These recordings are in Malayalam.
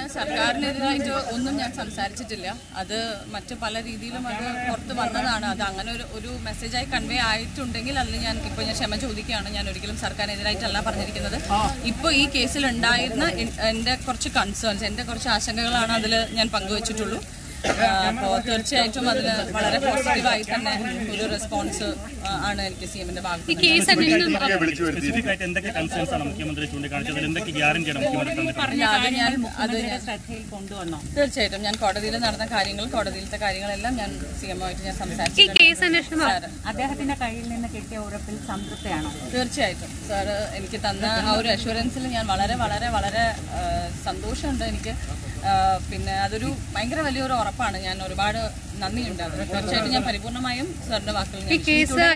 സർക്കാരിനെതിരായിട്ട് ഒന്നും ഞാൻ സംസാരിച്ചിട്ടില്ല. അത് മറ്റു പല രീതിയിലും അത് പുറത്ത് വന്നതാണ്. അത് അങ്ങനെ ഒരു മെസ്സേജായി കൺവേ ആയിട്ടുണ്ടെങ്കിൽ അതിൽ ഞാൻ ക്ഷമ ചോദിക്കുകയാണ്. ഞാൻ ഒരിക്കലും സർക്കാരിനെതിരായിട്ടല്ല പറഞ്ഞിരിക്കുന്നത്. ഇപ്പോൾ ഈ കേസിൽ ഉണ്ടായിരുന്ന എൻ്റെ കുറച്ച് കൺസേൺസ്, എൻ്റെ കുറച്ച് ആശങ്കകളാണ് അതിൽ ഞാൻ പങ്കുവച്ചിട്ടുള്ളൂ. അപ്പോൾ തീർച്ചയായിട്ടും അതിന് വളരെ പോസിറ്റീവായി തന്നെ ഒരു റെസ്പോൺസ് ആണ് എനിക്ക് CM-ന്റെ ഭാഗത്ത്. തീർച്ചയായിട്ടും ഞാൻ കോടതിയിൽ നടന്ന കോടതിയിലത്തെ കാര്യങ്ങളെല്ലാം ഞാൻ CM-ആയിട്ട് ഞാൻ സംസാരിച്ചു. അദ്ദേഹത്തിന്റെ കയ്യിൽ നിന്ന് കിട്ടിയ ഉറപ്പിൽ സംതൃപ്തിയാണോ? തീർച്ചയായിട്ടും സാറ് എനിക്ക് തന്ന ആ ഒരു അഷുറൻസിൽ ഞാൻ വളരെ വളരെ വളരെ സന്തോഷമുണ്ട് എനിക്ക്. പിന്നെ അതൊരു ഭയങ്കര വലിയൊരു ഉറപ്പാണ്. ഞാൻ ഒരുപാട് നന്ദിയുണ്ട്. അത് തീർച്ചയായിട്ടും ഞാൻ പരിപൂർണമായും സാറിന്റെ വാക്കുകൾ.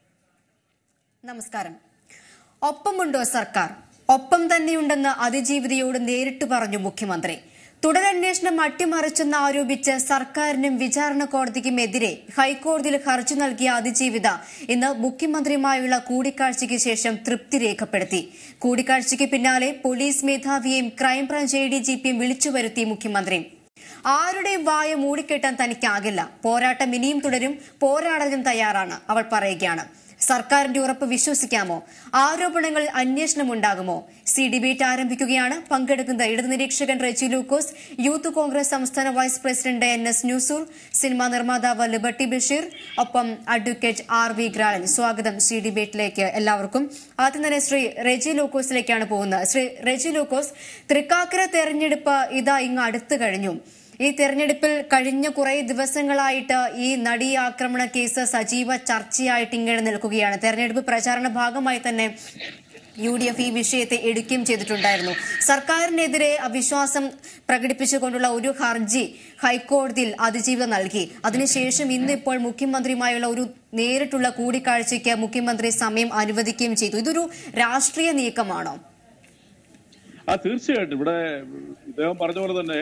നമസ്കാരം. ഒപ്പമുണ്ടോ സർക്കാർ? ഒപ്പം തന്നെയുണ്ടെന്ന് അതിജീവിതയോട് നേരിട്ട് പറഞ്ഞു മുഖ്യമന്ത്രി. തുടരന്വേഷണം അട്ടിമറിച്ചെന്ന് ആരോപിച്ച് സർക്കാരിനും വിചാരണ കോടതിക്കുമെതിരെ ഹൈക്കോടതിയിൽ ഹർജി നൽകിയ അതിജീവിത ഇന്ന് മുഖ്യമന്ത്രിയുമായുള്ള കൂടിക്കാഴ്ചയ്ക്ക് ശേഷം തൃപ്തി രേഖപ്പെടുത്തി. കൂടിക്കാഴ്ചയ്ക്ക് പിന്നാലെ പോലീസ് മേധാവിയെയും ക്രൈംബ്രാഞ്ച് ADGPയും വിളിച്ചുവരുത്തി മുഖ്യമന്ത്രി. ആരുടെയും വായ മൂടിക്കെട്ടാൻ തനിക്കാകില്ല. പോരാട്ടം ഇനിയും തുടരും. പോരാടാനും തയ്യാറാണ് അവൾ പറയുകയാണ്. സർക്കാരിന്റെ ഉറപ്പ് വിശ്വസിക്കാമോ? ആരോപണങ്ങളിൽ അന്വേഷണമുണ്ടാകുമോ? ഡിബേറ്റ് ആരംഭിക്കുകയാണ്. പങ്കെടുക്കുന്നത് ഇടതു നിരീക്ഷകൻ റെജി ലൂക്കോസ്, യൂത്ത് കോൺഗ്രസ് സംസ്ഥാന vice president NS Nusoor, cinema നിർമ്മാതാവ് ലിബർട്ടി ബഷീർ, ഒപ്പം അഡ്വക്കേറ്റ് RV ഗ്രാലൻ. സ്വാഗതം ഡിബേറ്റിലേക്ക് എല്ലാവർക്കും. ആദ്യം തന്നെ ശ്രീ റെജി ലൂക്കോസിലേക്കാണ് പോകുന്നത്. ശ്രീ റെജി ലൂക്കോസ്, തൃക്കാക്കര തെരഞ്ഞെടുപ്പ് ഇതാ ഇങ്ങ് അടുത്തു കഴിഞ്ഞു. ഈ തെരഞ്ഞെടുപ്പിൽ കഴിഞ്ഞ കുറെ ദിവസങ്ങളായിട്ട് ഈ നടി ആക്രമണ കേസ് സജീവ ചർച്ചയായിട്ട് ഇങ്ങനെ നിൽക്കുകയാണ്. തെരഞ്ഞെടുപ്പ് പ്രചാരണ ഭാഗമായി തന്നെ UDF ഈ വിഷയത്തെ എടുക്കുകയും ചെയ്തിട്ടുണ്ടായിരുന്നു. സർക്കാരിനെതിരെ അവിശ്വാസം പ്രകടിപ്പിച്ചുകൊണ്ടുള്ള ഒരു ഹർജി ഹൈക്കോടതിയിൽ അതിജീവിത നൽകി. അതിനുശേഷം ഇന്നിപ്പോൾ മുഖ്യമന്ത്രിയുമായുള്ള ഒരു നേരിട്ടുള്ള കൂടിക്കാഴ്ചയ്ക്ക് മുഖ്യമന്ത്രി സമയം അനുവദിക്കുകയും ചെയ്തു. ഇതൊരു രാഷ്ട്രീയ നീക്കമാണോ? തീർച്ചയായിട്ടും. ഇവിടെ ഇദ്ദേഹം പറഞ്ഞ പോലെ തന്നെ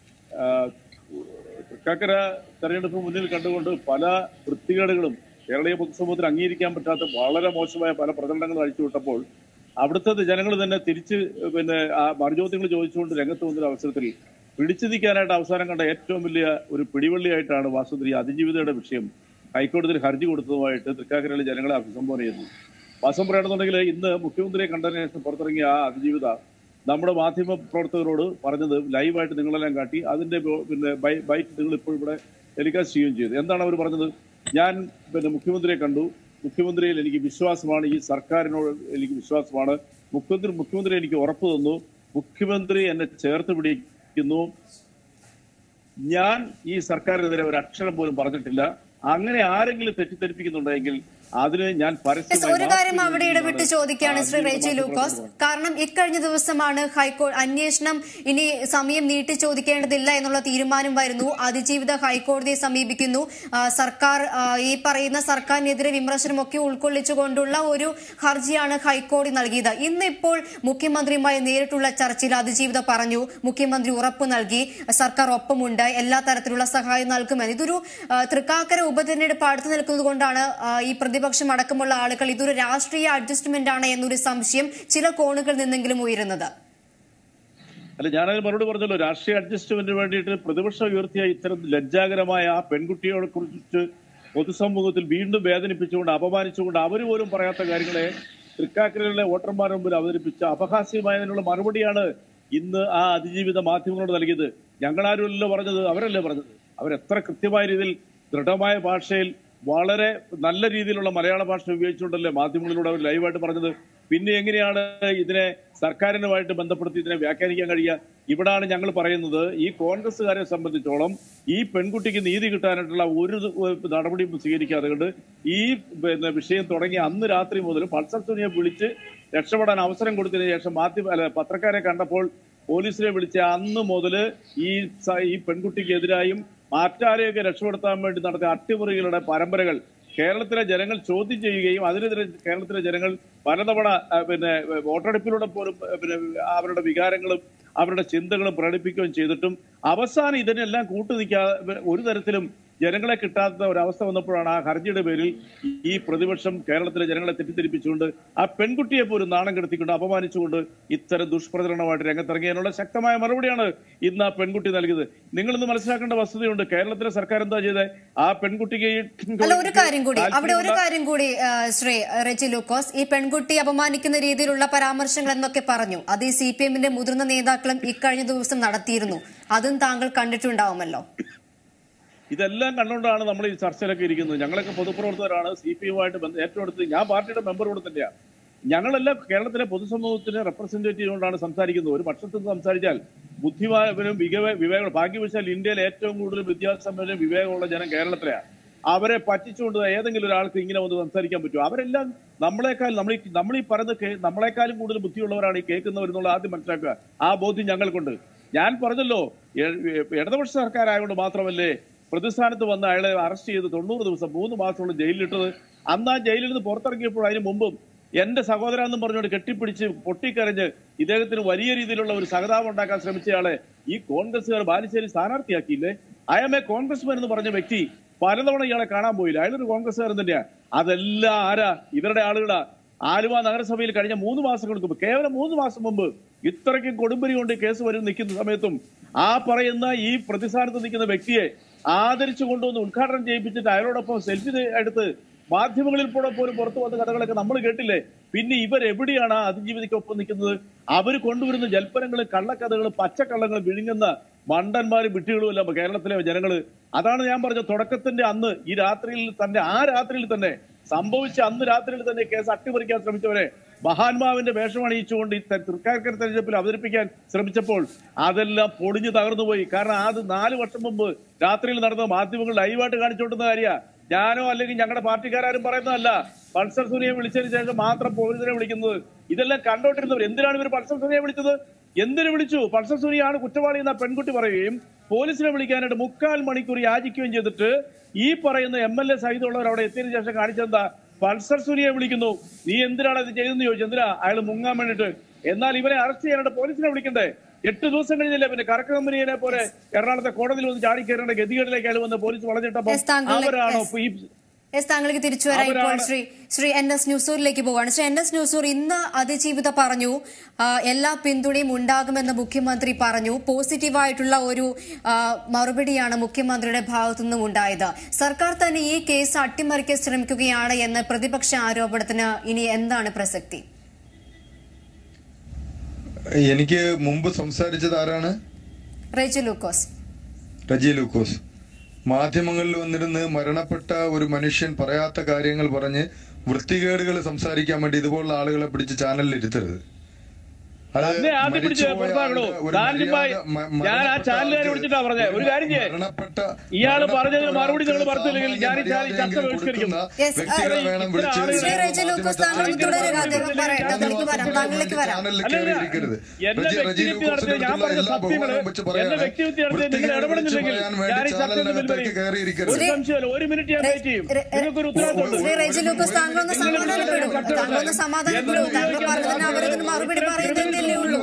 തൃക്കാക്കര തെരഞ്ഞെടുപ്പ് മുന്നിൽ കണ്ടുകൊണ്ട് പല വൃത്തികേടുകളും കേരളീയ പൊതുസമൂഹത്തിന് അംഗീകരിക്കാൻ പറ്റാത്ത വളരെ മോശമായ പല പ്രകടനങ്ങളും അഴിച്ചുവിട്ടപ്പോൾ അവിടുത്തെ ജനങ്ങൾ തന്നെ തിരിച്ച് ആ മറുചോദ്യങ്ങൾ ചോദിച്ചുകൊണ്ട് രംഗത്ത് വന്നൊരു അവസരത്തിൽ പിടിച്ചു നിൽക്കാനായിട്ട് അവസാനം കണ്ട ഏറ്റവും വലിയ ഒരു പിടിവള്ളിയായിട്ടാണ് വാസ്തവത്തിൽ ഈ അതിജീവിതയുടെ വിഷയം ഹൈക്കോടതിയിൽ ഹർജി കൊടുത്തതുമായിട്ട് തൃക്കാക്കരയിലെ ജനങ്ങളെ അഭിസംബോധന ചെയ്യുന്നു. വാസ്തവം പറയുകയാണെന്നുണ്ടെങ്കിൽ ഇന്ന് മുഖ്യമന്ത്രിയെ കണ്ടതിന് ശേഷം പുറത്തിറങ്ങിയ ആ അതിജീവിത നമ്മുടെ മാധ്യമ പ്രവർത്തകരോട് പറഞ്ഞത് ലൈവായിട്ട് നിങ്ങളെല്ലാം കാട്ടി. അതിന്റെ ബൈറ്റ് നിങ്ങൾ ഇപ്പോൾ ഇവിടെ ടെലികാസ്റ്റ് ചെയ്യുകയും ചെയ്തു. എന്താണ് അവർ പറഞ്ഞത്? ഞാൻ മുഖ്യമന്ത്രിയെ കണ്ടു. മുഖ്യമന്ത്രിയിൽ എനിക്ക് വിശ്വാസമാണ്. ഈ സർക്കാരിനോട് എനിക്ക് വിശ്വാസമാണ്. മുഖ്യമന്ത്രി എനിക്ക് ഉറപ്പ് തന്നു. മുഖ്യമന്ത്രി എന്നെ ചേർത്ത് പിടിക്കുന്നു. ഞാൻ ഈ സർക്കാരിനെതിരെ ഒരു അക്ഷരം പോലും പറഞ്ഞിട്ടില്ല. അങ്ങനെ ആരെങ്കിലും തെറ്റിദ്ധരിപ്പിക്കുന്നുണ്ടെങ്കിൽ അതിന് ഞാൻ ഒരു കാര്യം അവിടെ ഇടപെട്ട് ചോദിക്കുകയാണ് ശ്രീ റെജി ലൂക്കോസ്. കാരണം ഇക്കഴിഞ്ഞ ദിവസമാണ് ഹൈക്കോടതി അന്വേഷണം ഇനി സമയം നീട്ടി ചോദിക്കേണ്ടതില്ല എന്നുള്ള തീരുമാനം വരുന്നു. അതിജീവിത ഹൈക്കോടതിയെ സമീപിക്കുന്നു. സർക്കാർ ഈ പറയുന്ന സർക്കാരിനെതിരെ വിമർശനമൊക്കെ ഉൾക്കൊള്ളിച്ചുകൊണ്ടുള്ള ഒരു ഹർജിയാണ് ഹൈക്കോടതി നൽകിയത്. ഇന്നിപ്പോൾ മുഖ്യമന്ത്രിയുമായി നേരിട്ടുള്ള ചർച്ചയിൽ അതിജീവിത പറഞ്ഞു, മുഖ്യമന്ത്രി ഉറപ്പ് നൽകി, സർക്കാർ ഒപ്പമുണ്ട്, എല്ലാ തരത്തിലുള്ള സഹായം നൽകുമെന്ന്. ഇതൊരു തൃക്കാക്കര ഉപതെരഞ്ഞെടുപ്പ് അടുത്തു നിൽക്കുന്നത് കൊണ്ടാണ് ഈ പ്രതിപക്ഷം അടക്കമുള്ള ആളുകൾ ഇതൊരു രാഷ്ട്രീയ അഡ്ജസ്റ്റ്മെന്റ് ആണ് എന്നൊരു സംശയം ചില കോണുകളിൽ നിന്നെങ്കിലും ഉയരുന്നത്. അല്ല, ഞാനത് മറുപടി പറഞ്ഞല്ലോ. രാഷ്ട്രീയ അഡ്ജസ്റ്റ്മെന്റിന് വേണ്ടിയിട്ട് പ്രതിപക്ഷം ഉയർത്തിയ ഇത്തരം ലജ്ജാകരമായ ആ പെൺകുട്ടിയോടെ കുറിച്ച് പൊതുസമൂഹത്തിൽ വീണ്ടും വേദനിപ്പിച്ചുകൊണ്ട് അപമാനിച്ചുകൊണ്ട് അവർ പോലും പറയാത്ത കാര്യങ്ങളെ തൃക്കാക്കരയിലെ വോട്ടർമാരുടെ മുമ്പിൽ അവതരിപ്പിച്ച അപഹാസ്യമായതിനുള്ള മറുപടിയാണ് ഇന്ന് ആ അതിജീവിത മാധ്യമങ്ങളോട് നൽകിയത്. ഞങ്ങളാരുമല്ലോ പറഞ്ഞത്, അവരല്ലേ പറഞ്ഞത്. അവരെത്ര കൃത്യമായ രീതിയിൽ ദൃഢമായ ഭാഷയിൽ വളരെ നല്ല രീതിയിലുള്ള മലയാള ഭാഷ ഉപയോഗിച്ചുകൊണ്ടല്ലേ മാധ്യമങ്ങളിലൂടെ അവർ ലൈവായിട്ട് പറഞ്ഞത്. പിന്നെ എങ്ങനെയാണ് ഇതിനെ സർക്കാരിനുമായിട്ട് ബന്ധപ്പെടുത്തി ഇതിനെ വ്യാഖ്യാനിക്കാൻ കഴിയുക? ഇവിടാണ് ഞങ്ങൾ പറയുന്നത്, ഈ കോൺഗ്രസ്സുകാരെ സംബന്ധിച്ചോളം ഈ പെൺകുട്ടിക്ക് നീതി കിട്ടാനായിട്ടുള്ള ഒരു നടപടിയും സ്വീകരിക്കാതെ കൊണ്ട് ഈ വിഷയം തുടങ്ങി അന്ന് രാത്രി മുതൽ പൾസർ സുനിയെ വിളിച്ച് രക്ഷപ്പെടാൻ അവസരം കൊടുത്തതിന് ശേഷം പത്രക്കാരെ കണ്ടപ്പോൾ പോലീസിനെ വിളിച്ച അന്ന് മുതൽ ഈ പെൺകുട്ടിക്കെതിരായും മറ്റാരെയൊക്കെ രക്ഷപ്പെടുത്താൻ വേണ്ടി നടത്തിയ അട്ടിമറികളുടെ പരമ്പരകൾ കേരളത്തിലെ ജനങ്ങൾ ചോദ്യം ചെയ്യുകയും അതിനെതിരെ കേരളത്തിലെ ജനങ്ങൾ പലതവണ വോട്ടെടുപ്പിലൂടെ പോലും അവരുടെ വികാരങ്ങളും അവരുടെ ചിന്തകളും പ്രകടിപ്പിക്കുകയും ചെയ്തിട്ടും അവസാനം ഇതിനെല്ലാം കൂട്ടുനിൽക്കാതെ ഒരു തരത്തിലും ജനങ്ങളെ കിട്ടാത്ത ഒരവസ്ഥ വന്നപ്പോഴാണ് ആ ഹർജിയുടെ പേരിൽ ഈ പ്രതിപക്ഷം കേരളത്തിലെ ജനങ്ങളെ തെറ്റിദ്ധരിപ്പിച്ചുകൊണ്ട് ആ പെൺകുട്ടിയെ പോലും നാണം കെടുത്തിക്കൊണ്ട് അപമാനിച്ചുകൊണ്ട് ഇത്തരം ദുഷ്പ്രചരണമായിട്ട് രംഗത്തിറങ്ങിയതിനുള്ള ശക്തമായ മറുപടിയാണ് ഇന്ന് ആ പെൺകുട്ടി നൽകിയത്. നിങ്ങളിന്ന് മനസ്സിലാക്കേണ്ട വസ്തുതയുണ്ട്. കേരളത്തിലെ സർക്കാർ എന്താ ചെയ്തത്? ആ പെൺകുട്ടിക്ക് ഒരു കാര്യം കൂടി ശ്രീ റെജി ലൂക്കോസ്, ഈ പെൺകുട്ടി അപമാനിക്കുന്ന രീതിയിലുള്ള പരാമർശങ്ങൾ എന്നൊക്കെ പറഞ്ഞു. അത് ഈ CPM-ന്റെ മുതിർന്ന നേതാക്കളും ഇക്കഴിഞ്ഞ ദിവസം നടത്തിയിരുന്നു. അതും താങ്കൾ കണ്ടിട്ടുണ്ടാവുമല്ലോ. ഇതെല്ലാം കണ്ടുകൊണ്ടാണ് നമ്മൾ ഈ ചർച്ചയിലൊക്കെ ഇരിക്കുന്നത്. ഞങ്ങളൊക്കെ പൊതുപ്രവർത്തകരാണ്. CPM-ആയിട്ട് ഏറ്റവും അടുത്ത് ഞാൻ പാർട്ടിയുടെ മെമ്പർ കൂടെ തന്നെയാണ്. ഞങ്ങളെല്ലാം കേരളത്തിലെ പൊതുസമൂഹത്തിനെ റെപ്രസെന്റ് ചെയ്തുകൊണ്ടാണ് സംസാരിക്കുന്നത്. ഒരു പക്ഷത്ത് നിന്ന് സംസാരിച്ചാൽ ബുദ്ധിമാനും വിവേകം ഭാഗ്യവശാൽ ഇന്ത്യയിൽ ഏറ്റവും കൂടുതൽ വിദ്യാസമ്പന്നരും വിവേകമുള്ള ജനം കേരളത്തിലാണ്. അവരെ പറ്റിച്ചുകൊണ്ട് ഏതെങ്കിലും ഒരാൾക്ക് ഇങ്ങനെ വന്ന് സംസാരിക്കാൻ പറ്റുമോ? അവരെല്ലാം നമ്മൾ ഈ പറയുന്ന നമ്മളെക്കാളും കൂടുതൽ ബുദ്ധിയുള്ളവരാണ് ഈ കേൾക്കുന്നവരെന്നുള്ള ആദ്യം മനസ്സിലാക്കുക. ആ ബോധ്യം ഞങ്ങൾക്കുണ്ട്. ഞാൻ പറഞ്ഞല്ലോ, ഇടതുപക്ഷ സർക്കാരായതുകൊണ്ട് മാത്രമല്ലേ പ്രതിസ്ഥാനത്ത് വന്ന് അയാളെ അറസ്റ്റ് ചെയ്ത് 90 ദിവസം 3 മാസത്തോളം ജയിലിലിട്ടത്. അന്ന് ആ ജയിലിൽ നിന്ന് പുറത്തിറങ്ങിയപ്പോൾ അതിന് മുമ്പും എന്റെ സഹോദരാന്നും പറഞ്ഞുകൊണ്ട് കെട്ടിപ്പിടിച്ച് പൊട്ടിക്കരഞ്ഞ് ഇദ്ദേഹത്തിന് വലിയ രീതിയിലുള്ള ഒരു സഹതാപം ഉണ്ടാക്കാൻ ശ്രമിച്ചയാളെ ഈ കോൺഗ്രസ്സുകാർ ബാലുശ്ശേരി സ്ഥാനാർത്ഥിയാക്കിയില്ലേ? അയാമേ കോൺഗ്രസ്മാൻ എന്ന് പറഞ്ഞ വ്യക്തി പലതവണ ഇയാളെ കാണാൻ പോയില്ല. അയാളൊരു കോൺഗ്രസ്സുകാരൻ തന്നെയാ. അതെല്ലാം ആരാ? ഇവരുടെ ആളുകളാ. ആലുവ നഗരസഭയിൽ കഴിഞ്ഞ 3 മാസങ്ങൾക്ക് മുമ്പ്, കേവലം 3 മാസം മുമ്പ് ഇത്രയ്ക്കും കൊടുമ്പരി കൊണ്ട് കേസ് വരും നിൽക്കുന്ന സമയത്തും ആ പറയുന്ന ഈ പ്രതിസ്ഥാനത്ത് നിൽക്കുന്ന വ്യക്തിയെ ആദരിച്ചു കൊണ്ടുവന്ന് ഉദ്ഘാടനം ചെയ്യിപ്പിച്ചിട്ട് അയാളോടൊപ്പം സെൽഫി എടുത്ത് മാധ്യമങ്ങളിൽ പോലും പുറത്തു വന്ന കഥകളൊക്കെ നമ്മൾ കേട്ടില്ലേ? പിന്നെ ഇവരെവിടെയാണ് അതിജീവിതയ്ക്കൊപ്പം നിൽക്കുന്നത്? അവർ കൊണ്ടുവരുന്ന ജൽപ്പനങ്ങളും കള്ളക്കഥകളും പച്ചക്കള്ളങ്ങളും വിഴുങ്ങുന്ന മണ്ടന്മാരും വിട്ടികളും അല്ല കേരളത്തിലെ ജനങ്ങള്. അതാണ് ഞാൻ പറഞ്ഞ തുടക്കത്തിന്റെ അന്ന് ഈ രാത്രിയിൽ തന്നെ, ആ രാത്രിയിൽ തന്നെ സംഭവിച്ച അന്ന് രാത്രിയിൽ തന്നെ കേസ് അട്ടിമറിക്കാൻ ശ്രമിച്ചവരെ മഹാത്മാവിന്റെ വേഷമണിയിച്ചുകൊണ്ട് ഈ തൃക്കാക്കര തെരഞ്ഞെടുപ്പിൽ അവതരിപ്പിക്കാൻ ശ്രമിച്ചപ്പോൾ അതെല്ലാം പൊടിഞ്ഞു തകർന്നുപോയി. കാരണം അത് 4 വർഷം മുമ്പ് രാത്രിയിൽ നടന്ന മാധ്യമങ്ങൾ ലൈവായിട്ട് കാണിച്ചുകൊണ്ടുന്ന കാര്യമാണ്. ഞാനോ അല്ലെങ്കിൽ ഞങ്ങളുടെ പാർട്ടിക്കാരും പറയുന്നതല്ല. പൾസർ സുനിയെ വിളിച്ചതിന് ശേഷം മാത്രം പോലീസിനെ വിളിക്കുന്നത്. ഇതെല്ലാം കണ്ടോണ്ടിരുന്നവർ എന്തിനാണ് ഇവർ പൾസർ സുനിയെ വിളിച്ചത്? എന്തിനു വിളിച്ചു? പൾസർ സുനിയാണ് കുറ്റവാളി എന്ന പെൺകുട്ടി പറയുകയും പോലീസിനെ വിളിക്കാനായിട്ട് 3/4 മണിക്കൂർ യാചിക്കുകയും ചെയ്തിട്ട് ഈ പറയുന്ന MLA സഹിതമുള്ളവർ അവിടെ എത്തിയതിനു ശേഷം കാണിച്ചെന്താ? പൾസർ സുനിയെ വിളിക്കുന്നു. നീ എന്തിനാണ് അത് ചെയ്തെന്ന് ചോദിച്ചു. എന്തിനാ? അയാൾ മുങ്ങാൻ വേണ്ടിട്ട്. എന്നാൽ ഇവരെ അറസ്റ്റ് ചെയ്യാനായിട്ട് പോലീസിനെ വിളിക്കണ്ടേ? 8 ദിവസം കഴിഞ്ഞില്ലേ പിന്നെ കറക്ക കമ്പനിയെ പോലെ എറണാകുളത്തെ കോടതിയിൽ വന്ന് ചാടിക്കയറേണ്ട ഗതികേടിലേക്ക് അയാൾ വന്ന് പോലീസ് വളഞ്ഞിട്ടപ്പോൾ അവരാണോ താങ്കളിലേക്ക് തിരിച്ചു വരാം. ഇപ്പോൾ ശ്രീ NS ന്യൂസൂരിലേക്ക് പോവാണ്. ശ്രീ NS ന്യൂസൂർ, ഇന്ന് അതിജീവിത പറഞ്ഞു എല്ലാ പിന്തുണയും ഉണ്ടാകുമെന്ന് മുഖ്യമന്ത്രി പറഞ്ഞു. പോസിറ്റീവായിട്ടുള്ള ഒരു മറുപടിയാണ് മുഖ്യമന്ത്രിയുടെ ഭാഗത്തുനിന്നും ഉണ്ടായത്. സർക്കാർ തന്നെ ഈ കേസ് അട്ടിമറിക്കാൻ ശ്രമിക്കുകയാണ് എന്ന പ്രതിപക്ഷ ആരോപണത്തിന് ഇനി എന്താണ് പ്രസക്തി? എനിക്ക് മുമ്പ് സംസാരിച്ചത് ആരാണ്? റെജി ലൂക്കോസ്. മാധ്യമങ്ങളിൽ വന്നിരുന്ന് മരണപ്പെട്ട ഒരു മനുഷ്യൻ പറയാത്ത കാര്യങ്ങൾ പറഞ്ഞ് വൃത്തികേടുകൾ സംസാരിക്കാൻ വേണ്ടി ഇതുപോലുള്ള ആളുകളെ പിടിച്ച് ചാനലിൽ ഇരുത്തരുത്. ഞാൻ ആ ചാനലുകാരെ വിളിച്ചിട്ടാ പറഞ്ഞത്. ഒരു കാര്യം ഇയാള് പറഞ്ഞതിന് മറുപടി നിങ്ങൾ പറഞ്ഞില്ലെങ്കിൽ ഞാൻ ഈ ചർച്ച ബഹിഷ്കരിക്കും. എന്റെ വ്യക്തിവിദ്യ നടത്തിയ ഞാൻ പറഞ്ഞ സത്യങ്ങള് എന്റെ വ്യക്തിവിദ്യ നടത്തിയ നിങ്ങൾ ഇടപെടുന്നില്ലെങ്കിൽ ഞാൻ ഈ ചർച്ചയിൽ സംശയമല്ല. 1 മിനിറ്റ് ഞാൻ വെയിറ്റ് ചെയ്യും. നിങ്ങൾക്കൊരു ഉത്തരവാദിത്തമുണ്ട്. മറുപടി പറയുന്നത്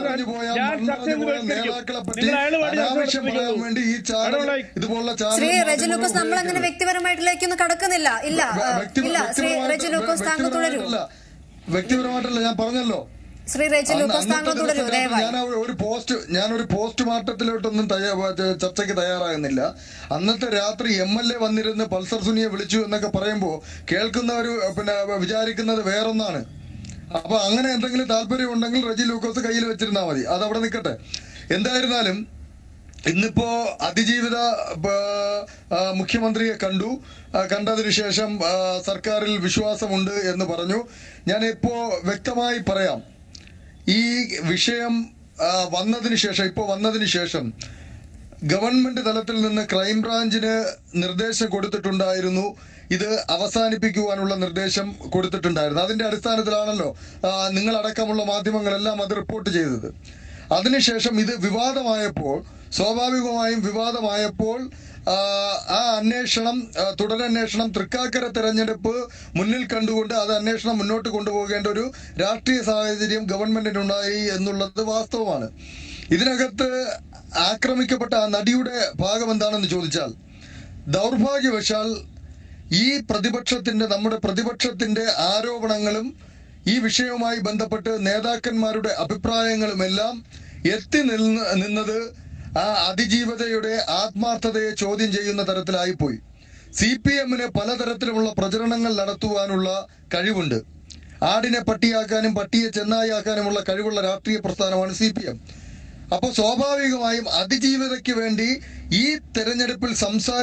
ശ്രീ റെജി ലൂക്കോസ്, നമ്മൾ അങ്ങനെ വ്യക്തിപരമായിട്ടിലേക്കൊന്നും കടക്കുന്നില്ല. ഇല്ല ശ്രീ റെജി ലൂക്കോസ്, താങ്കൾ തുടരൂ. വ്യക്തിപരമായിട്ടല്ല, ഞാൻ പറഞ്ഞല്ലോ. ശ്രീ റെജി ലൂക്കോസ്, താങ്കൾ തുടരൂ ദയവായി. ഞാനൊരു പോസ്റ്റ്മോർട്ടത്തിലോട്ടൊന്നും ചർച്ചയ്ക്ക് തയ്യാറാകുന്നില്ല. അന്നത്തെ രാത്രി MLA വന്നിരുന്ന് പൾസർ സുനിയെ വിളിച്ചു എന്നൊക്കെ പറയുമ്പോ കേൾക്കുന്നവർ പിന്നെ വിചാരിക്കുന്നത് വേറൊന്നാണ്. അപ്പൊ അങ്ങനെ എന്തെങ്കിലും താല്പര്യം ഉണ്ടെങ്കിൽ റെജി ലൂക്കോസ് കയ്യിൽ വെച്ചിരുന്നാൽ മതി. അതവിടെ നിൽക്കട്ടെ. എന്തായിരുന്നാലും ഇന്നിപ്പോ അതിജീവിത മുഖ്യമന്ത്രിയെ കണ്ടതിനു ശേഷം സർക്കാരിൽ വിശ്വാസമുണ്ട് എന്ന് പറഞ്ഞു. ഞാൻ ഇപ്പോ വ്യക്തമായി പറയാം, ഈ വിഷയം വന്നതിന് ശേഷം ഗവൺമെന്റ് തലത്തിൽ നിന്ന് ക്രൈംബ്രാഞ്ചിന് നിർദ്ദേശം കൊടുത്തിട്ടുണ്ടായിരുന്നു. ഇത് അവസാനിപ്പിക്കുവാനുള്ള നിർദ്ദേശം കൊടുത്തിട്ടുണ്ടായിരുന്നു. അതിന്റെ അടിസ്ഥാനത്തിലാണല്ലോ നിങ്ങളടക്കമുള്ള മാധ്യമങ്ങളെല്ലാം അത് റിപ്പോർട്ട് ചെയ്തത്. അതിനുശേഷം ഇത് സ്വാഭാവികമായും വിവാദമായപ്പോൾ ആ അന്വേഷണം, തുടരന്വേഷണം, തൃക്കാക്കര തെരഞ്ഞെടുപ്പ് മുന്നിൽ കണ്ടുകൊണ്ട് അത് അന്വേഷണം മുന്നോട്ട് കൊണ്ടുപോകേണ്ട ഒരു രാഷ്ട്രീയ സാഹചര്യം ഗവൺമെന്റിനുണ്ടായി എന്നുള്ളത് വാസ്തവമാണ്. ഇതിനകത്ത് ആക്രമിക്കപ്പെട്ട ആ നടിയുടെ ഭാഗം എന്താണെന്ന് ചോദിച്ചാൽ, ദൗർഭാഗ്യവശാൽ ഈ നമ്മുടെ പ്രതിപക്ഷത്തിന്റെ ആരോപണങ്ങളും ഈ വിഷയവുമായി ബന്ധപ്പെട്ട് നേതാക്കന്മാരുടെ അഭിപ്രായങ്ങളുമെല്ലാം എത്തി നിന്നത് ആ അതിജീവതയുടെ ആത്മാർത്ഥതയെ ചോദ്യം ചെയ്യുന്ന തരത്തിലായിപ്പോയി. CPM-ന് പലതരത്തിലുള്ള പ്രചരണങ്ങൾ നടത്തുവാനുള്ള കഴിവുണ്ട്. ആടിനെ പട്ടിയാക്കാനും പട്ടിയെ ചെന്നായാക്കാനുമുള്ള കഴിവുള്ള രാഷ്ട്രീയ പ്രസ്ഥാനമാണ് CPM. അപ്പോൾ സ്വാഭാവികമായും അതിജീവതയ്ക്ക് വേണ്ടി ഈ തെരഞ്ഞെടുപ്പിൽ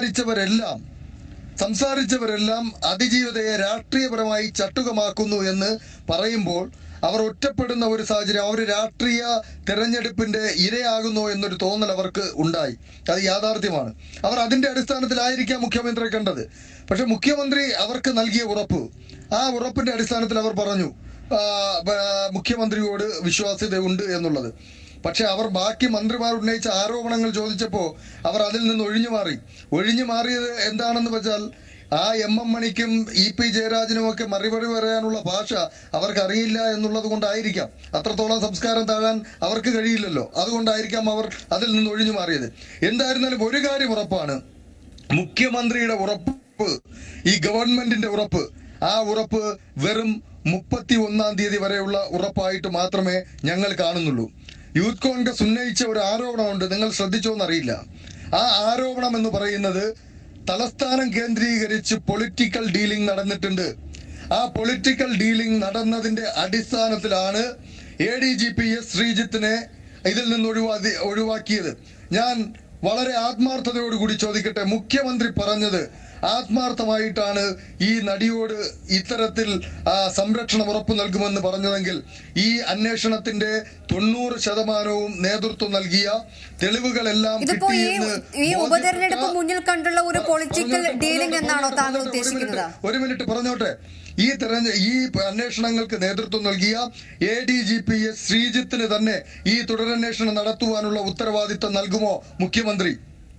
സംസാരിച്ചവരെല്ലാം അതിജീവതയെ രാഷ്ട്രീയപരമായി ചട്ടുകമാക്കുന്നു എന്ന് പറയുമ്പോൾ അവർ ഒറ്റപ്പെടുന്ന ഒരു സാഹചര്യം, അവർ രാഷ്ട്രീയ തെരഞ്ഞെടുപ്പിന്റെ ഇരയാകുന്നു എന്നൊരു തോന്നൽ അവർക്ക് ഉണ്ടായി. അത് യാഥാർത്ഥ്യമാണ്. അവർ അതിന്റെ അടിസ്ഥാനത്തിലായിരിക്കാം മുഖ്യമന്ത്രിയെ കണ്ടത്. പക്ഷെ മുഖ്യമന്ത്രി അവർക്ക് നൽകിയ ഉറപ്പ്, ആ ഉറപ്പിന്റെ അടിസ്ഥാനത്തിൽ അവർ പറഞ്ഞു മുഖ്യമന്ത്രിയോട് വിശ്വാസ്യത ഉണ്ട് എന്നുള്ളത്. പക്ഷെ അവർ ബാക്കി മന്ത്രിമാർ ഉന്നയിച്ച ആരോപണങ്ങൾ ചോദിച്ചപ്പോൾ അവർ അതിൽ നിന്ന് ഒഴിഞ്ഞു മാറിയത് എന്താണെന്ന് വെച്ചാൽ ആ MM മണിക്കും EP ജയരാജനുമൊക്കെ മറുപടി പറയാനുള്ള ഭാഷ അവർക്ക് അറിയില്ല എന്നുള്ളത് കൊണ്ടായിരിക്കാം. അത്രത്തോളം സംസ്കാരം താഴാൻ അവർക്ക് കഴിയില്ലല്ലോ. അതുകൊണ്ടായിരിക്കാം അവർ അതിൽ നിന്ന് ഒഴിഞ്ഞു മാറിയത്. എന്തായിരുന്നാലും ഒരു കാര്യം ഉറപ്പാണ്, മുഖ്യമന്ത്രിയുടെ ഉറപ്പ്, ഈ ഗവൺമെന്റിന്റെ ഉറപ്പ്, ആ ഉറപ്പ് വെറും 31-ാം തീയതി വരെയുള്ള ഉറപ്പായിട്ട് മാത്രമേ ഞങ്ങൾ കാണുന്നുള്ളൂ. യൂത്ത് കോൺഗ്രസ് ഉന്നയിച്ച ഒരു ആരോപണമുണ്ട്, നിങ്ങൾ ശ്രദ്ധിച്ചോന്നറിയില്ല. ആ ആരോപണം എന്ന് പറയുന്നത് തലസ്ഥാനം കേന്ദ്രീകരിച്ച് പൊളിറ്റിക്കൽ ഡീലിംഗ് നടന്നിട്ടുണ്ട്. ആ പൊളിറ്റിക്കൽ ഡീലിംഗ് നടന്നതിന്റെ അടിസ്ഥാനത്തിലാണ് ADGP S ശ്രീജിത്തിനെ ഇതിൽ നിന്ന് ഒഴിവാക്കിയത്. ഞാൻ വളരെ ആത്മാർത്ഥതയോടുകൂടി ചോദിക്കട്ടെ, മുഖ്യമന്ത്രി പറഞ്ഞത് ആത്മാർത്ഥമായിട്ടാണ് ഈ നടിയോട് ഇത്തരത്തിൽ സംരക്ഷണം ഉറപ്പു നൽകുമെന്ന് പറഞ്ഞതെങ്കിൽ ഈ അന്വേഷണത്തിന്റെ 90% നേതൃത്വം നൽകിയ തെളിവുകളെല്ലാം ഈ ഉപതെരഞ്ഞെടുപ്പ് മുന്നിൽ കണ്ടുള്ള ഒരു പൊളിറ്റിക്കൽ ഡീലിംഗ് എന്നാണോ താങ്കൾ ഉദ്ദേശിക്കുന്നത്? ഒരു മിനിറ്റ് പറഞ്ഞോട്ടെ. ഈ അന്വേഷണങ്ങൾക്ക് നേതൃത്വം നൽകിയ ADGP S ശ്രീജിത്തിന് തന്നെ ഈ തുടരന്വേഷണം നടത്തുവാനുള്ള ഉത്തരവാദിത്തം നൽകുമോ മുഖ്യമന്ത്രി?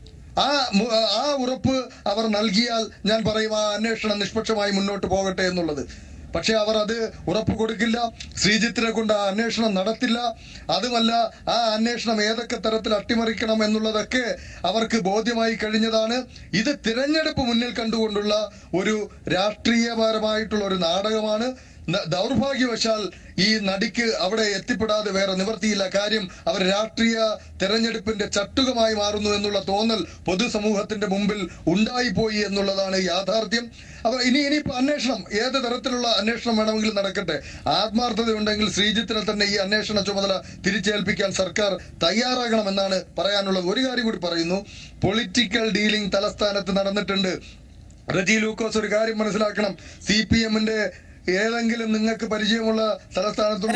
ആ ഉറപ്പ് അവർ നൽകിയാൽ ഞാൻ പറയും ആ അന്വേഷണം നിഷ്പക്ഷമായി മുന്നോട്ട് പോകട്ടെ എന്നുള്ളത്. പക്ഷെ അവർ അത് ഉറപ്പ് കൊടുക്കില്ല. ശ്രീജിത്തിനെ കൊണ്ട് ആ അന്വേഷണം നടത്തില്ല. അതുമല്ല, ആ അന്വേഷണം ഏതൊക്കെ തരത്തിൽ അട്ടിമറിക്കണം എന്നുള്ളതൊക്കെ അവർക്ക് ബോധ്യമായി കഴിഞ്ഞതാണ്. ഇത് തിരഞ്ഞെടുപ്പ് മുന്നിൽ കണ്ടുകൊണ്ടുള്ള ഒരു രാഷ്ട്രീയപരമായിട്ടുള്ള ഒരു നാടകമാണ്. ദൗർഭാഗ്യവശാൽ ഈ നടിക്ക് അവിടെ എത്തിപ്പെടാതെ വേറെ നിവർത്തിയില്ല. കാര്യം അവർ രാഷ്ട്രീയ തെരഞ്ഞെടുപ്പിന്റെ ചട്ടുകമായി മാറുന്നു എന്നുള്ള തോന്നൽ പൊതുസമൂഹത്തിന്റെ മുമ്പിൽ ഉണ്ടായിപ്പോയി എന്നുള്ളതാണ് യാഥാർത്ഥ്യം. അപ്പൊ ഇനിയിപ്പോ അന്വേഷണം ഏത് തരത്തിലുള്ള അന്വേഷണം വേണമെങ്കിലും നടക്കട്ടെ. ആത്മാർത്ഥതയുണ്ടെങ്കിൽ ശ്രീജിത്തിനെ തന്നെ ഈ അന്വേഷണ ചുമതല തിരിച്ചേൽപ്പിക്കാൻ സർക്കാർ തയ്യാറാകണമെന്നാണ് പറയാനുള്ളത്. ഒരു കാര്യം കൂടി പറയുന്നു, പൊളിറ്റിക്കൽ ഡീലിംഗ് തലസ്ഥാനത്ത് നടന്നിട്ടുണ്ട്. റജി ലൂക്കോസ് ഒരു കാര്യം മനസ്സിലാക്കണം, CPM-ന്റെ ഏതെങ്കിലും നിങ്ങൾക്ക് പരിചയമുള്ള തലസ്ഥാനത്തുള്ള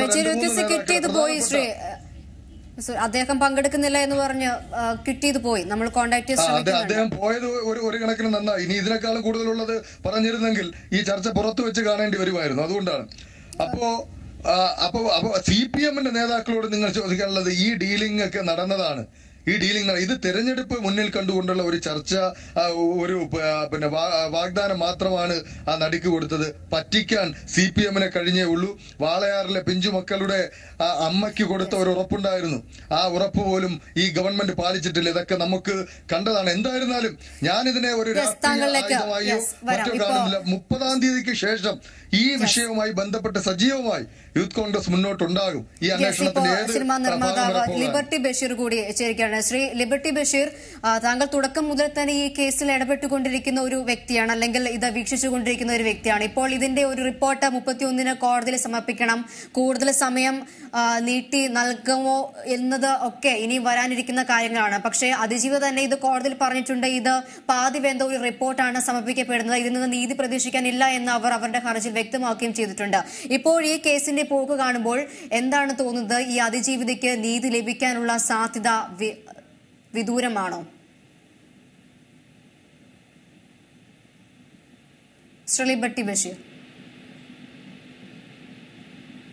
അദ്ദേഹം പങ്കെടുക്കുന്നില്ല എന്ന് പറഞ്ഞ് കിട്ടിയത് പോയി. നമ്മൾ കോൺടാക്ട് അദ്ദേഹം പോയത് ഒരു കണക്കിന് നന്നായി. ഇനി ഇതിനേക്കാളും കൂടുതലുള്ളത് പറഞ്ഞിരുന്നെങ്കിൽ ഈ ചർച്ച പുറത്തു വെച്ച് കാണേണ്ടി വരുമായിരുന്നു. അതുകൊണ്ടാണ്. അപ്പോ CPM-ന്റെ നേതാക്കളോട് നിങ്ങൾ ചോദിക്കാനുള്ളത്, ഈ ഡീലിംഗ് ഒക്കെ നടന്നതാണ്. ഇത് തെരഞ്ഞെടുപ്പ് മുന്നിൽ കണ്ടുകൊണ്ടുള്ള ഒരു ചർച്ച, ഒരു വാഗ്ദാനം മാത്രമാണ് ആ നടിക്ക് കൊടുത്തത്. പറ്റിക്കാൻ CPM-നെ കഴിഞ്ഞേ ഉള്ളൂ. വാളയാറിലെ പിഞ്ചുമക്കളുടെ അമ്മയ്ക്ക് കൊടുത്ത ഒരു ഉറപ്പുണ്ടായിരുന്നു. ആ ഉറപ്പ് പോലും ഈ ഗവൺമെന്റ് പാലിച്ചിട്ടില്ല. ഇതൊക്കെ നമുക്ക് കണ്ടതാണ്. എന്തായിരുന്നാലും ഞാനിതിനെ ഒരു രാഷ്ട്രീയമായോ മറ്റോ കാണുന്നില്ല. 30-ാം തീയതിക്ക് ശേഷം ഈ വിഷയവുമായി ബന്ധപ്പെട്ട് സജീവമായി യൂത്ത് കോൺഗ്രസ് മുന്നോട്ടുണ്ടാകും. ഈ അന്വേഷണത്തിന്റെ സിനിമാ നിർമ്മാതാവ് ലിബർട്ടി ബഷീർ കൂടി ചേരുകയാണ്. ശ്രീ ലിബർട്ടി ബഷീർ, താങ്കൾ തുടക്കം മുതൽ തന്നെ ഈ കേസിൽ ഇടപെട്ടുകൊണ്ടിരിക്കുന്ന ഒരു വ്യക്തിയാണ്, അല്ലെങ്കിൽ ഇത് വീക്ഷിച്ചുകൊണ്ടിരിക്കുന്ന ഒരു വ്യക്തിയാണ്. ഇപ്പോൾ ഇതിന്റെ ഒരു റിപ്പോർട്ട് 31-ന് കോടതിയിൽ സമർപ്പിക്കണം. കൂടുതൽ സമയം നീട്ടി നൽകുമോ എന്നത് ഒക്കെ ഇനി വരാനിരിക്കുന്ന കാര്യങ്ങളാണ്. പക്ഷേ അതിജീവ തന്നെ ഇത് കോടതിയിൽ പറഞ്ഞിട്ടുണ്ട്, ഇത് പാതി വെന്ത ഒരു റിപ്പോർട്ടാണ് സമർപ്പിക്കപ്പെടുന്നത്, ഇതിൽ നിന്ന് നീതി പ്രതീക്ഷിക്കാനില്ല എന്ന് അവർ അവരുടെ ഹർജിയിൽ വ്യക്തമാക്കുകയും ചെയ്തിട്ടുണ്ട്. ഇപ്പോൾ ഈ കേസിന്റെ പോക്ക് കാണുമ്പോൾ എന്താണ് തോന്നുന്നത്? ഈ അതിജീവിതയ്ക്ക് നീതി ലഭിക്കാനുള്ള സാധ്യത വിദൂരമാണോ? ശ്രീ ലിബർട്ടി ബഷീർ,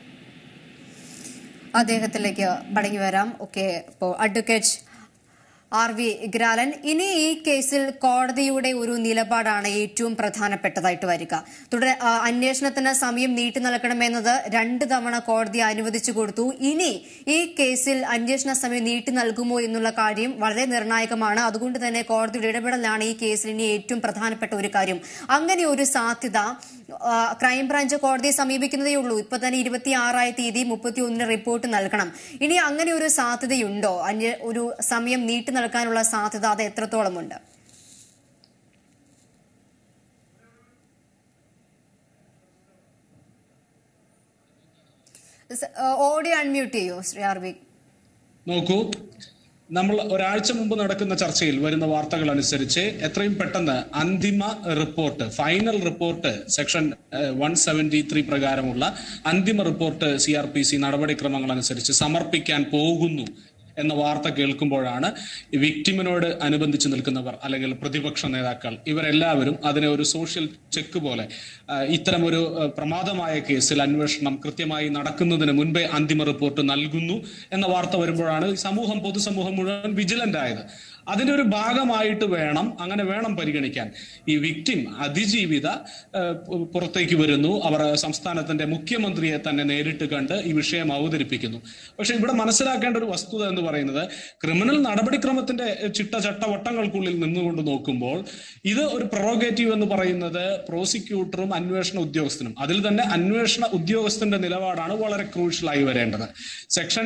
അദ്ദേഹത്തിലേക്ക് മടങ്ങി വരാം. ഓക്കെ, ഇപ്പോൾ അഡ്വക്കേറ്റ് RV ഗ്രാലൻ, ഇനി ഈ കേസിൽ കോടതിയുടെ ഒരു നിലപാടാണ് ഏറ്റവും പ്രധാനപ്പെട്ടതായിട്ട് വരിക. അന്വേഷണത്തിന് സമയം നീട്ടി നൽകണമെന്നത് 2 തവണ കോടതി അനുവദിച്ചു കൊടുത്തു. ഇനി ഈ കേസിൽ അന്വേഷണ സമയം നീട്ടി നൽകുമോ എന്നുള്ള കാര്യം വളരെ നിർണായകമാണ്. അതുകൊണ്ട് തന്നെ കോടതിയുടെ ഇടപെടലാണ് ഈ കേസിൽ ഇനി ഏറ്റവും പ്രധാനപ്പെട്ട ഒരു കാര്യം. അങ്ങനെ ഒരു സാധ്യത ക്രൈംബ്രാഞ്ച് കോടതിയെ സമീപിക്കുന്നതേ ഉള്ളൂ. ഇപ്പൊ തന്നെ 26-ാം തീയതി 31-ന് റിപ്പോർട്ട് നൽകണം. ഇനി അങ്ങനെ ഒരു സാധ്യതയുണ്ടോ? ഒരു സമയം നീട്ടി നൽകാനുള്ള സാധ്യത അത് എത്രത്തോളമുണ്ട്? ഓഡിയോ അൺമ്യൂട്ട് ചെയ്യോ ശ്രീ ആർവി? നോക്കൂ, നമ്മൾ ഒരാഴ്ച മുമ്പ് നടക്കുന്ന ചർച്ചയിൽ വരുന്ന വാർത്തകൾ അനുസരിച്ച് എത്രയും പെട്ടെന്ന് അന്തിമ റിപ്പോർട്ട്, ഫൈനൽ റിപ്പോർട്ട്, സെക്ഷൻ 173 പ്രകാരമുള്ള അന്തിമ റിപ്പോർട്ട് CRPC നടപടിക്രമങ്ങൾ അനുസരിച്ച് സമർപ്പിക്കാൻ പോകുന്നു എന്ന വാർത്ത കേൾക്കുമ്പോഴാണ് വിക്ടിമിനോട് അനുബന്ധിച്ച് നിൽക്കുന്നവർ അല്ലെങ്കിൽ പ്രതിപക്ഷ നേതാക്കൾ ഇവരെല്ലാവരും അതിനെ ഒരു സോഷ്യൽ ചെക്ക് പോലെ ഇത്തരമൊരു പ്രമാദമായ കേസിൽ അന്വേഷണം കൃത്യമായി നടക്കുന്നതിന് മുൻപേ അന്തിമ റിപ്പോർട്ട് നൽകുന്നു എന്ന വാർത്ത വരുമ്പോഴാണ് പൊതുസമൂഹം മുഴുവൻ വിജിലന്റ് ആയത്. അതിന്റെ ഒരു ഭാഗമായിട്ട് അങ്ങനെ വേണം പരിഗണിക്കാൻ. ഈ വിക്ടിം അതിജീവിത പുറത്തേക്ക് വരുന്നു, അവർ സംസ്ഥാനത്തിന്റെ മുഖ്യമന്ത്രിയെ തന്നെ നേരിട്ട് കണ്ട് ഈ വിഷയം അവതരിപ്പിക്കുന്നു. പക്ഷെ ഇവിടെ മനസ്സിലാക്കേണ്ട ഒരു വസ്തുത എന്ന് പറയുന്നത്, ക്രിമിനൽ നടപടിക്രമത്തിന്റെ ചട്ടവട്ടങ്ങൾക്കുള്ളിൽ നിന്നുകൊണ്ട് നോക്കുമ്പോൾ ഇത് ഒരു പ്രൊറോഗേറ്റീവ് എന്ന് പറയുന്നത് പ്രോസിക്യൂട്ടറും അന്വേഷണ ഉദ്യോഗസ്ഥനും, അതിൽ തന്നെ അന്വേഷണ ഉദ്യോഗസ്ഥന്റെ നിലപാടാണ് വളരെ ക്രൂഷ്യലായി വരേണ്ടത്. സെക്ഷൻ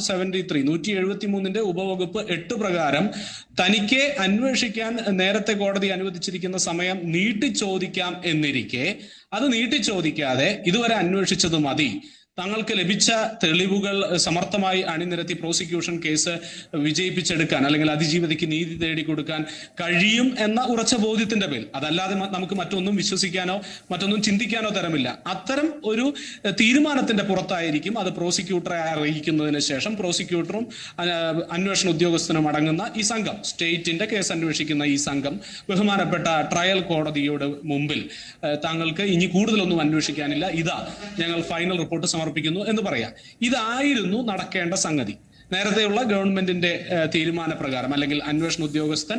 173 ഉപവകുപ്പ് 8 പ്രകാരം തനിക്ക് അന്വേഷിക്കാൻ നേരത്തെ കോടതി അനുവദിച്ചിരിക്കുന്ന സമയം നീട്ടിച്ചോദിക്കാം എന്നിരിക്കെ അത് നീട്ടിച്ചോദിക്കാതെ ഇതുവരെ അന്വേഷിച്ചത് മതി, തങ്ങൾക്ക് ലഭിച്ച തെളിവുകൾ സമർത്ഥമായി അണിനിരത്തി പ്രോസിക്യൂഷൻ കേസ് വിജയിപ്പിച്ചെടുക്കാൻ അല്ലെങ്കിൽ അതിജീവിതയ്ക്ക് നീതി നേടിക്കൊടുക്കാൻ കഴിയും എന്ന ഉറച്ച ബോധ്യത്തിന്റെ പേരിൽ, അതല്ലാതെ നമുക്ക് മറ്റൊന്നും വിശ്വസിക്കാനോ മറ്റൊന്നും ചിന്തിക്കാനോ തരമില്ല. അത്തരം ഒരു തീരുമാനത്തിന്റെ പുറത്തായിരിക്കും അത് പ്രോസിക്യൂട്ടറെ അറിയിക്കുന്നതിന് ശേഷം പ്രോസിക്യൂട്ടറും അന്വേഷണ ഉദ്യോഗസ്ഥനും അടങ്ങുന്ന ഈ സംഘം, സ്റ്റേറ്റിന്റെ കേസ് അന്വേഷിക്കുന്ന ഈ സംഘം ബഹുമാനപ്പെട്ട ട്രയൽ കോടതിയുടെ മുമ്പിൽ താങ്കൾക്ക് ഇനി കൂടുതലൊന്നും അന്വേഷിക്കാനില്ല, ഇതാ ഞങ്ങൾ ഫൈനൽ റിപ്പോർട്ട് സമർപ്പിക്കുന്നു എന്ന് പറയാം. ഇതായിരുന്നു നടക്കേണ്ട സംഗതി. നേരത്തെയുള്ള ഗവൺമെന്റിന്റെ തീരുമാനപ്രകാരം അല്ലെങ്കിൽ അന്വേഷണ ഉദ്യോഗസ്ഥൻ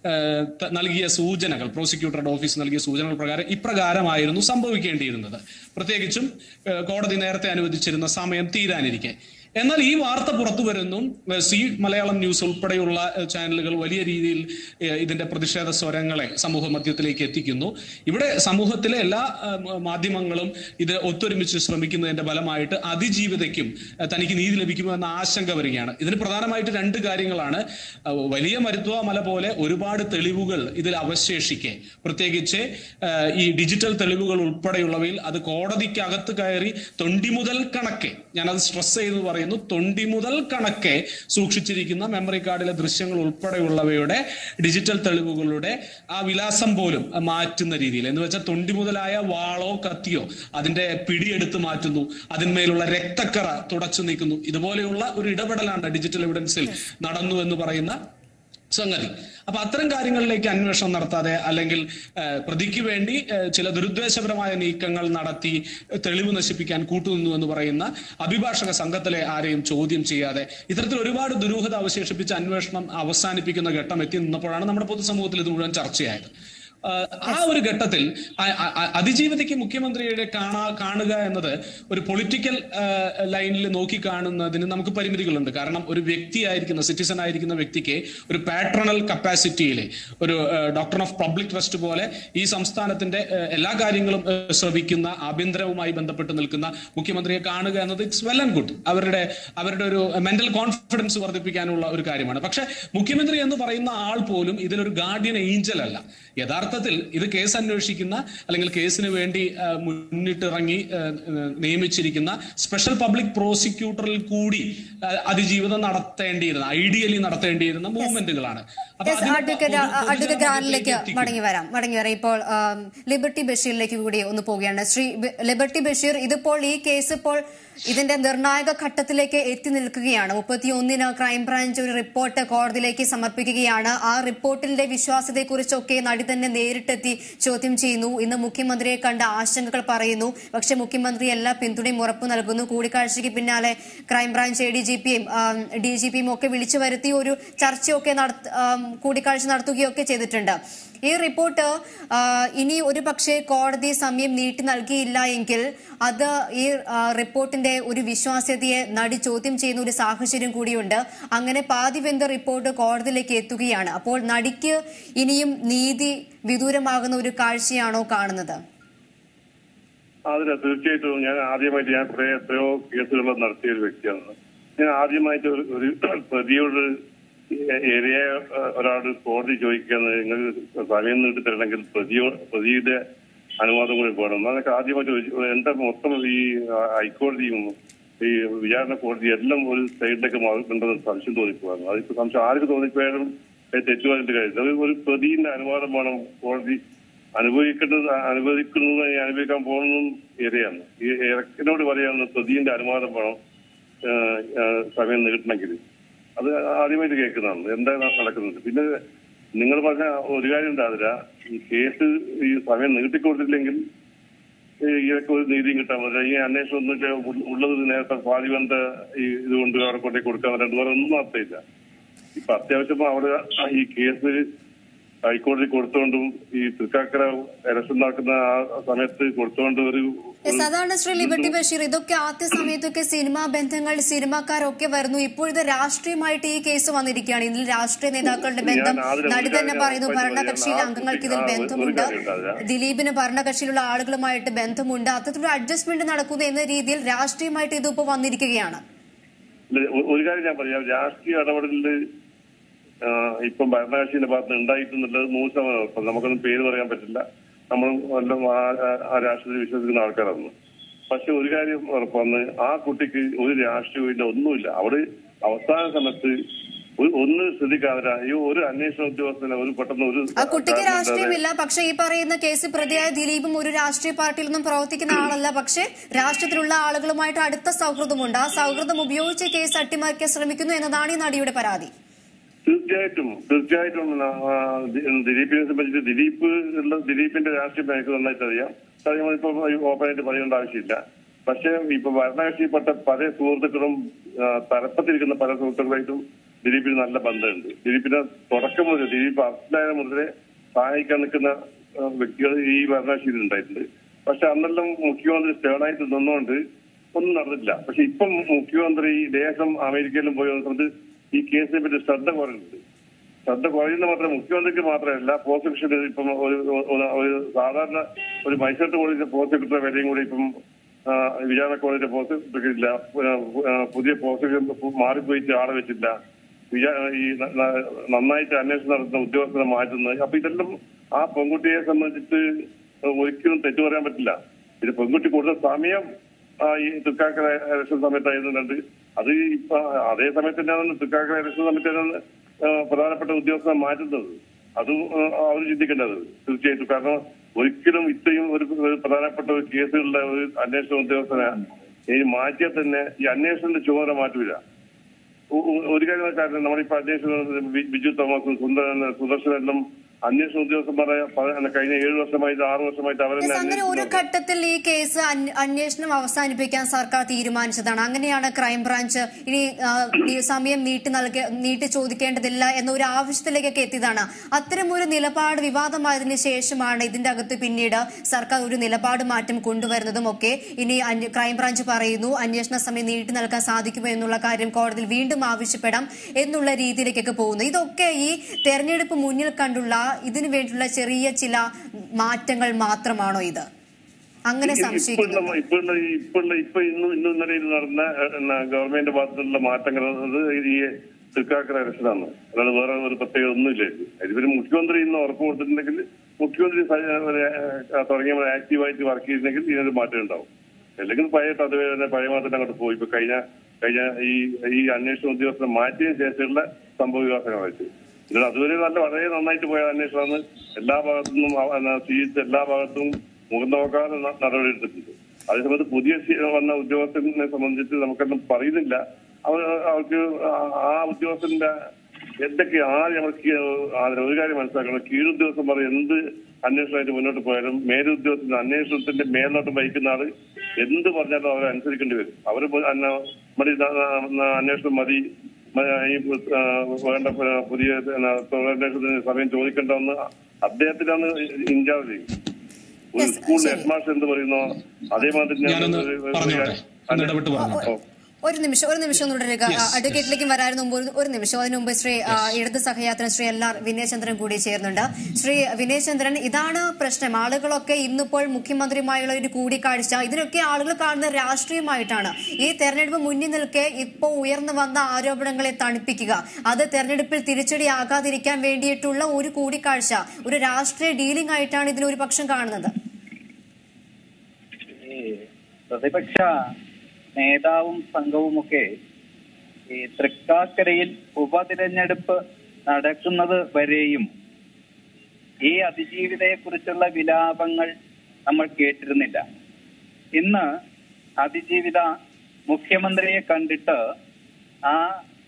നൽകിയ സൂചനകൾ, പ്രോസിക്യൂട്ടറുടെ ഓഫീസ് നൽകിയ സൂചനകൾ പ്രകാരം ഇപ്രകാരമായിരുന്നു സംഭവിക്കേണ്ടിയിരുന്നത്, പ്രത്യേകിച്ചും കോടതി നേരത്തെ അനുവദിച്ചിരുന്ന സമയം തീരാനിരിക്കെ. എന്നാൽ ഈ വാർത്ത പുറത്തു വരുന്നു, മലയാളം ന്യൂസ് ഉൾപ്പെടെയുള്ള ചാനലുകൾ വലിയ രീതിയിൽ ഇതിന്റെ പ്രതിഷേധ സ്വരങ്ങളെ സമൂഹ മധ്യത്തിലേക്ക് എത്തിക്കുന്നു. ഇവിടെ സമൂഹത്തിലെ എല്ലാ മാധ്യമങ്ങളും ഇത് ഒത്തൊരുമിച്ച് ശ്രമിക്കുന്നതിന്റെ ഫലമായിട്ട് അതിജീവിതയ്ക്കും തനിക്ക് നീതി ലഭിക്കുമോ എന്ന ആശങ്ക വരികയാണ്. ഇതിന് പ്രധാനമായിട്ട് 2 കാര്യങ്ങളാണ്. വലിയ മരുത്വ മല പോലെ ഒരുപാട് തെളിവുകൾ ഇതിൽ അവശേഷിക്കെ, പ്രത്യേകിച്ച് ഈ ഡിജിറ്റൽ തെളിവുകൾ ഉൾപ്പെടെയുള്ളവയിൽ അത് കോടതിക്കകത്ത് കയറി തൊണ്ടി മുതൽ കണക്കെ, ഞാനത് സ്ട്രെസ് ചെയ്ത് പറയുന്നു, തൊണ്ടി മുതൽ കണക്കെ സൂക്ഷിച്ചിരിക്കുന്ന മെമ്മറി കാർഡിലെ ദൃശ്യങ്ങൾ ഉൾപ്പെടെയുള്ളവയുടെ ഡിജിറ്റൽ തെളിവുകളുടെ ആ വിലാസം പോലും മാറ്റുന്ന രീതിയിൽ, എന്ന് വെച്ചാൽ തൊണ്ടി മുതലായ വാളോ കത്തിയോ അതിന്റെ പിടിയെടുത്ത് മാറ്റുന്നു, അതിന്മേലുള്ള രക്തക്കറ തുടച്ചു നീക്കുന്നു. ഇതുപോലെയുള്ള ഒരു ഇടപെടലാണ് ഡിജിറ്റൽ എവിഡൻസിൽ നടന്നു എന്ന് പറയുന്ന സംഗതി. അപ്പൊ അത്തരം കാര്യങ്ങളിലേക്ക് അന്വേഷണം നടത്താതെ അല്ലെങ്കിൽ പ്രതിക്ക് വേണ്ടി ചില ദുരുദ്ദേശപരമായ നീക്കങ്ങൾ നടത്തി തെളിവ് നശിപ്പിക്കാൻ കൂട്ടുനിന്നു എന്ന് പറയുന്ന അഭിഭാഷക സംഘത്തിലെ ആരെയും ചോദ്യം ചെയ്യാതെ ഇത്തരത്തിൽ ഒരുപാട് ദുരൂഹത അവശേഷിപ്പിച്ച് അന്വേഷണം അവസാനിപ്പിക്കുന്ന ഘട്ടം എത്തി നിന്നപ്പോഴാണ് നമ്മുടെ പൊതുസമൂഹത്തിൽ ഇത് മുഴുവൻ ചർച്ചയായത്. ആ ഒരു ഘട്ടത്തിൽ അതിജീവിതയ്ക്ക് മുഖ്യമന്ത്രിയുടെ കാണുക എന്നത് ഒരു പൊളിറ്റിക്കൽ ലൈനിൽ നോക്കി കാണുന്നതിന് നമുക്ക് പരിമിതികളുണ്ട്. കാരണം ഒരു വ്യക്തിയായിരിക്കുന്ന, സിറ്റിസൺ ആയിരിക്കുന്ന വ്യക്തിക്ക് ഒരു പാട്രണൽ കപ്പാസിറ്റിയിലെ ഒരു ഡോക്ടർ ഓഫ് പബ്ലിക് ട്രസ്റ്റ് പോലെ ഈ സംസ്ഥാനത്തിന്റെ എല്ലാ കാര്യങ്ങളും ശ്രവിക്കുന്ന, ആഭ്യന്തരവുമായി ബന്ധപ്പെട്ട് നിൽക്കുന്ന മുഖ്യമന്ത്രിയെ കാണുക എന്നത് ഇറ്റ്സ് വെൽ ആൻഡ് ഗുഡ്, അവരുടെ ഒരു മെന്റൽ കോൺഫിഡൻസ് വർദ്ധിപ്പിക്കാനുള്ള ഒരു കാര്യമാണ്. പക്ഷെ മുഖ്യമന്ത്രി എന്ന് പറയുന്ന ആൾ പോലും ഇതിലൊരു ഗാർഡിയൻ ഏഞ്ചൽ അല്ല. യഥാർത്ഥത്തിൽ ഇത് കേസ് അന്വേഷിക്കുന്ന അല്ലെങ്കിൽ കേസിന് വേണ്ടി മുന്നിട്ടിറങ്ങി നിയമിച്ചിരിക്കുന്ന സ്പെഷ്യൽ പബ്ലിക് പ്രോസിക്യൂട്ടറിൽ കൂടി അതിജീവിതം ഐഡിയലി നടത്തേണ്ടിയിരുന്ന മൂവ്മെന്റുകളാണ്. അഡ്വക്കേറ്റ് ഗ്രാനിലേക്ക് മടങ്ങി വരാം. ഇപ്പോൾ ലിബർട്ടി ബഷീറിലേക്ക് കൂടി ഒന്ന് പോവുകയാണ്. ശ്രീ ലിബർട്ടി ബഷീർ, ഇതിപ്പോൾ ഈ കേസ് ഇപ്പോൾ ഇതിന്റെ നിർണായക ഘട്ടത്തിലേക്ക് എത്തി നിൽക്കുകയാണ്. 31-ന് ക്രൈംബ്രാഞ്ച് ഒരു റിപ്പോർട്ട് കോടതിയിലേക്ക് സമർപ്പിക്കുകയാണ്. ആ റിപ്പോർട്ടിന്റെ വിശ്വാസ്യതയെക്കുറിച്ചൊക്കെ നടി തന്നെ നേരിട്ടെത്തി ചോദ്യം ചെയ്യുന്നു. ഇന്ന് മുഖ്യമന്ത്രിയെ കണ്ട ആശങ്കകൾ പറയുന്നു. പക്ഷെ മുഖ്യമന്ത്രി എല്ലാ പിന്തുണയും ഉറപ്പു നൽകുന്നു. കൂടിക്കാഴ്ചയ്ക്ക് പിന്നാലെ ക്രൈംബ്രാഞ്ച് DGPയും ഒക്കെ വിളിച്ചു വരുത്തി ഒരു ചർച്ചയൊക്കെ കൂടിക്കാഴ്ച നടത്തുകയൊക്കെ ചെയ്തിട്ടുണ്ട്. ഈ റിപ്പോർട്ട് ഇനി ഒരു പക്ഷേ കോടതി സമയം നീട്ടി നൽകിയില്ല എങ്കിൽ അത് ഈ റിപ്പോർട്ടിന്റെ ഒരു വിശ്വാസ്യതയെ നടി ചോദ്യം ചെയ്യുന്ന ഒരു സാഹചര്യം കൂടിയുണ്ട്. അങ്ങനെ പാതിവെന്ത റിപ്പോർട്ട് കോടതിയിലേക്ക് എത്തുകയാണ്. അപ്പോൾ നടിക്ക് ഇനിയും നീതി വിദൂരമാകുന്ന ഒരു കാഴ്ചയാണോ കാണുന്നത്? അതിന് തീർച്ചയായിട്ടും ഞാൻ എത്രയോ കേസുകൾ നടത്തിയ ഒരു വ്യക്തിയാണ്. ഞാൻ ആദ്യമായിട്ട് ഒരു പ്രതിയോട് ഏരിയ ഒരാൾ കോടതി ചോദിക്കുന്നത് നിങ്ങൾ സമയം നീട്ടി തരണമെങ്കിൽ പ്രതിയുടെ അനുവാദം കൂടി വേണം. അതൊക്കെ ആദ്യമായിട്ട് എന്റെ മൊത്തം ഈ ഹൈക്കോടതിയും ഈ വിചാരണ കോടതി എല്ലാം ഒരു സൈഡിലേക്ക് മാറുന്നുണ്ടെന്ന് സംശയം തോന്നിപ്പോകുന്നു. അതിപ്പോ സംശയം ആർക്ക് തോന്നിപ്പോയാലും തെറ്റുവാനായിട്ട് കഴിയില്ല. ഒരു പ്രതിയുടെ അനുവാദം വേണം. കോടതി അനുവദിക്കുന്നത് അനുഭവിക്കാൻ പോകുന്നതും ഏരിയയാണ്. ഈ ഇറക്കിനോട് പറയാവുന്ന പ്രതിയുടെ അനുവാദം വേണം സമയം നീട്ടണമെങ്കിൽ. അത് ആദ്യമായിട്ട് കേൾക്കുന്നതാണ് എന്താണ് നടക്കുന്നത്. പിന്നെ നിങ്ങൾ പറഞ്ഞ ഒരു കാര്യം ഉണ്ടാവില്ല, ഈ കേസ് ഈ സമയം നീട്ടിക്കൊടുത്തില്ലെങ്കിൽ ഇതൊക്കെ ഒരു നീതിയും കിട്ടാൻ പറ്റില്ല. ഈ അന്വേഷണം ഒന്നും ഉള്ളത് നേരത്തെ പാതിവന്ത ഇതുകൊണ്ട് അവിടെ കൊണ്ടേ കൊടുക്കാൻ വേറെ ഒന്നും അർത്ഥമില്ല. ഇപ്പൊ അത്യാവശ്യം അവിടെ ഈ കേസ് ഹൈക്കോടതി കൊടുത്തോണ്ടും ഈ തൃക്കാക്കര ഇലക്ഷൻ നടക്കുന്ന ആ സമയത്ത് കൊടുത്തോണ്ട് ഒരു അതാണ് ശ്രീ ലിബർട്ടി ബഷീർ. ഇതൊക്കെ ആദ്യ സമയത്തൊക്കെ സിനിമാ ബന്ധങ്ങൾ, സിനിമാക്കാരൊക്കെ വരുന്നു. ഇപ്പോൾ ഇത് രാഷ്ട്രീയമായിട്ട് ഈ കേസ് വന്നിരിക്കുകയാണ്. ഇതിൽ രാഷ്ട്രീയ നേതാക്കളുടെ ബന്ധം നടി തന്നെ പറയുന്നു. ഭരണകക്ഷിയിലെ അംഗങ്ങൾക്ക് ഇതിൽ ബന്ധമുണ്ട്. ദിലീപിന് ഭരണകക്ഷിയിലുള്ള ആളുകളുമായിട്ട് ബന്ധമുണ്ട്. അത്തരത്തിലൊരു അഡ്ജസ്റ്റ്മെന്റ് നടക്കുന്നു എന്ന രീതിയിൽ രാഷ്ട്രീയമായിട്ട് ഇതിപ്പോ വന്നിരിക്കുകയാണ്. ഒരു കാര്യം ഞാൻ പറയാം, രാഷ്ട്രീയ ഇടപെടലില് ഇപ്പം ഭരണകക്ഷിയുടെ ഭാഗത്ത് ഉണ്ടായിട്ടുള്ളത് 100%. നമുക്കൊന്നും പേര് പറയാൻ പറ്റില്ല. നമ്മൾ എല്ലാം ആ രാഷ്ട്രീയത്തിൽ വിശ്വസിക്കുന്ന ആൾക്കാരാണ്. പക്ഷെ ഒരു കാര്യം ഉറപ്പാണ്, ആ കുട്ടിക്ക് ഒരു രാഷ്ട്രീയമില്ല, ഒന്നുമില്ല. അവിടെ അവസാന സമയത്ത് ഒന്ന് ശ്രദ്ധിക്കാതെ ഒരു അന്വേഷണ ഉദ്യോഗസ്ഥനെ ഒരു പെട്ടെന്ന് ഒരു ആ കുട്ടിക്ക് രാഷ്ട്രീയമില്ല. പക്ഷെ ഈ പറയുന്ന കേസ് പ്രതിയായ ദിലീപും ഒരു രാഷ്ട്രീയ പാർട്ടിയിലൊന്നും പ്രവർത്തിക്കുന്ന ആളല്ല. പക്ഷെ രാഷ്ട്രീയത്തിലുള്ള ആളുകളുമായിട്ട് അടുത്ത സൗഹൃദമുണ്ട്. ആ സൗഹൃദം ഉപയോഗിച്ച് കേസ് അട്ടിമറിക്കാൻ ശ്രമിക്കുന്നു എന്നതാണ് ഈ നടിയുടെ പരാതി. തീർച്ചയായിട്ടും ദിലീപിനെ സംബന്ധിച്ച് ദിലീപിന്റെ രാഷ്ട്രീയം എനിക്ക് നന്നായിട്ട് അറിയാം. ഇപ്പൊ ഓപ്പണായിട്ട് പറയേണ്ട ആവശ്യമില്ല. പക്ഷെ ഇപ്പൊ ഭരണകക്ഷിപ്പെട്ട പല സുഹൃത്തുക്കളും തലപ്പത്തിരിക്കുന്ന പല സുഹൃത്തുക്കളായിട്ടും ദിലീപിന് നല്ല ബന്ധമുണ്ട്. ദിലീപിന്റെ തുടക്കം മുതൽ ദിലീപ് അറസ്റ്റിലായ മുതലേ സഹായിക്കാൻ നിൽക്കുന്ന വ്യക്തികൾ ഈ ഭരണകക്ഷിയിൽ ഉണ്ടായിട്ടുണ്ട്. പക്ഷെ അന്നെല്ലാം മുഖ്യമന്ത്രി സ്റ്റേണായിട്ട് നിന്നുകൊണ്ട് ഒന്നും നടന്നിട്ടില്ല. പക്ഷെ ഇപ്പം മുഖ്യമന്ത്രി ദേശം അമേരിക്കയിലും പോയി വന്നിട്ട് ഈ കേസിനെ പറ്റി ശ്രദ്ധ കുറയുന്നുണ്ട്. ശ്രദ്ധ കുറയുന്ന മാത്രമേ മുഖ്യമന്ത്രിക്ക് മാത്രമല്ല, പ്രോസിക്യൂഷൻ ഇപ്പം ഒരു സാധാരണ ഒരു മജിസ്ട്രേറ്റ് കോടതിയിലെ പ്രോസിക്യൂട്ടറുടെ വിലയും കൂടി ഇപ്പം വിചാരണ കോടതിയിലെ പ്രോസിക്യൂട്ടർക്ക് ഇല്ല. പുതിയ പ്രോസിക്യൂട്ടർ മാറിപ്പോയിട്ട് ആളെ വെച്ചില്ല. ഈ നന്നായിട്ട് അന്വേഷണം നടത്തുന്ന ഉദ്യോഗസ്ഥരെ മാറ്റുന്നത്. അപ്പൊ ഇതെല്ലാം ആ പെൺകുട്ടിയെ സംബന്ധിച്ച് ഒരിക്കലും തെറ്റു പറയാൻ പറ്റില്ല. ഇത് പെൺകുട്ടി കൂടുതൽ സമയം ഈ തൃക്കാക്കര ഇലക്ഷൻ സമയത്തായിരുന്നുണ്ട്. അത് ഇപ്പൊ അതേ സമയത്ത് തന്നെയാണ് തൃക്കാക്കര ഇലക്ഷൻ സമയത്ത് തന്നെയാണ് പ്രധാനപ്പെട്ട ഉദ്യോഗസ്ഥരെ മാറ്റുന്നത്. അതും അവർ ചിന്തിക്കേണ്ടത് തീർച്ചയായിട്ടും. കാരണം ഒരിക്കലും ഇത്രയും ഒരു പ്രധാനപ്പെട്ട ഒരു കേസുകളുടെ ഒരു അന്വേഷണ ഉദ്യോഗസ്ഥനെ ഇനി മാറ്റിയാൽ തന്നെ ഈ അന്വേഷണത്തിന്റെ ചുമതല മാറ്റൂല. ഒരു കാര്യം നമ്മളിപ്പോ അന്വേഷണം ബിജു തോമസ് സുദർശനെല്ലാം അന്വേഷണ ഉദ്യോഗസ്ഥന്മാരെ കഴിഞ്ഞ 7 വർഷമായിട്ട് 6 വർഷമായിട്ട് അങ്ങനെ ഒരു ഘട്ടത്തിൽ ഈ കേസ് അന്വേഷണം അവസാനിപ്പിക്കാൻ സർക്കാർ തീരുമാനിച്ചതാണ്. അങ്ങനെയാണ് ക്രൈംബ്രാഞ്ച് ഇനി സമയം നീട്ടി ചോദിക്കേണ്ടതില്ല എന്ന ഒരു ആവശ്യത്തിലേക്കൊക്കെ എത്തിയതാണ്. അത്തരം ഒരു നിലപാട് വിവാദമായതിനു ശേഷമാണ് ഇതിന്റെ അകത്ത് പിന്നീട് സർക്കാർ ഒരു നിലപാട് മാറ്റം കൊണ്ടുവരുന്നതും ഒക്കെ. ഇനി ക്രൈംബ്രാഞ്ച് പറയുന്നു അന്വേഷണ സമയം നീട്ടി നൽകാൻ സാധിക്കുമോ എന്നുള്ള കാര്യം കോടതിയിൽ വീണ്ടും ആവശ്യപ്പെടാം എന്നുള്ള രീതിയിലേക്കൊക്കെ പോകുന്നു. ഇതൊക്കെ ഈ തെരഞ്ഞെടുപ്പ് മുന്നിൽ കണ്ടുള്ള ഇതിനു വേണ്ടിയുള്ള ചെറിയ ചില മാറ്റങ്ങൾ മാത്രമാണോ ഇത്? അങ്ങനെ സംശയിക്കുന്നു. ഇപ്പൊ ഇന്നും ഇന്നലെയിൽ നടന്ന ഗവൺമെന്റിന്റെ ഭാഗത്തുള്ള മാറ്റങ്ങൾ ഈ തൃക്കാക്കര ഇലക്ഷനാണ്. അതാണ് വേറെ ഒരു പ്രത്യേകത ഒന്നുമില്ല. ഇതിന് മുഖ്യമന്ത്രി ഇന്ന് ഉറപ്പ് കൊടുത്തിട്ടുണ്ടെങ്കിൽ, മുഖ്യമന്ത്രി തുടങ്ങിയ ആക്റ്റീവായിട്ട് വർക്ക് ചെയ്തിട്ടുണ്ടെങ്കിൽ ഇതിനൊരു മാറ്റം ഉണ്ടാവും. അല്ലെങ്കിൽ പഴയ മാറ്റം അങ്ങോട്ട് പോയി. ഇപ്പൊ കഴിഞ്ഞ ഈ അന്വേഷണ ഉദ്യോഗസ്ഥരെ മാറ്റിയതിനു ശേഷമുള്ള സംഭവ വികാസങ്ങളായിട്ട് ഇത് അതുവരെ വളരെ നന്നായിട്ട് പോയ അന്വേഷണമാണ്. എല്ലാ ഭാഗത്തുനിന്നും സ്വീകരിച്ച എല്ലാ ഭാഗത്തും മുഖം നോക്കാതെ നടപടി എടുത്തിട്ടുണ്ട്. അതേസമയത്ത് പുതിയ വന്ന ഉദ്യോഗസ്ഥനെ സംബന്ധിച്ച് നമുക്കൊന്നും പറയുന്നില്ല. അവർക്ക് ആ ഉദ്യോഗസ്ഥന്റെ എന്തൊക്കെ ആദ്യം നമുക്ക് ഒരു കാര്യം മനസ്സിലാക്കണം. കീഴുദ്യോഗസ്ഥന്മാർ എന്ത് അന്വേഷണമായിട്ട് മുന്നോട്ട് പോയാലും മേലുദ്യോഗസ്ഥന്റെ അന്വേഷണത്തിന്റെ മേൽനോട്ടം വഹിക്കുന്ന ആള് എന്ത് പറഞ്ഞാലും അവരെ അനുസരിക്കേണ്ടി വരും. അവര് അന്വേഷണം മതി, ഈ വേണ്ട പുതിയ തൊഴിലന്വേഷണത്തിന് സമയം ചോദിക്കേണ്ടെന്ന് അദ്ദേഹത്തിനാണ് ഇൻചാർജ്. ഒരു സ്കൂൾ ഹെഡ് മാസ്റ്റർ എന്ത് പറയുന്നോ അതേമാതിരി ഒരു നിമിഷം തുടരുക. അഡ്വക്കേറ്റിലേക്കും വരാനും മുമ്പ് ഒരു നിമിഷം. അതിനു മുമ്പ് ശ്രീ ഇടത് സഹയാത്രൻ ശ്രീ LR വിനയചന്ദ്രൻ കൂടി ചേർന്നുണ്ട്. ശ്രീ വിനയചന്ദ്രൻ, ഇതാണ് പ്രശ്നം. ആളുകളൊക്കെ ഇന്നിപ്പോൾ മുഖ്യമന്ത്രിയുമായുള്ള ഒരു കൂടിക്കാഴ്ച, ഇതിനൊക്കെ ആളുകൾ കാണുന്ന രാഷ്ട്രീയമായിട്ടാണ്. ഈ തെരഞ്ഞെടുപ്പ് മുന്നിൽ നിൽക്കെ ഇപ്പോൾ ഉയർന്നു വന്ന ആരോപണങ്ങളെ തണുപ്പിക്കുക, അത് തെരഞ്ഞെടുപ്പിൽ തിരിച്ചടിയാകാതിരിക്കാൻ വേണ്ടിയിട്ടുള്ള ഒരു കൂടിക്കാഴ്ച, ഒരു രാഷ്ട്രീയ ഡീലിംഗ് ആയിട്ടാണ് ഇതിനൊരു പക്ഷം കാണുന്നത്. പ്രതിപക്ഷ നേതാവും സംഘവുമൊക്കെ ഈ തൃക്കാക്കരയിൽ ഉപതിരഞ്ഞെടുപ്പ് നടക്കുന്നത് വരെയും ഈ അതിജീവിതയെക്കുറിച്ചുള്ള വിലാപങ്ങൾ നമ്മൾ കേട്ടിരുന്നില്ല. ഇന്ന് അതിജീവിത മുഖ്യമന്ത്രിയെ കണ്ടിട്ട് ആ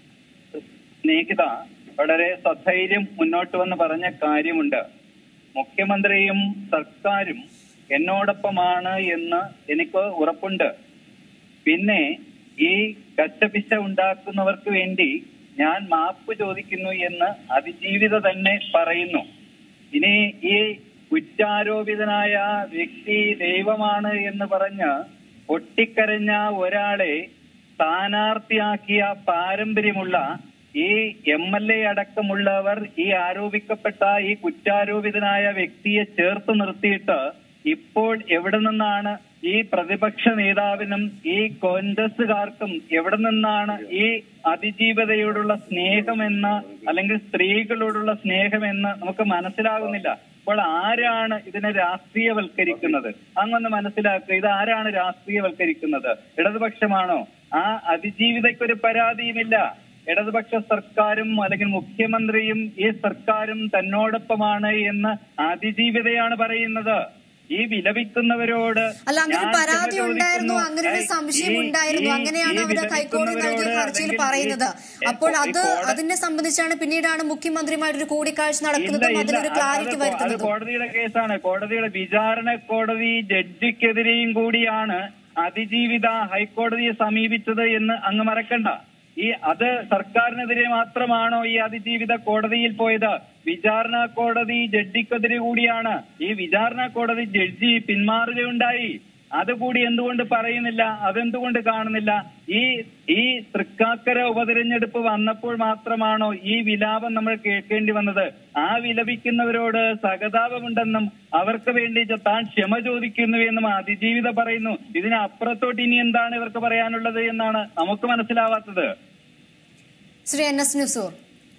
സ്നേഹിത വളരെ സധൈര്യം മുന്നോട്ട് വന്ന് പറഞ്ഞ കാര്യമുണ്ട്. മുഖ്യമന്ത്രിയും സർക്കാരും എന്നോടൊപ്പമാണ് എന്ന് എനിക്ക് ഉറപ്പുണ്ട്. പിന്നെ ഈ കച്ചപിച്ച ഉണ്ടാക്കുന്നവർക്ക് വേണ്ടി ഞാൻ മാപ്പ് ചോദിക്കുന്നു എന്ന് അതിജീവിത തന്നെ പറയുന്നു. ഇനി ഈ കുറ്റാരോപിതനായ വ്യക്തി ദൈവമാണ് എന്ന് പറഞ്ഞ് പൊട്ടിക്കരഞ്ഞ ഒരാളെ സ്ഥാനാർത്ഥിയാക്കിയ പാരമ്പര്യമുള്ള ഈ MLA അടക്കമുള്ളവർ ഈ ആരോപിക്കപ്പെട്ട ഈ കുറ്റാരോപിതനായ വ്യക്തിയെ ചേർത്ത് നിർത്തിയിട്ട് ഇപ്പോൾ എവിടെ നിന്നാണ് ഈ പ്രതിപക്ഷ നേതാവിനും ഈ കോൺഗ്രസുകാർക്കും എവിടെ നിന്നാണ് ഈ അതിജീവിതയോടുള്ള സ്നേഹമെന്ന് അല്ലെങ്കിൽ സ്ത്രീകളോടുള്ള സ്നേഹമെന്ന് നമുക്ക് മനസ്സിലാകുന്നില്ല. അപ്പോൾ ആരാണ് ഇതിനെ രാഷ്ട്രീയവൽക്കരിക്കുന്നത്? അങ്ങൊന്ന് മനസ്സിലാക്കുക. ഇത് ആരാണ് രാഷ്ട്രീയവൽക്കരിക്കുന്നത്? ഇടതുപക്ഷമാണോ? ആ അതിജീവിതയ്ക്കൊരു പരാതിയുമില്ല. ഇടതുപക്ഷ സർക്കാരും അല്ലെങ്കിൽ മുഖ്യമന്ത്രിയും ഈ സർക്കാരും തന്നോടൊപ്പമാണ് എന്ന് അതിജീവിതയാണ് പറയുന്നത്. ഈ വിലപിക്കുന്നവരോട് അല്ല, അങ്ങനെ പരാതി ഉണ്ടായിരുന്നു, അങ്ങനെ ഒരു സംശയം ഉണ്ടായിരുന്നു, അങ്ങനെയാണ് അവർ ഹൈക്കോടതി നൽകിയ ഹർജിയിൽ പറയുന്നത്. അപ്പോൾ അതിനെ സംബന്ധിച്ചാണ് പിന്നീടാണ് മുഖ്യമന്ത്രിയുമായിട്ടൊരു കൂടിക്കാഴ്ച നടക്കുന്നതും അതിലൊരു ക്ലാരിറ്റി വരുത്തുന്നത്. അത് കോടതിയുടെ കേസാണ്. കോടതിയുടെ വിചാരണ കോടതി ജഡ്ജിക്കെതിരെയും കൂടിയാണ് അതിജീവിത ഹൈക്കോടതിയെ സമീപിച്ചത് എന്ന് അങ്ങ് മറക്കണ്ട. അത് സർക്കാരിനെതിരെ മാത്രമാണോ ഈ അതിജീവിത കോടതിയിൽ പോയത്? വിചാരണ കോടതി ജഡ്ജിക്കെതിരെ കൂടിയാണ്. ഈ വിചാരണ കോടതി ജഡ്ജി പിന്മാറുകയുണ്ടായി. അതുകൂടി എന്തുകൊണ്ട് പറയുന്നില്ല? അതെന്തുകൊണ്ട് കാണുന്നില്ല? ഈ തൃക്കാക്കര ഉപതിരഞ്ഞെടുപ്പ് വന്നപ്പോൾ മാത്രമാണോ ഈ വിലാപം നമ്മൾ കേൾക്കേണ്ടി വന്നത്? ആ വിലപിക്കുന്നവരോട് സഹതാപമുണ്ടെന്നും അവർക്ക് വേണ്ടി താൻ ക്ഷമ ചോദിക്കുന്നുവെന്നും അതിജീവിത പറയുന്നു. ഇതിനപ്പുറത്തോട്ട് ഇനി എന്താണ് ഇവർക്ക് പറയാനുള്ളത് എന്നാണ് നമുക്ക് മനസ്സിലാവാത്തത്. ശ്രീ NS ന്യൂസൂർ,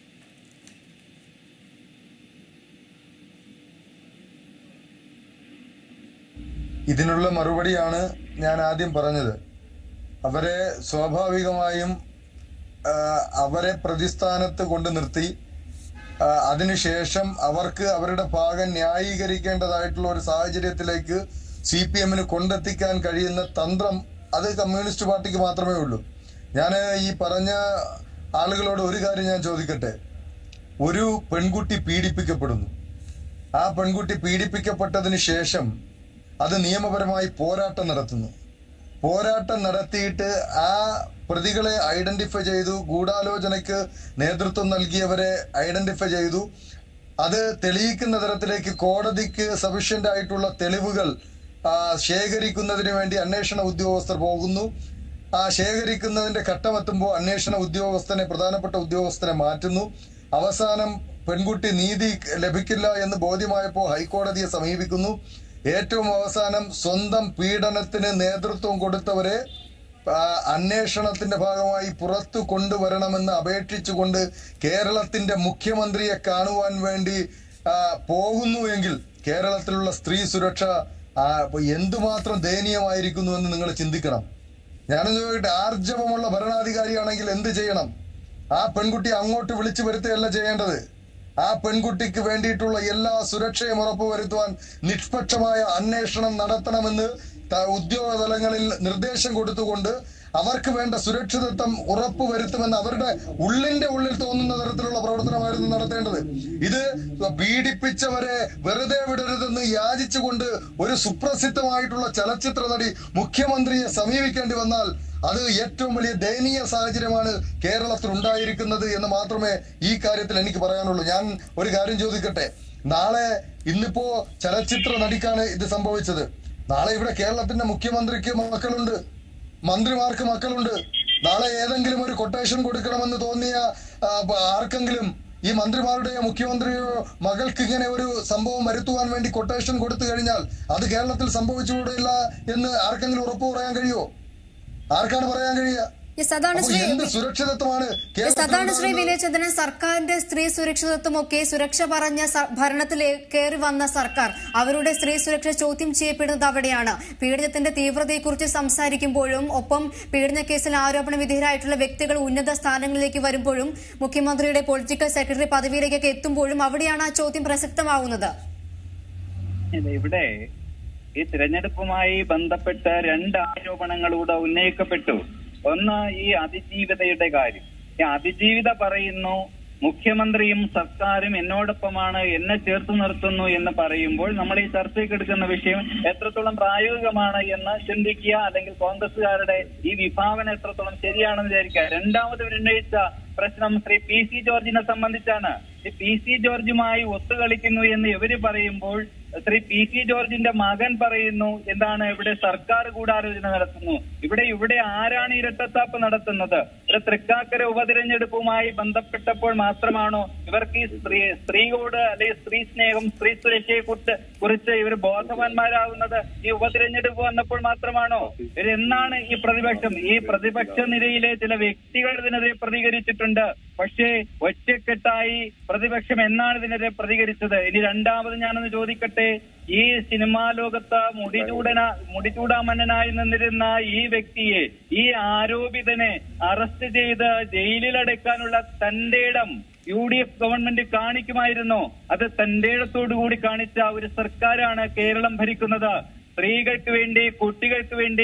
ഇതിനുള്ള മറുപടിയാണ് ഞാൻ ആദ്യം പറഞ്ഞത്. അവരെ സ്വാഭാവികമായും അവരെ പ്രതിസ്ഥാനത്ത് കൊണ്ട് നിർത്തി അതിനുശേഷം അവർക്ക് അവരുടെ ഭാഗം ന്യായീകരിക്കേണ്ടതായിട്ടുള്ള ഒരു സാഹചര്യത്തിലേക്ക് CPM-ന് കൊണ്ടെത്തിക്കാൻ കഴിയുന്ന തന്ത്രം അത് കമ്മ്യൂണിസ്റ്റ് പാർട്ടിക്ക് മാത്രമേ ഉള്ളൂ. ഞാൻ ഈ പറഞ്ഞ ആളുകളോട് ഒരു കാര്യം ഞാൻ ചോദിക്കട്ടെ. ഒരു പെൺകുട്ടി പീഡിപ്പിക്കപ്പെടുന്നു. ആ പെൺകുട്ടി പീഡിപ്പിക്കപ്പെട്ടതിന് ശേഷം അത് നിയമപരമായി പോരാട്ടം നടത്തുന്നു. പോരാട്ടം നടത്തിയിട്ട് ആ പ്രതികളെ ഐഡന്റിഫൈ ചെയ്തു, ഗൂഢാലോചനയ്ക്ക് നേതൃത്വം നൽകിയവരെ ഐഡന്റിഫൈ ചെയ്തു. അത് തെളിയിക്കുന്ന തരത്തിലേക്ക് കോടതിക്ക് സഫീഷ്യന്റ് ആയിട്ടുള്ള തെളിവുകൾ ശേഖരിക്കുന്നതിന് വേണ്ടി അന്വേഷണ ഉദ്യോഗസ്ഥർ പോകുന്നു. ആ ശേഖരിക്കുന്നതിന്റെ ഘട്ടമെത്തുമ്പോൾ അന്വേഷണ ഉദ്യോഗസ്ഥനെ, പ്രധാനപ്പെട്ട ഉദ്യോഗസ്ഥനെ മാറ്റുന്നു. അവസാനം പെൺകുട്ടി നീതി ലഭിക്കില്ല എന്ന് ബോധ്യമായപ്പോൾ ഹൈക്കോടതിയെ സമീപിക്കുന്നു. ഏറ്റവും അവസാനം സ്വന്തം പീഡനത്തിന് നേതൃത്വം കൊടുത്തവരെ അന്വേഷണത്തിന്റെ ഭാഗമായി പുറത്തു കൊണ്ടുവരണമെന്ന് അപേക്ഷിച്ചുകൊണ്ട് കേരളത്തിന്റെ മുഖ്യമന്ത്രിയെ കാണുവാൻ വേണ്ടി പോകുന്നുവെങ്കിൽ കേരളത്തിലുള്ള സ്ത്രീ സുരക്ഷ എന്തുമാത്രം ദയനീയമായിരിക്കുന്നു എന്ന് നിങ്ങൾ ചിന്തിക്കണം. ഞാനൊന്ന് ചോദിക്കട്ടെ, ആർജവമുള്ള ഭരണാധികാരിയാണെങ്കിൽ എന്ത് ചെയ്യണം? ആ പെൺകുട്ടി അങ്ങോട്ട് വിളിച്ചു വരുത്തുകയല്ല ചെയ്യേണ്ടത്. ആ പെൺകുട്ടിക്ക് വേണ്ടിയിട്ടുള്ള എല്ലാ സുരക്ഷയും ഉറപ്പുവരുത്തുവാൻ നിഷ്പക്ഷമായ അന്വേഷണം നടത്തണമെന്ന് ഉദ്യോഗ തലങ്ങളിൽ നിർദ്ദേശം കൊടുത്തുകൊണ്ട് അവർക്ക് വേണ്ട സുരക്ഷിതത്വം ഉറപ്പുവരുത്തുമെന്ന് അവരുടെ ഉള്ളിൽ തോന്നുന്ന തരത്തിലുള്ള പ്രവർത്തനമായിരുന്നു നടത്തേണ്ടത്. ഇത് പീഡിപ്പിച്ചവരെ വെറുതെ വിടരുതെന്ന് യാചിച്ചുകൊണ്ട് ഒരു സുപ്രസിദ്ധമായിട്ടുള്ള ചലച്ചിത്ര നടി മുഖ്യമന്ത്രിയെ സമീപിക്കേണ്ടി വന്നാൽ അത് ഏറ്റവും വലിയ ദയനീയ സാഹചര്യമാണ് കേരളത്തിൽ ഉണ്ടായിരിക്കുന്നത് എന്ന് മാത്രമേ ഈ കാര്യത്തിൽ എനിക്ക് പറയാനുള്ളൂ. ഞാൻ ഒരു കാര്യം ചോദിക്കട്ടെ, ഇന്നിപ്പോ ചലച്ചിത്ര നടിക്കാണ് ഇത് സംഭവിച്ചത്. നാളെ ഇവിടെ കേരളത്തിന്റെ മുഖ്യമന്ത്രിക്ക് മക്കളുണ്ട്, മന്ത്രിമാർക്ക് മക്കളുണ്ട്. നാളെ ഏതെങ്കിലും ഒരു കൊട്ടേഷൻ കൊടുക്കണമെന്ന് തോന്നിയ ആർക്കെങ്കിലും ഈ മന്ത്രിമാരുടെയോ മുഖ്യമന്ത്രിയോ മകൾക്ക് ഇങ്ങനെ ഒരു സംഭവം വരുത്തുവാൻ വേണ്ടി കൊട്ടേഷൻ കൊടുത്തു കഴിഞ്ഞാൽ അത് കേരളത്തിൽ സംഭവിച്ചുകൂടില്ല എന്ന് ആർക്കെങ്കിലും ഉറപ്പ് പറയാൻ കഴിയുമോ? ആർക്കാണ് പറയാൻ കഴിയുക? അതാണ് ശ്രീ വിനയചന്ദ്രൻ, സർക്കാരിന്റെ സ്ത്രീ സുരക്ഷിതത്വമൊക്കെ സുരക്ഷ പറഞ്ഞ ഭരണത്തിൽ കയറി വന്ന സർക്കാർ അവരുടെ സ്ത്രീ സുരക്ഷ ചോദ്യം ചെയ്യപ്പെടുന്നത് അവിടെയാണ്. പീഡനത്തിന്റെ തീവ്രതയെക്കുറിച്ച് സംസാരിക്കുമ്പോഴും ഒപ്പം പീഡന കേസിൽ ആരോപണ വിധേയരായിട്ടുള്ള വ്യക്തികൾ ഉന്നത സ്ഥാനങ്ങളിലേക്ക് വരുമ്പോഴും മുഖ്യമന്ത്രിയുടെ പൊളിറ്റിക്കൽ സെക്രട്ടറി പദവിയിലേക്കൊക്കെ എത്തുമ്പോഴും അവിടെയാണ് ആ ചോദ്യം പ്രസക്തമാവുന്നത്. ഇവിടെ ഈ തിരഞ്ഞെടുപ്പുമായി ബന്ധപ്പെട്ട് 2 ആരോപണങ്ങളൂടെ ഉന്നയിക്കപ്പെട്ടു. ഒന്ന്, ഈ അതിജീവിതയുടെ കാര്യം. ഈ അതിജീവിത പറയുന്നു മുഖ്യമന്ത്രിയും സർക്കാരും എന്നോടൊപ്പമാണ്, എന്നെ ചേർത്ത് നിർത്തുന്നു എന്ന് പറയുമ്പോൾ നമ്മൾ ഈ ചർച്ചയ്ക്ക് എടുക്കുന്ന വിഷയം എത്രത്തോളം പ്രായോഗികമാണ് എന്ന് ചിന്തിക്കുക, അല്ലെങ്കിൽ കോൺഗ്രസുകാരുടെ ഈ വിഭാവന എത്രത്തോളം ശരിയാണെന്ന് വിചാരിക്കുക. രണ്ടാമത് ഉന്നയിച്ച പ്രശ്നം ശ്രീ PC ജോർജിനെ സംബന്ധിച്ചാണ്. ഈ PC ജോർജുമായി ഒത്തുകളിക്കുന്നു എന്ന് ഇവര് പറയുമ്പോൾ ശ്രീ PC ജോർജിന്റെ മകൻ പറയുന്നു എന്താണ്, ഇവിടെ സർക്കാർ ഗൂഢാലോചന നടത്തുന്നു. ഇവിടെ ആരാണ് ഇരട്ടത്താപ്പ് നടത്തുന്നത്? ഒരു തൃക്കാക്കര ഉപതിരഞ്ഞെടുപ്പുമായി ബന്ധപ്പെട്ടപ്പോൾ മാത്രമാണോ ഇവർക്ക് ഈ സ്ത്രീയോട് അല്ലെങ്കിൽ സ്ത്രീ സ്നേഹം, സ്ത്രീ സുരക്ഷയെ കുറിച്ച് ഇവർ ബോധവാന്മാരാകുന്നത്? ഈ ഉപതിരഞ്ഞെടുപ്പ് വന്നപ്പോൾ മാത്രമാണോ? ഇവരെന്നാണ് ഈ പ്രതിപക്ഷ നിരയിലെ ചില വ്യക്തികൾ ഇതിനെതിരെ പ്രതികരിച്ചിട്ടുണ്ട്. പക്ഷേ ഒറ്റക്കെട്ടായി പ്രതിപക്ഷം എന്നാണ് ഇതിനെതിരെ പ്രതികരിച്ചത്? ഇനി രണ്ടാമത് ഞാനൊന്ന് ചോദിക്കട്ടെ, ഈ സിനിമാ ലോകത്ത് മുടിചൂടാമന്നനായി നിന്നിരുന്ന ഈ വ്യക്തിയെ, ഈ ആരോപിതനെ അറസ്റ്റ് ചെയ്ത് ജയിലിലടയ്ക്കാനുള്ള തന്റെ ഇടം UDF ഗവൺമെന്റ് കാണിക്കുമായിരുന്നോ? അത് തന്റെ ഇടത്തോടുകൂടി കാണിച്ച ഒരു സർക്കാരാണ് കേരളം ഭരിക്കുന്നത്. സ്ത്രീകൾക്ക് വേണ്ടി, കുട്ടികൾക്ക് വേണ്ടി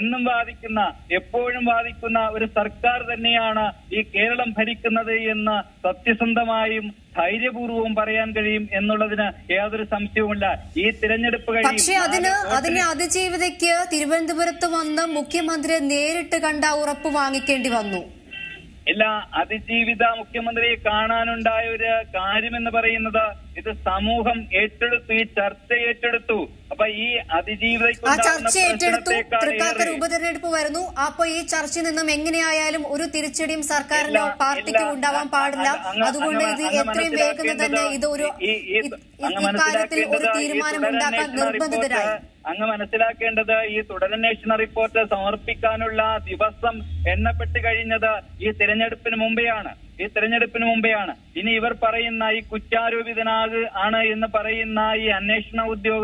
എപ്പോഴും വാദിക്കുന്ന ഒരു സർക്കാർ തന്നെയാണ് ഈ കേരളം ഭരിക്കുന്നത് എന്ന് സത്യസന്ധമായും ധൈര്യപൂർവ്വവും പറയാൻ കഴിയും എന്നുള്ളതിന് യാതൊരു സംശയവുമില്ല. ഈ തിരഞ്ഞെടുപ്പ് പക്ഷേ അതിന് അതിജീവിതയ്ക്ക് തിരുവനന്തപുരത്ത് വന്ന് മുഖ്യമന്ത്രിയെ നേരിട്ട് കണ്ട ഉറപ്പ് വാങ്ങിക്കേണ്ടി വന്നു. ഇല്ല, അതിജീവിത മുഖ്യമന്ത്രിയെ കാണാനുണ്ടായ ഒരു കാര്യമെന്ന് പറയുന്നത് ഇത് സമൂഹം ഏറ്റെടുത്തു, ഈ ചർച്ച ഏറ്റെടുത്തു. അപ്പൊ ഈ ആ ചർച്ച ഏറ്റെടുത്തു. തൃക്കാക്കര ഉപതെരഞ്ഞെടുപ്പ് വരുന്നു. അപ്പൊ ഈ ചർച്ചയിൽ നിന്നും എങ്ങനെയായാലും ഒരു തിരിച്ചടിയും സർക്കാരിനോ പാർട്ടിക്കോ ഉണ്ടാവാൻ പാടില്ല. അതുകൊണ്ട് ഇത് എത്രയും വേഗം തന്നെ ഇക്കാര്യത്തിൽ ഒരു തീരുമാനം ഉണ്ടാക്കാൻ നിർബന്ധിതരായി. അങ്ങ് മനസ്സിലാക്കേണ്ടത്, ഈ തുടരന്വേഷണ റിപ്പോർട്ട് സമർപ്പിക്കാനുള്ള ദിവസം എണ്ണപ്പെട്ട് കഴിഞ്ഞത് ഈ തിരഞ്ഞെടുപ്പിന് മുമ്പെയാണ്. ഇനി ഇവർ പറയുന്ന ഈ കുറ്റാരോപിതനാണ് എന്ന് പറയുന്ന ഈ അന്വേഷണ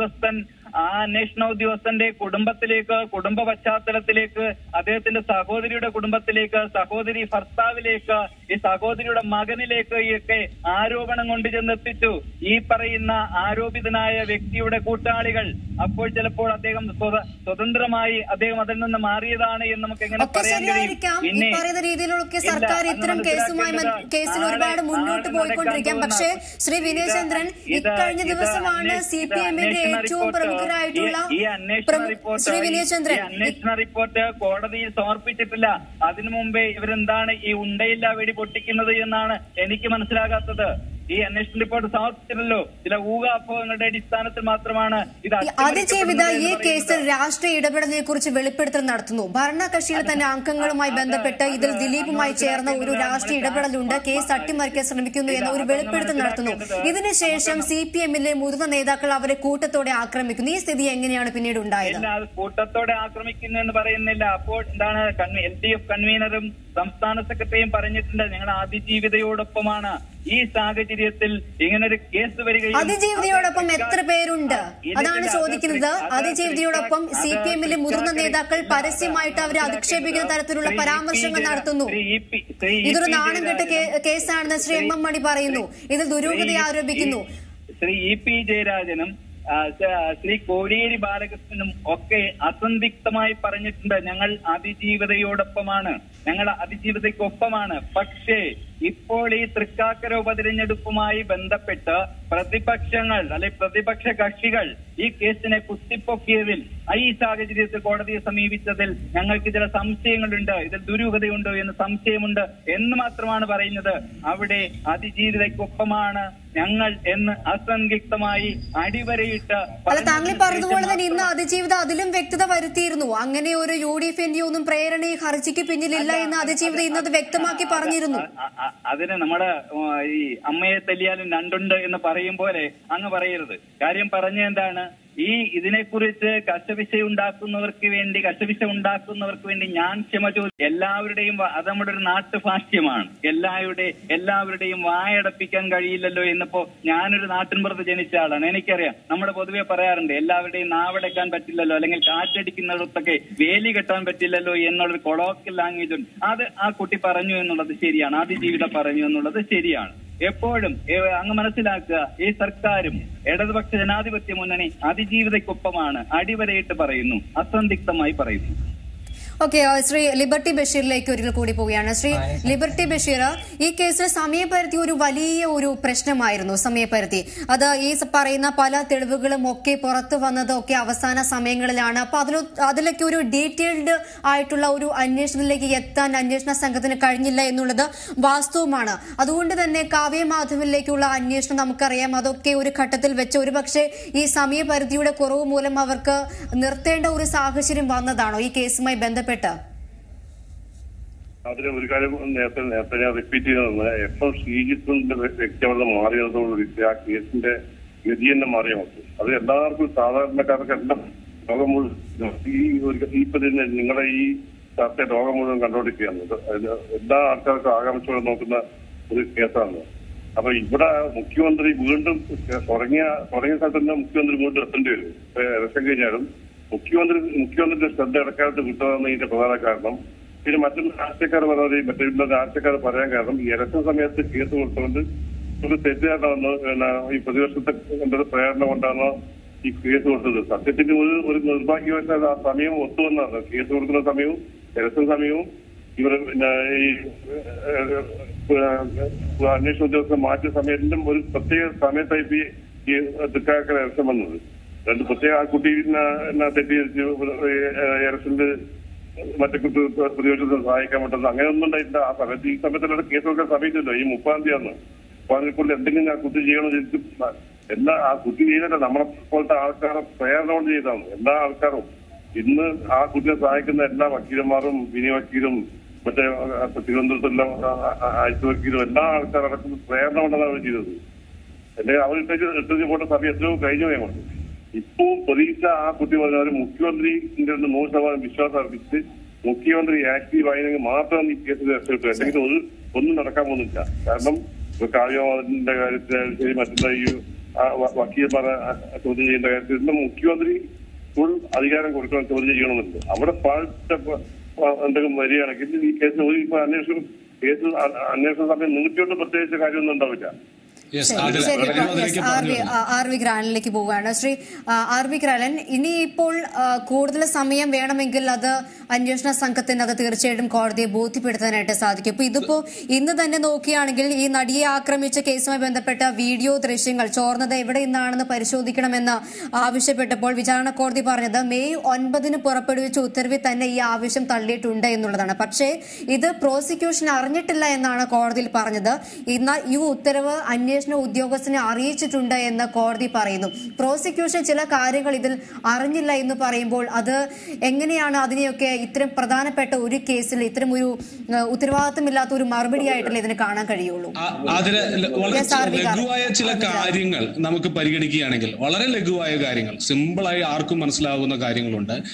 ഉദ്യോഗസ്ഥന്റെ കുടുംബ പശ്ചാത്തലത്തിലേക്ക്, അദ്ദേഹത്തിന്റെ സഹോദരിയുടെ കുടുംബത്തിലേക്ക്, സഹോദരി ഭർത്താവിലേക്ക്, ഈ സഹോദരിയുടെ മകനിലേക്ക് ഒക്കെ ആരോപണം കൊണ്ട് ചെന്നെത്തിച്ചു ഈ പറയുന്ന ആരോപിതനായ വ്യക്തിയുടെ കൂട്ടാളികൾ. അപ്പോൾ ചിലപ്പോൾ അദ്ദേഹം സ്വതന്ത്രമായി അദ്ദേഹം അതിൽ നിന്ന് മാറിയതാണ് എന്ന് നമുക്ക് എങ്ങനെ പറയാൻ കഴിയും? പിന്നെ പറയുന്ന രീതിയിലൊക്കെ സർക്കാർ ഇത്തരം കേസിൽ ഒരുപാട് മുന്നോട്ട് പോയിക്കൊണ്ടിരിക്കാം. പക്ഷേ ശ്രീ വിനയചന്ദ്രൻ, ഇക്കഴിഞ്ഞ ദിവസമാണ് CPM-ന്റെ ഏറ്റവും പ്രമുഖരായിട്ടുള്ള ശ്രീ വിനയചന്ദ്രൻ അന്വേഷണ റിപ്പോർട്ട് കോടതിയിൽ സമർപ്പിച്ചിട്ടില്ല. അതിനു മുമ്പേ ഇവരെന്താണ് ഈ ഉണ്ടയില്ല വെടി പൊട്ടിക്കുന്നത് എന്നാണ് എനിക്ക് മനസ്സിലാകാത്തത്. ഈ അന്വേഷണ റിപ്പോർട്ട് സമർപ്പിച്ചില്ലല്ലോ. ചില ഊഹാപോഹങ്ങളുടെ അടിസ്ഥാനത്തിൽ മാത്രമാണ് ഇത്. അതിജീവിത ഈ കേസിൽ രാഷ്ട്രീയ ഇടപെടലിനെ കുറിച്ച് വെളിപ്പെടുത്തൽ നടത്തുന്നു. ഭരണകക്ഷിയിലെ തന്നെ അംഗങ്ങളുമായി ബന്ധപ്പെട്ട് ഇതിൽ ദിലീപുമായി ചേർന്ന ഒരു രാഷ്ട്രീയ ഇടപെടലുണ്ട്, കേസ് അട്ടിമറിക്കാൻ ശ്രമിക്കുന്നു എന്ന ഒരു വെളിപ്പെടുത്തൽ നടത്തുന്നു. ഇതിനുശേഷം CPM-ലെ മുതിർന്ന നേതാക്കൾ അവരെ കൂട്ടത്തോടെ ആക്രമിക്കുന്നു. ഈ സ്ഥിതി എങ്ങനെയാണ് പിന്നീട് ഉണ്ടായത്? കൂട്ടത്തോടെ ആക്രമിക്കുന്നു എന്ന് പറയുന്നില്ല. അപ്പോൾ എന്താണ് LDF കൺവീനറും സംസ്ഥാന സെക്രട്ടറിയും പറഞ്ഞിട്ടുണ്ട്, ഞങ്ങൾ അതിജീവിതയോടൊപ്പമാണ്. ഈ സാഹചര്യത്തിൽ ഇങ്ങനൊരു കേസ് വരികയും അതിജീവിതയോടൊപ്പം എത്ര പേരുണ്ട് അതാണ് ചോദിക്കുന്നത്. അതിജീവിതയോടൊപ്പം CPM-ലെ മുതിർന്ന നേതാക്കൾ പരസ്യമായിട്ട് അവരെ അധിക്ഷേപിക്കുന്ന തരത്തിലുള്ള പരാമർശങ്ങൾ നടത്തുന്നു. ഇതൊരു നാണം കെട്ട കേസാണെന്ന് ശ്രീ MM മണി പറയുന്നു. ഇതിൽ ദുരൂഹത ആരോപിക്കുന്നു. ശ്രീ EP ജയരാജനും ശ്രീ കോടിയേരി ബാലകൃഷ്ണനും ഒക്കെ അസന്ധിഗ്ധമായി പറഞ്ഞിട്ടുണ്ട്, ഞങ്ങൾ അതിജീവിതയോടൊപ്പമാണ്, ഞങ്ങൾ അതിജീവിതയ്ക്കൊപ്പമാണ്. പക്ഷേ ഇപ്പോൾ ഈ തൃക്കാക്കര ഉപതിരഞ്ഞെടുപ്പുമായി ബന്ധപ്പെട്ട് പ്രതിപക്ഷങ്ങൾ അല്ലെ പ്രതിപക്ഷ കക്ഷികൾ ഈ കേസിനെ കുത്തിപ്പൊക്കിയതിൽ ഈ സാഹചര്യത്തിൽ കോടതിയെ സമീപിച്ചതിൽ ഞങ്ങൾക്ക് ചില സംശയങ്ങളുണ്ട്, ഇതിൽ ദുരൂഹതയുണ്ടോ എന്ന് സംശയമുണ്ട് എന്ന് മാത്രമാണ് പറയുന്നത്. അവിടെ അതിജീവിതയ്ക്കൊപ്പമാണ് ഞങ്ങൾ എന്ന് അസന്ധിഗ്ധമായി അടിവരയിട്ട് താങ്കൾ പറഞ്ഞതുപോലെ തന്നെ ഇന്ന് അതിജീവിത അതിലും വ്യക്തത വരുത്തിയിരുന്നു. അങ്ങനെ ഒരു UDF-ന്റെ ഒന്നും പ്രേരണ ഈ ഹർജിക്ക് പിന്നിലില്ല എന്ന് അതിജീവിത ഇന്നത് വ്യക്തമാക്കി പറഞ്ഞിരുന്നു. അതിന് നമ്മുടെ ഈ അമ്മയെ തല്ലിയാലും രണ്ടുണ്ട് എന്ന് പറയും പോലെ അങ്ങ് പറയരുത്. കാര്യം പറഞ്ഞ എന്താണ്, ഈ ഇതിനെക്കുറിച്ച് കശവിശ ഉണ്ടാക്കുന്നവർക്ക് വേണ്ടി ഞാൻ ക്ഷമ ചോദിച്ചു. എല്ലാവരുടെയും അത് നമ്മുടെ ഒരു നാട്ടുഭാഷ്യമാണ്. എല്ലാവരുടെയും വായടപ്പിക്കാൻ കഴിയില്ലല്ലോ എന്നിപ്പോ ഞാനൊരു നാട്ടിൻപുറത്ത് ജനിച്ച ആളാണ്, എനിക്കറിയാം. നമ്മൾ പൊതുവെ പറയാറുണ്ട് എല്ലാവരുടെയും നാവടക്കാൻ പറ്റില്ലല്ലോ, അല്ലെങ്കിൽ കാറ്റടിക്കുന്നിടത്തൊക്കെ വേലി കെട്ടാൻ പറ്റില്ലല്ലോ എന്നുള്ളൊരു കൊളോക്കിയൽ ലാംഗ്വേജ് ഉണ്ട്. അത് ആ കുട്ടി പറഞ്ഞു എന്നുള്ളത് ശരിയാണ്, അതിജീവിത പറഞ്ഞു എന്നുള്ളത് ശരിയാണ്. എപ്പോഴും അങ്ങ് മനസ്സിലാക്കുക, ഈ സർക്കാരും ഇടതുപക്ഷ ജനാധിപത്യ മുന്നണി അതിജീവിതയ്ക്കൊപ്പമാണ്, അടിവരയിട്ട് പറയുന്നു, അസന്ധിഗ്ധമായി പറയുന്നു. ഓക്കെ, ശ്രീ ലിബർട്ടി ബഷീറിലേക്ക് ഒരിക്കൽ കൂടി പോവുകയാണ്. ശ്രീ ലിബർട്ടി ബഷീർ, ഈ കേസിൽ സമയപരിധി ഒരു വലിയ ഒരു പ്രശ്നമായിരുന്നു. സമയപരിധി അത് ഈ പറയുന്ന പല തെളിവുകളും ഒക്കെ പുറത്തു വന്നതൊക്കെ അവസാന സമയങ്ങളിലാണ്. അപ്പൊ അതിലൊക്കെ ഒരു ഡീറ്റെയിൽഡ് ആയിട്ടുള്ള ഒരു അന്വേഷണത്തിലേക്ക് എത്താൻ അന്വേഷണ സംഘത്തിന് കഴിഞ്ഞില്ല എന്നുള്ളത് വാസ്തവമാണ്. അതുകൊണ്ട് തന്നെ കാവ്യ മാധവനിലേക്കുള്ള അന്വേഷണം നമുക്കറിയാം, അതൊക്കെ ഒരു ഘട്ടത്തിൽ വെച്ച് ഒരുപക്ഷെ ഈ സമയപരിധിയുടെ കുറവ് മൂലം അവർക്ക് നിർത്തേണ്ട ഒരു സാഹചര്യം വന്നതാണോ ഈ കേസുമായി ബന്ധപ്പെട്ട്? അതിന് ഒരു കാര്യം നേരത്തെ ഞാൻ റിപ്പീറ്റ് ചെയ്തതെന്ന്, എപ്പോൾ ശ്രീജിത്തിന്റെ വ്യക്തിഗത മാറിയതോടുകൂടി ആ കേസിന്റെ ഗതി തന്നെ മാറിയാൽ മതി. അത് എല്ലാവർക്കും സാധാരണക്കാർക്കെല്ലാം ലോകം മുഴുവൻ ഇപ്പൊ തന്നെ നിങ്ങളുടെ ഈ ചർച്ച ലോകം മുഴുവൻ കണ്ടുകൊണ്ടിരിക്കുകയാണ്. എല്ലാ ആൾക്കാർക്കും ആകാംക്ഷയോടെ നോക്കുന്ന ഒരു കേസാണ്. അപ്പൊ ഇവിടെ മുഖ്യമന്ത്രി വീണ്ടും തുടങ്ങിയ സ്ഥലത്ത് തന്നെ മുഖ്യമന്ത്രി വീണ്ടും എത്തേണ്ടി വരും. ഇലക്ഷൻ കഴിഞ്ഞാലും മുഖ്യമന്ത്രിയുടെ ശ്രദ്ധ ഇടക്കാലത്ത് കിട്ടുന്നതാണ് ഇതിന്റെ പ്രധാന കാരണം. പിന്നെ മറ്റുള്ള രാഷ്ട്രീയക്കാർ പറയാൻ കാരണം ഈ ഇലക്ഷൻ സമയത്ത് കേസ് കൊടുത്തുകൊണ്ട് ഒരു തെറ്റുകാരനാണെന്ന് ഈ പ്രതിപക്ഷത്തെ പ്രേരണ കൊണ്ടാണ് ഈ കേസ് കൊടുത്തത്. സത്യത്തിന് ഒരു നിർഭാഗ്യവശാൽ ആ സമയം ഒത്തുവന്നാണ്. കേസ് കൊടുക്കുന്ന സമയവും ഇലക്ഷൻ സമയവും ഇവർ ഈ അന്വേഷണ ഉദ്യോഗസ്ഥർ മാറ്റിയ സമയത്തിലും ഒരു പ്രത്യേക സമയത്തായി ഈ തൃക്കാക്കര ഇലക്ഷൻ വന്നത്. രണ്ട് പ്രത്യേക ആ കുട്ടി തെറ്റിദ്ധരിച്ച് ഇലക്ഷനിൽ മറ്റേ കുട്ടി പ്രതിപക്ഷത്തെ സഹായിക്കാൻ പറ്റുന്നത് അങ്ങനെയൊന്നും ഉണ്ടായിട്ടില്ല. ആ സമയത്ത് ഈ സമയത്തുള്ള കേസ് കൊടുക്കാൻ സമയത്തില്ലോ. ഈ 30-ാം തീയതിയാണ്. അപ്പൊ അതിനെക്കൊണ്ട് എന്തെങ്കിലും ആ കുട്ടി ചെയ്യണമെന്ന് എല്ലാ ആ കുട്ടി ചെയ്തില്ല, നമ്മളെ പോലത്തെ ആൾക്കാരെ പ്രേരണ കൊണ്ട് ചെയ്താണ്. എല്ലാ ആൾക്കാരും ഇന്ന് ആ കുട്ടിയെ സഹായിക്കുന്ന എല്ലാ വക്കീലന്മാരും വിനി വക്കീലും മറ്റേ തിരുവനന്തപുരത്തെല്ലാം അയച്ചു വക്കീലും എല്ലാ ആൾക്കാരടക്കം പ്രേരണ കൊണ്ടാണ് അവർ ചെയ്തത്. അല്ലെങ്കിൽ അവർ ഇട്ടു പോട്ട സമയം എത്രയോ കഴിഞ്ഞു വേണം. ഇപ്പവും പ്രതീക്ഷ ആ കുട്ടി പറഞ്ഞാൽ മുഖ്യമന്ത്രിന്റെ 100% വിശ്വാസം അർപ്പിച്ച് മുഖ്യമന്ത്രി ആക്റ്റീവ് ആയെങ്കിൽ മാത്രം ഈ കേസ് രക്ഷപ്പെട്ടു. അല്ലെങ്കിൽ ഒന്നും നടക്കാൻ പോകുന്നില്ല. കാരണം കാവ്യവാദത്തിന്റെ കാര്യത്തിലായാലും ശരി, മറ്റുള്ള ഈ വക്കീൽമാരെ ചോദ്യം ചെയ്യേണ്ട കാര്യത്തിൽ ഇന്ന് മുഖ്യമന്ത്രി ഫുൾ അധികാരം കൊടുക്കണം, ചോദ്യം ചെയ്യണമെന്നുണ്ട്. അവിടെ എന്തെങ്കിലും വരികയാണെങ്കിൽ ഈ കേസ് ഇപ്പൊ അന്വേഷണ സമയം നീട്ടിയോണ്ട് പ്രത്യേകിച്ച് കാര്യമൊന്നും ഉണ്ടാവില്ല. ആർ വി ഗ്രാലിലേക്ക് പോവുകയാണ്. ശ്രീ ആർ വി ഗ്രാലൻ, ഇനിയിപ്പോൾ കൂടുതൽ സമയം വേണമെങ്കിൽ അത് അന്വേഷണ സംഘത്തിന് അത് തീർച്ചയായിട്ടും കോടതിയെ ബോധ്യപ്പെടുത്താനായിട്ട് സാധിക്കും. ഇപ്പൊ ഇതിപ്പോ ഇന്ന് തന്നെ നോക്കുകയാണെങ്കിൽ ഈ നടിയെ ആക്രമിച്ച കേസുമായി ബന്ധപ്പെട്ട വീഡിയോ ദൃശ്യങ്ങൾ ചോർന്നത് എവിടെ നിന്നാണെന്ന് പരിശോധിക്കണമെന്ന് ആവശ്യപ്പെട്ടപ്പോൾ വിചാരണ കോടതി പറഞ്ഞത് മെയ് 9 പുറപ്പെടുവിച്ച ഉത്തരവിൽ തന്നെ ഈ ആവശ്യം തള്ളിയിട്ടുണ്ട് എന്നുള്ളതാണ്. പക്ഷേ ഇത് പ്രോസിക്യൂഷൻ അറിഞ്ഞിട്ടില്ല എന്നാണ് കോടതിയിൽ പറഞ്ഞത്. എന്നാൽ ഈ ഉത്തരവ് അന്വേഷണ ഉദ്യോഗസ്ഥനെ അറിയിച്ചിട്ടുണ്ട് എന്ന് കോടതി പറയുന്നു. പ്രോസിക്യൂഷൻ ചില കാര്യങ്ങൾ ഇതിൽ അറിഞ്ഞില്ല എന്ന് പറയുമ്പോൾ അത് എങ്ങനെയാണ് അതിനെയൊക്കെ ഇത്തരം പ്രധാനപ്പെട്ട ഒരു കേസിൽ ഇത്തരം ഒരു ഉത്തരവാദിത്തമില്ലാത്ത ഒരു മറുപടി ആയിട്ടല്ലേ ഇതിനെ കാണാൻ കഴിയുള്ളൂ? അതിന് ലഘുവായ ചില കാര്യങ്ങൾ നമുക്ക് പരിഗണിക്കുകയാണെങ്കിൽ വളരെ ലഘുവായ കാര്യങ്ങൾ, സിമ്പിളായി ആർക്കും മനസ്സിലാവുന്ന കാര്യങ്ങളുണ്ട്.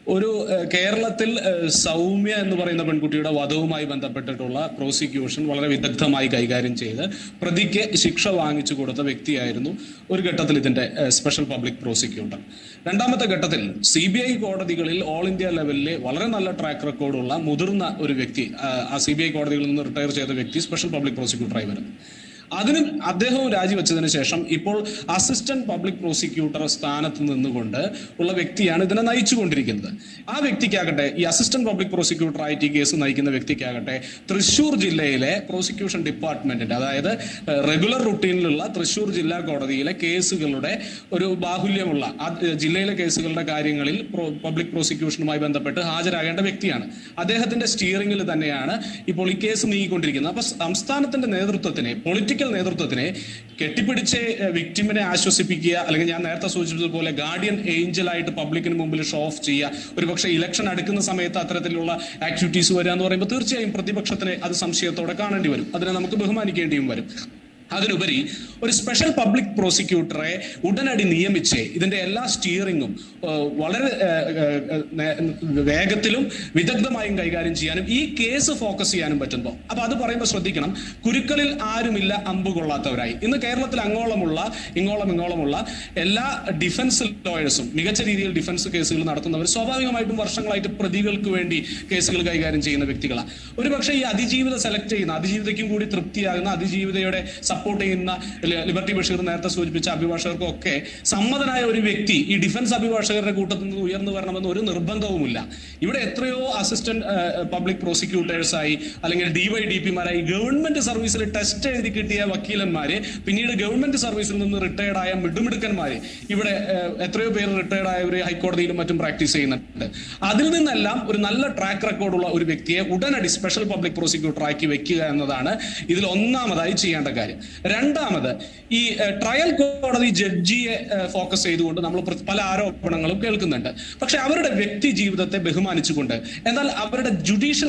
ഒരു കേരളത്തിൽ സൗമ്യ എന്ന് പറയുന്ന പെൺകുട്ടിയുടെ വധവുമായി ബന്ധപ്പെട്ടിട്ടുള്ള പ്രോസിക്യൂഷൻ വളരെ വിദഗ്ധമായി കൈകാര്യം ചെയ്ത് പ്രതിക്ക് ശിക്ഷ വാങ്ങിച്ചു കൊടുത്ത വ്യക്തിയായിരുന്നു ഒരു ഘട്ടത്തിൽ ഇതിന്റെ സ്പെഷ്യൽ പബ്ലിക് പ്രോസിക്യൂട്ടർ. രണ്ടാമത്തെ ഘട്ടത്തിൽ CBI കോടതികളിൽ ഓൾ ഇന്ത്യ ലെവലിലെ വളരെ നല്ല ട്രാക്ക് റെക്കോർഡുള്ള മുതിർന്ന ഒരു വ്യക്തി, ആ CBI കോടതികളിൽ നിന്ന് റിട്ടയർ ചെയ്ത വ്യക്തി സ്പെഷ്യൽ പബ്ലിക് പ്രോസിക്യൂട്ടറായി വരുന്നു. അതിനും അദ്ദേഹവും രാജിവെച്ചതിന് ശേഷം ഇപ്പോൾ അസിസ്റ്റന്റ് പബ്ലിക് പ്രോസിക്യൂട്ടർ സ്ഥാനത്ത് നിന്നുകൊണ്ട് ഉള്ള വ്യക്തിയാണ് ഇതിനെ നയിച്ചുകൊണ്ടിരിക്കുന്നത്. ആ വ്യക്തിക്കാകട്ടെ, ഈ അസിസ്റ്റന്റ് പബ്ലിക് പ്രോസിക്യൂട്ടർ ആയിട്ട് ഈ കേസ് നയിക്കുന്ന വ്യക്തിക്കാകട്ടെ, തൃശൂർ ജില്ലയിലെ പ്രോസിക്യൂഷൻ ഡിപ്പാർട്ട്മെന്റിന്റെ, അതായത് റെഗുലർ റുട്ടീനിലുള്ള തൃശൂർ ജില്ലാ കോടതിയിലെ കേസുകളുടെ ഒരു ബാഹുല്യമുള്ള ജില്ലയിലെ കേസുകളുടെ കാര്യങ്ങളിൽ പബ്ലിക് പ്രോസിക്യൂഷനുമായി ബന്ധപ്പെട്ട് ഹാജരാകേണ്ട വ്യക്തിയാണ്. അദ്ദേഹത്തിന്റെ സ്റ്റിയറിംഗിൽ തന്നെയാണ് ഇപ്പോൾ ഈ കേസ് നീങ്ങിക്കൊണ്ടിരിക്കുന്നത്. അപ്പൊ സംസ്ഥാനത്തിന്റെ നേതൃത്വത്തിനെ, പൊളിറ്റിക്കൽ നേതൃത്വത്തിനെ കെട്ടിപ്പിടിച്ച് വിക്ടിമിനെ ആശ്വസിപ്പിക്കുക, അല്ലെങ്കിൽ ഞാൻ നേരത്തെ സൂചിപ്പിച്ചതുപോലെ ഗാർഡിയൻ ഏഞ്ചലായിട്ട് പബ്ലിക്കിന് മുമ്പിൽ ഷോ ഓഫ് ചെയ്യുക, ഒരുപക്ഷെ ഇലക്ഷൻ അടുക്കുന്ന സമയത്ത് അത്തരത്തിലുള്ള ആക്ടിവിറ്റീസ് വരിക എന്ന് പറയുമ്പോൾ തീർച്ചയായും പ്രതിപക്ഷത്തിന് അത് സംശയത്തോടെ കാണേണ്ടി വരും. അതിനെ നമുക്ക് ബഹുമാനിക്കേണ്ടിയും വരും. അതിനുപരി ഒരു സ്പെഷ്യൽ പബ്ലിക് പ്രോസിക്യൂട്ടറെ ഉടനടി നിയമിച്ച് ഇതിന്റെ എല്ലാ സ്റ്റിയറിംഗും വളരെ വേഗത്തിലും വിദഗ്ധമായും കൈകാര്യം ചെയ്യാനും ഈ കേസ് ഫോക്കസ് ചെയ്യാനും പറ്റുമ്പോൾ, അപ്പൊ അത് പറയുമ്പോൾ ശ്രദ്ധിക്കണം, കുരുക്കളിൽ ആരുമില്ല അമ്പ് കൊള്ളാത്തവരായി. ഇന്ന് കേരളത്തിൽ ഇങ്ങോളമുള്ള എല്ലാ ഡിഫൻസ് ലോയേഴ്സും മികച്ച രീതിയിൽ ഡിഫൻസ് കേസുകൾ നടത്തുന്നവർ സ്വാഭാവികമായിട്ടും വർഷങ്ങളായിട്ട് പ്രതികൾക്ക് വേണ്ടി കേസുകൾ കൈകാര്യം ചെയ്യുന്ന വ്യക്തികളാണ്. ഒരുപക്ഷെ ഈ അതിജീവിത സെലക്ട് ചെയ്യുന്ന, അതിജീവിതയ്ക്കും കൂടി തൃപ്തിയാകുന്ന, അതിജീവിതയുടെ സപ്പോർട്ട് ചെയ്യുന്ന ലിബർട്ടി ബഷീർ നേരത്തെ സൂചിപ്പിച്ച അഭിഭാഷകർക്കും ഒക്കെ സമ്മതനായ ഒരു വ്യക്തി ഈ ഡിഫൻസ് അഭിഭാഷകരുടെ കൂട്ടത്തിൽ നിന്ന് ഉയർന്നു വരണമെന്ന് ഒരു നിർബന്ധവുമില്ല. ഇവിടെ എത്രയോ അസിസ്റ്റന്റ് പബ്ലിക് പ്രോസിക്യൂട്ടേഴ്സായി അല്ലെങ്കിൽ DYDPമാരായി ഗവൺമെന്റ് സർവീസിൽ ടെസ്റ്റ് എഴുതി കിട്ടിയ വക്കീലന്മാര്, പിന്നീട് ഗവൺമെന്റ് സർവീസിൽ നിന്ന് റിട്ടയർഡ് ആയ മിടുമിടുക്കന്മാര്, ഇവിടെ എത്രയോ പേര് റിട്ടയർഡ് ആയവര് ഹൈക്കോടതിയിലും മറ്റും പ്രാക്ടീസ് ചെയ്യുന്നുണ്ട്. അതിൽ നിന്നെല്ലാം ഒരു നല്ല ട്രാക്ക് റെക്കോർഡുള്ള ഒരു വ്യക്തിയെ ഉടനടി സ്പെഷ്യൽ പബ്ലിക് പ്രോസിക്യൂട്ടർ ആക്കി വെക്കുക എന്നതാണ് ഇതിൽ ഒന്നാമതായി ചെയ്യേണ്ട കാര്യം. രണ്ടാമത്, ഈ ട്രയൽ കോടതി ജഡ്ജിയെ ഫോക്കസ് ചെയ്തുകൊണ്ട് നമ്മൾ പല ആരോപണങ്ങളും കേൾക്കുന്നുണ്ട്. പക്ഷെ അവരുടെ വ്യക്തി ജീവിതത്തെ ബഹുമാനിച്ചുകൊണ്ട്, എന്നാൽ അവരുടെ ജുഡീഷ്യൽ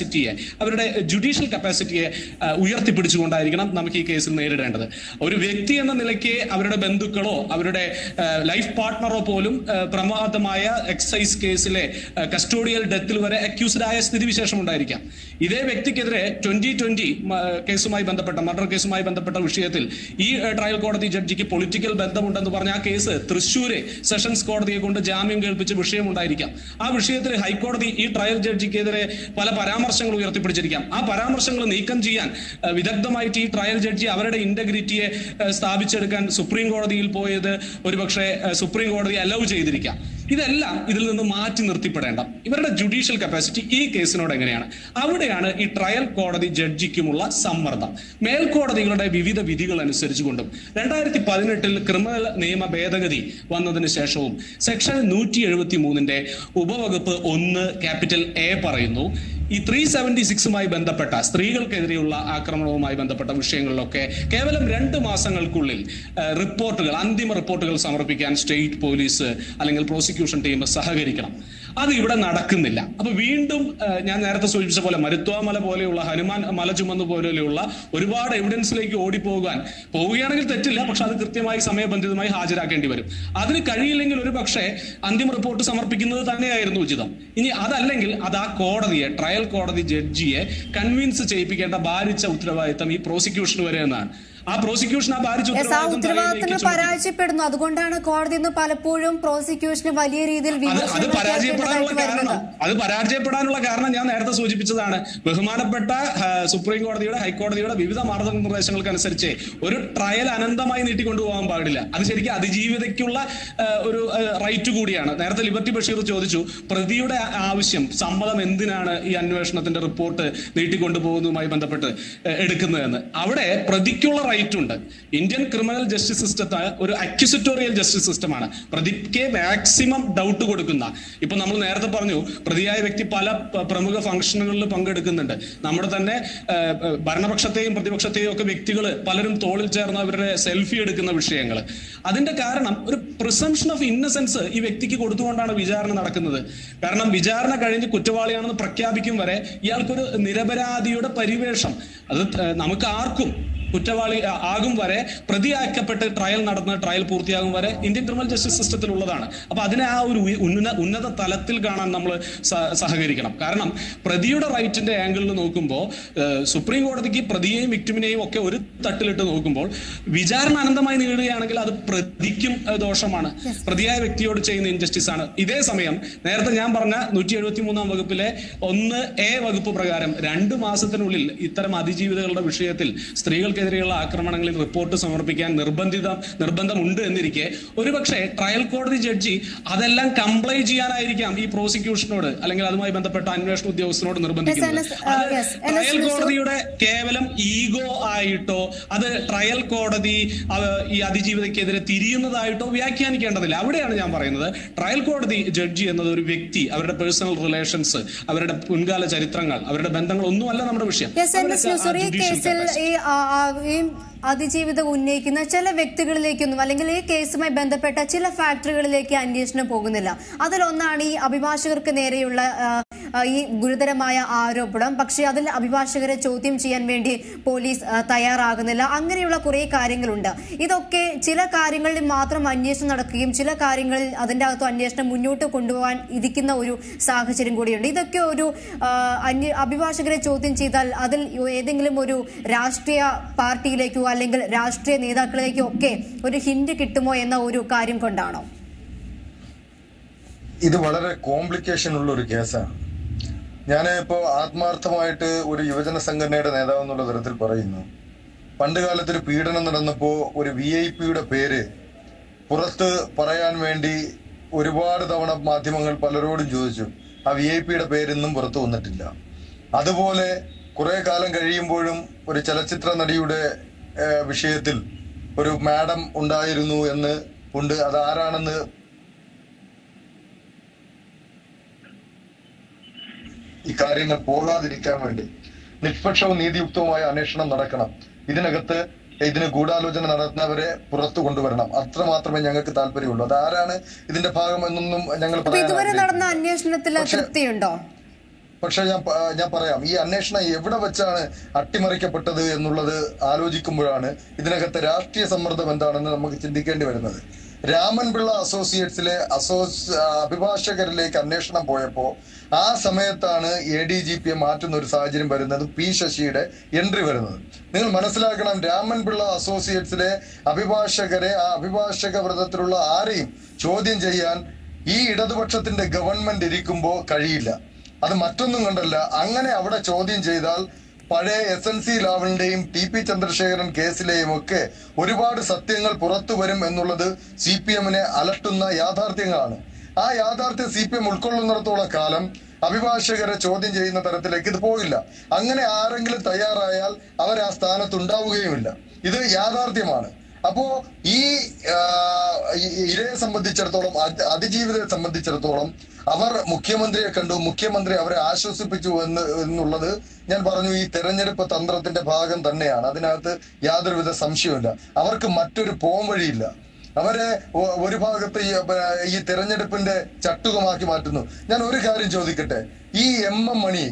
കപ്പാസിറ്റിയെ ഉയർത്തിപ്പിടിച്ചുകൊണ്ടായിരിക്കണം നമുക്ക് ഈ കേസിൽ നേരിടേണ്ടത്. ഒരു വ്യക്തി എന്ന നിലയ്ക്ക് അവരുടെ ബന്ധുക്കളോ അവരുടെ ലൈഫ് പാർട്ട്ണറോ പോലും പ്രമാദമായ എക്സൈസ് കേസിലെ കസ്റ്റോഡിയൽ ഡെത്തിൽ വരെ അക്യൂസ്ഡ് ആയ സ്ഥിതിവിശേഷം ഉണ്ടായിരിക്കാം. ഇതേ വ്യക്തിക്കെതിരെ 2020 കേസുമായി ബന്ധപ്പെട്ട മർഡർ കേസുമായി ബന്ധപ്പെട്ട വിഷയത്തിൽ ഈ ട്രയൽ കോടതി ജഡ്ജിക്ക് പൊളിറ്റിക്കൽ ബന്ധമുണ്ടെന്ന് പറഞ്ഞ ആ കേസ് തൃശ്ശൂര് സെഷൻസ് കോടതിയെ കൊണ്ട് ജാമ്യം കേൾപ്പിച്ച വിഷയമുണ്ടായിരിക്കാം. ആ വിഷയത്തിൽ ഹൈക്കോടതി ഈ ട്രയൽ ജഡ്ജിക്കെതിരെ പല പരാമർശങ്ങൾ ഉയർത്തിപ്പിടിച്ചിരിക്കാം. ആ പരാമർശങ്ങൾ നീക്കം ചെയ്യാൻ വിദഗ്ധമായിട്ട് ഈ ട്രയൽ ജഡ്ജി അവരുടെ ഇന്റഗ്രിറ്റിയെ സ്ഥാപിച്ചെടുക്കാൻ സുപ്രീം കോടതിയിൽ പോയത് ഒരുപക്ഷെ സുപ്രീം കോടതി അലൗ ചെയ്തിരിക്കാം. ഇതെല്ലാം ഇതിൽ നിന്ന് മാറ്റി നിർത്തിപ്പെടേണ്ട ഇവരുടെ ജുഡീഷ്യൽ കപ്പാസിറ്റി ഈ കേസിനോട് എങ്ങനെയാണ്? അവിടെയാണ് ഈ ട്രയൽ കോടതി ജഡ്ജിക്കുമുള്ള സമ്മർദ്ദം. മേൽക്കോടതികളുടെ വിവിധ വിധികൾ അനുസരിച്ചുകൊണ്ടും 2018 ക്രിമിനൽ നിയമ ഭേദഗതി വന്നതിന് ശേഷവും സെക്ഷൻ 173 ഉപവകുപ്പ് 1 ക്യാപിറ്റൽ A പറയുന്നു, ഈ 376മായി ബന്ധപ്പെട്ട സ്ത്രീകൾക്കെതിരെയുള്ള ആക്രമണവുമായി ബന്ധപ്പെട്ട വിഷയങ്ങളിലൊക്കെ കേവലം 2 മാസങ്ങൾക്കുള്ളിൽ അന്തിമ റിപ്പോർട്ടുകൾ സമർപ്പിക്കാൻ സ്റ്റേറ്റ് പോലീസ് അല്ലെങ്കിൽ പ്രോസിക്യൂഷൻ ടീം സഹകരിക്കണം. അത് ഇവിടെ നടക്കുന്നില്ല. അപ്പൊ വീണ്ടും ഞാൻ നേരത്തെ സൂചിപ്പിച്ച പോലെ മരുത്വാമല പോലെയുള്ള, ഹനുമാൻ മല ചുമന്ന് പോലെയുള്ള ഒരുപാട് എവിഡൻസിലേക്ക് പോവുകയാണെങ്കിൽ തെറ്റില്ല, പക്ഷെ അത് കൃത്യമായി സമയബന്ധിതമായി ഹാജരാക്കേണ്ടി വരും. അതിന് കഴിയില്ലെങ്കിൽ ഒരു പക്ഷേ അന്തിമ റിപ്പോർട്ട് സമർപ്പിക്കുന്നത് തന്നെയായിരുന്നു ഉചിതം. ഇനി അതല്ലെങ്കിൽ അത് ആ കോടതിയെ, ട്രയൽ കോടതി ജഡ്ജിയെ കൺവിൻസ് ചെയ്യിപ്പിക്കേണ്ട ഭാരിച്ച ഉത്തരവാദിത്തം ഈ പ്രോസിക്യൂഷന് വരെ എന്നാണ്. ആ പ്രോസിക്യൂഷൻ ഉത്തരവാദിത്തങ്ങൾ പരാജയപ്പെടുന്നു. അതുകൊണ്ടാണ് കോടതി പലപ്പോഴും പ്രോസിക്യൂഷന് വലിയ രീതിയിൽ അത് പരാജയപ്പെടാനുള്ള കാരണം ഞാൻ നേരത്തെ സൂചിപ്പിച്ചതാണ്. ബഹുമാനപ്പെട്ട സുപ്രീം കോടതിയുടെ, ഹൈക്കോടതിയുടെ വിവിധ മാർഗനിർദ്ദേശങ്ങൾക്ക് അനുസരിച്ച് ഒരു ട്രയൽ അനന്തമായി നീട്ടിക്കൊണ്ടുപോകാൻ പാടില്ല. അത് ശരിക്കും അതിജീവിതയ്ക്കുള്ള ഒരു റൈറ്റ് കൂടിയാണ്. നേരത്തെ ലിബർട്ടി ബഷീർ ചോദിച്ചു, പ്രതിയുടെ ആവശ്യം, സമ്മതം എന്തിനാണ് ഈ അന്വേഷണത്തിന്റെ റിപ്പോർട്ട് നീട്ടിക്കൊണ്ടുപോകുന്നതുമായി ബന്ധപ്പെട്ട് എടുക്കുന്നതെന്ന്. അവിടെ പ്രതിക്കുള്ള റൈറ്റ് ഉണ്ട്. ഇന്ത്യൻ ക്രിമിനൽ ജസ്റ്റിസ് സിസ്റ്റത്തെ ഒരു അക്യൂസിറ്റോറിയൽ ജസ്റ്റിസ് സിസ്റ്റമാണ്. പ്രതിക്ക് മാക്സിമം ഡൗട്ട് കൊടുക്കുന്ന, ഇപ്പൊ നമ്മൾ നേരത്തെ പറഞ്ഞു പ്രതിയായ വ്യക്തി പല പ്രമുഖ ഫംഗ്ഷനുകളിൽ പങ്കെടുക്കുന്നുണ്ട്. നമ്മുടെ തന്നെ ഭരണപക്ഷത്തെയും പ്രതിപക്ഷത്തെയും ഒക്കെ വ്യക്തികൾ പലരും തോളിൽ ചേർന്ന് അവരുടെ സെൽഫി എടുക്കുന്ന വിഷയങ്ങൾ. അതിന്റെ കാരണം ഒരു പ്രിസംപ്ഷൻ ഓഫ് ഇന്നസെൻസ് ഈ വ്യക്തിക്ക് കൊടുത്തുകൊണ്ടാണ് വിചാരണ നടക്കുന്നത്. കാരണം വിചാരണ കഴിഞ്ഞ് കുറ്റവാളിയാണെന്ന് പ്രഖ്യാപിക്കും വരെ ഇയാൾക്കൊരു നിരപരാധിയുടെ പരിവേഷം, അത് നമുക്ക് ആർക്കും കുറ്റവാളി ആകും വരെ, പ്രതിയാക്കപ്പെട്ട് ട്രയൽ നടന്ന് ട്രയൽ പൂർത്തിയാകും വരെ ഇന്ത്യൻ ക്രിമിനൽ ജസ്റ്റിസ് സിസ്റ്റത്തിൽ ഉള്ളതാണ്. അപ്പൊ അതിനെ ആ ഒരു ഉന്നത തലത്തിൽ കാണാൻ നമ്മൾ സഹകരിക്കണം. കാരണം പ്രതിയുടെ റൈറ്റിന്റെ ആംഗിളിൽ നോക്കുമ്പോൾ സുപ്രീം കോടതിക്ക് പ്രതിയെയും വിക്ടിമിനെയും ഒക്കെ ഒരു തട്ടിലിട്ട് നോക്കുമ്പോൾ വിചാരണ അനന്തമായി നീളുകയാണെങ്കിൽ അത് പ്രതിക്കും ദോഷമാണ്, പ്രതിയായ വ്യക്തിയോട് ചെയ്യുന്ന ഇൻജസ്റ്റിസ് ആണ്. ഇതേ സമയം നേരത്തെ ഞാൻ പറഞ്ഞ 173 വകുപ്പിലെ 1A വകുപ്പ് പ്രകാരം 2 മാസത്തിനുള്ളിൽ ഇത്തരം അതിജീവിതകളുടെ വിഷയത്തിൽ സ്ത്രീകൾക്കെതിരെയുള്ള ആക്രമണങ്ങളിൽ റിപ്പോർട്ട് സമർപ്പിക്കാൻ നിർബന്ധമുണ്ട് എന്നിരിക്കെ ഒരുപക്ഷെ ട്രയൽ കോടതി ജഡ്ജി അതെല്ലാം കംപ്ലൈ ചെയ്യാനായിരിക്കാം ഈ പ്രോസിക്യൂഷനോട് അല്ലെങ്കിൽ അതുമായി ബന്ധപ്പെട്ട അന്വേഷണ ഉദ്യോഗസ്ഥനോട് നിർബന്ധിക്കുന്നത്. ട്രയൽ കോടതിയുടെ കേവലം ഈഗോ ആയിട്ടോ അത് ട്രയൽ കോടതി ഈ അതിജീവിതക്കെതിരെ തിരിയുന്നതായിട്ടോ വ്യാഖ്യാനിക്കേണ്ടതില്ല. അവിടെയാണ് ഞാൻ പറയുന്നത് ട്രയൽ കോടതി ജഡ്ജി എന്നത് ഒരു വ്യക്തി, അവരുടെ പേഴ്സണൽ റിലേഷൻസ്, അവരുടെ മുൻകാല ചരിത്രങ്ങൾ, അവരുടെ ബന്ധങ്ങൾ ഒന്നുമല്ല നമ്മുടെ വിഷയം. ഈ അതിജീവിതം ഉന്നയിക്കുന്ന ചില വ്യക്തികളിലേക്കൊന്നും അല്ലെങ്കിൽ ഈ കേസുമായി ബന്ധപ്പെട്ട ചില ഫാക്ടറികളിലേക്ക് അന്വേഷണം പോകുന്നില്ല. അതിലൊന്നാണ് ഈ അഭിഭാഷകർക്ക് നേരെയുള്ള ഈ ഗുരുതരമായ ആരോപണം. പക്ഷേ അതിൽ അഭിഭാഷകരെ ചോദ്യം ചെയ്യാൻ വേണ്ടി പോലീസ് തയ്യാറാകുന്നില്ല. അങ്ങനെയുള്ള കുറെ കാര്യങ്ങളുണ്ട്. ഇതൊക്കെ ചില കാര്യങ്ങളിൽ മാത്രം അന്വേഷണം നടക്കുകയും ചില കാര്യങ്ങളിൽ അതിൻ്റെ അകത്ത് അന്വേഷണം മുന്നോട്ട് കൊണ്ടുപോകാൻ ഇരിക്കുന്ന ഒരു സാഹചര്യം കൂടിയുണ്ട്. ഇതൊക്കെ ഒരു അഭിഭാഷകരെ ചോദ്യം ചെയ്താൽ അതിൽ ഏതെങ്കിലും ഒരു രാഷ്ട്രീയ പാർട്ടിയിലേക്കോ അല്ലെങ്കിൽ രാഷ്ട്രീയ നേതാക്കളിലേക്കോ ഒക്കെ ഒരു ഹിന്റ് കിട്ടുമോ എന്ന ഒരു കാര്യം കൊണ്ടാണോ? ഇത് വളരെ കോംപ്ലിക്കേഷൻ ഉള്ള ഒരു കേസാണ്. ഞാൻ ഇപ്പോൾ ആത്മാർത്ഥമായിട്ട് ഒരു യുവജന സംഘടനയുടെ നേതാവ് എന്നുള്ള തരത്തിൽ പറയുന്നു. പണ്ട് കാലത്തൊരു പീഡനം നടന്നപ്പോ ഒരു VIP-യുടെ പേര് പുറത്ത് പറയാൻ വേണ്ടി ഒരുപാട് തവണ മാധ്യമങ്ങൾ പലരോടും ചോദിച്ചു. ആ VIP-യുടെ പേരൊന്നും പുറത്തു വന്നിട്ടില്ല. അതുപോലെ കുറെ കാലം കഴിയുമ്പോഴും ഒരു ചലച്ചിത്ര നടിയുടെ വിഷയത്തിൽ ഒരു മാഡം ഉണ്ടായിരുന്നു എന്ന് ഉണ്ട്. അതാരാണെന്ന് ഈ കാര്യങ്ങൾ പോകാതിരിക്കാൻ വേണ്ടി നിഷ്പക്ഷവും നീതിയുക്തവുമായ അന്വേഷണം നടക്കണം. ഇതിന് ഗൂഢാലോചന നടത്തുന്നവരെ പുറത്തു കൊണ്ടുവരണം. അത്ര മാത്രമേ ഞങ്ങൾക്ക് താല്പര്യമുള്ളൂ. അതാരാണ് ഇതിന്റെ ഭാഗമെന്നൊന്നും ഞങ്ങൾ ഇതുവരെ നടന്ന അന്വേഷണത്തിൽ തൃപ്തിയുണ്ടോ? പക്ഷെ ഞാൻ പറയാം, ഈ അന്വേഷണം എവിടെ വെച്ചാണ് അട്ടിമറിക്കപ്പെട്ടത് എന്നുള്ളത് ആലോചിക്കുമ്പോഴാണ് ഇതിനകത്തെ രാഷ്ട്രീയ സമ്മർദ്ദം എന്താണെന്ന് നമുക്ക് ചിന്തിക്കേണ്ടി വരുന്നത്. രാമൻപിള്ള അസോസിയേറ്റ്സിലെ അഭിഭാഷകരിലേക്ക് അന്വേഷണം പോയപ്പോ ആ സമയത്താണ് ADGPയെ മാറ്റുന്ന ഒരു സാഹചര്യം വരുന്നത്, P ശശിയുടെ എൻട്രി വരുന്നത്. നിങ്ങൾ മനസ്സിലാക്കണം, രാമൻപിള്ള അസോസിയേറ്റ്സിലെ അഭിഭാഷകരെ ആ അഭിഭാഷക വൃത്തത്തിലുള്ള ആരെയും ചോദ്യം ചെയ്യാൻ ഈ ഇടതുപക്ഷത്തിന്റെ ഗവൺമെന്റ് ഇരിക്കുമ്പോൾ കഴിയില്ല. അത് മറ്റൊന്നും കണ്ടല്ല. അങ്ങനെ അവിടെ ചോദ്യം ചെയ്താൽ പഴയ SNC ലാവലിന്റെയും TP ചന്ദ്രശേഖരൻ കേസിലെയും ഒക്കെ ഒരുപാട് സത്യങ്ങൾ പുറത്തു വരും എന്നുള്ളത് CPM-നെ അലട്ടുന്ന യാഥാർത്ഥ്യങ്ങളാണ്. ആ യാഥാർത്ഥ്യം CPM ഉൾക്കൊള്ളുന്നിടത്തോളം കാലം അഭിഭാഷകരെ ചോദ്യം ചെയ്യുന്ന തരത്തിലേക്ക് ഇത് പോകില്ല. അങ്ങനെ ആരെങ്കിലും തയ്യാറായാൽ അവർ ആ സ്ഥാനത്ത് ഉണ്ടാവുകയുമില്ല. ഇത് യാഥാർത്ഥ്യമാണ്. അപ്പോ ഈ ഇരയെ സംബന്ധിച്ചിടത്തോളം, അതിജീവിതയെ സംബന്ധിച്ചിടത്തോളം അവർ മുഖ്യമന്ത്രിയെ കണ്ടു, മുഖ്യമന്ത്രി അവരെ ആശ്വസിപ്പിച്ചു എന്നുള്ളത് ഞാൻ പറഞ്ഞു ഈ തെരഞ്ഞെടുപ്പ് തന്ത്രത്തിന്റെ ഭാഗം തന്നെയാണ്. അതിനകത്ത് യാതൊരുവിധ സംശയവുമില്ല. അവർക്ക് മറ്റൊരു പോംവഴിയില്ല. അവരെ ഒരു ഭാഗത്ത് ഈ തെരഞ്ഞെടുപ്പിന്റെ ചട്ടുകമാക്കി മാറ്റുന്നു. ഞാൻ ഒരു കാര്യം ചോദിക്കട്ടെ, ഈ MM മണി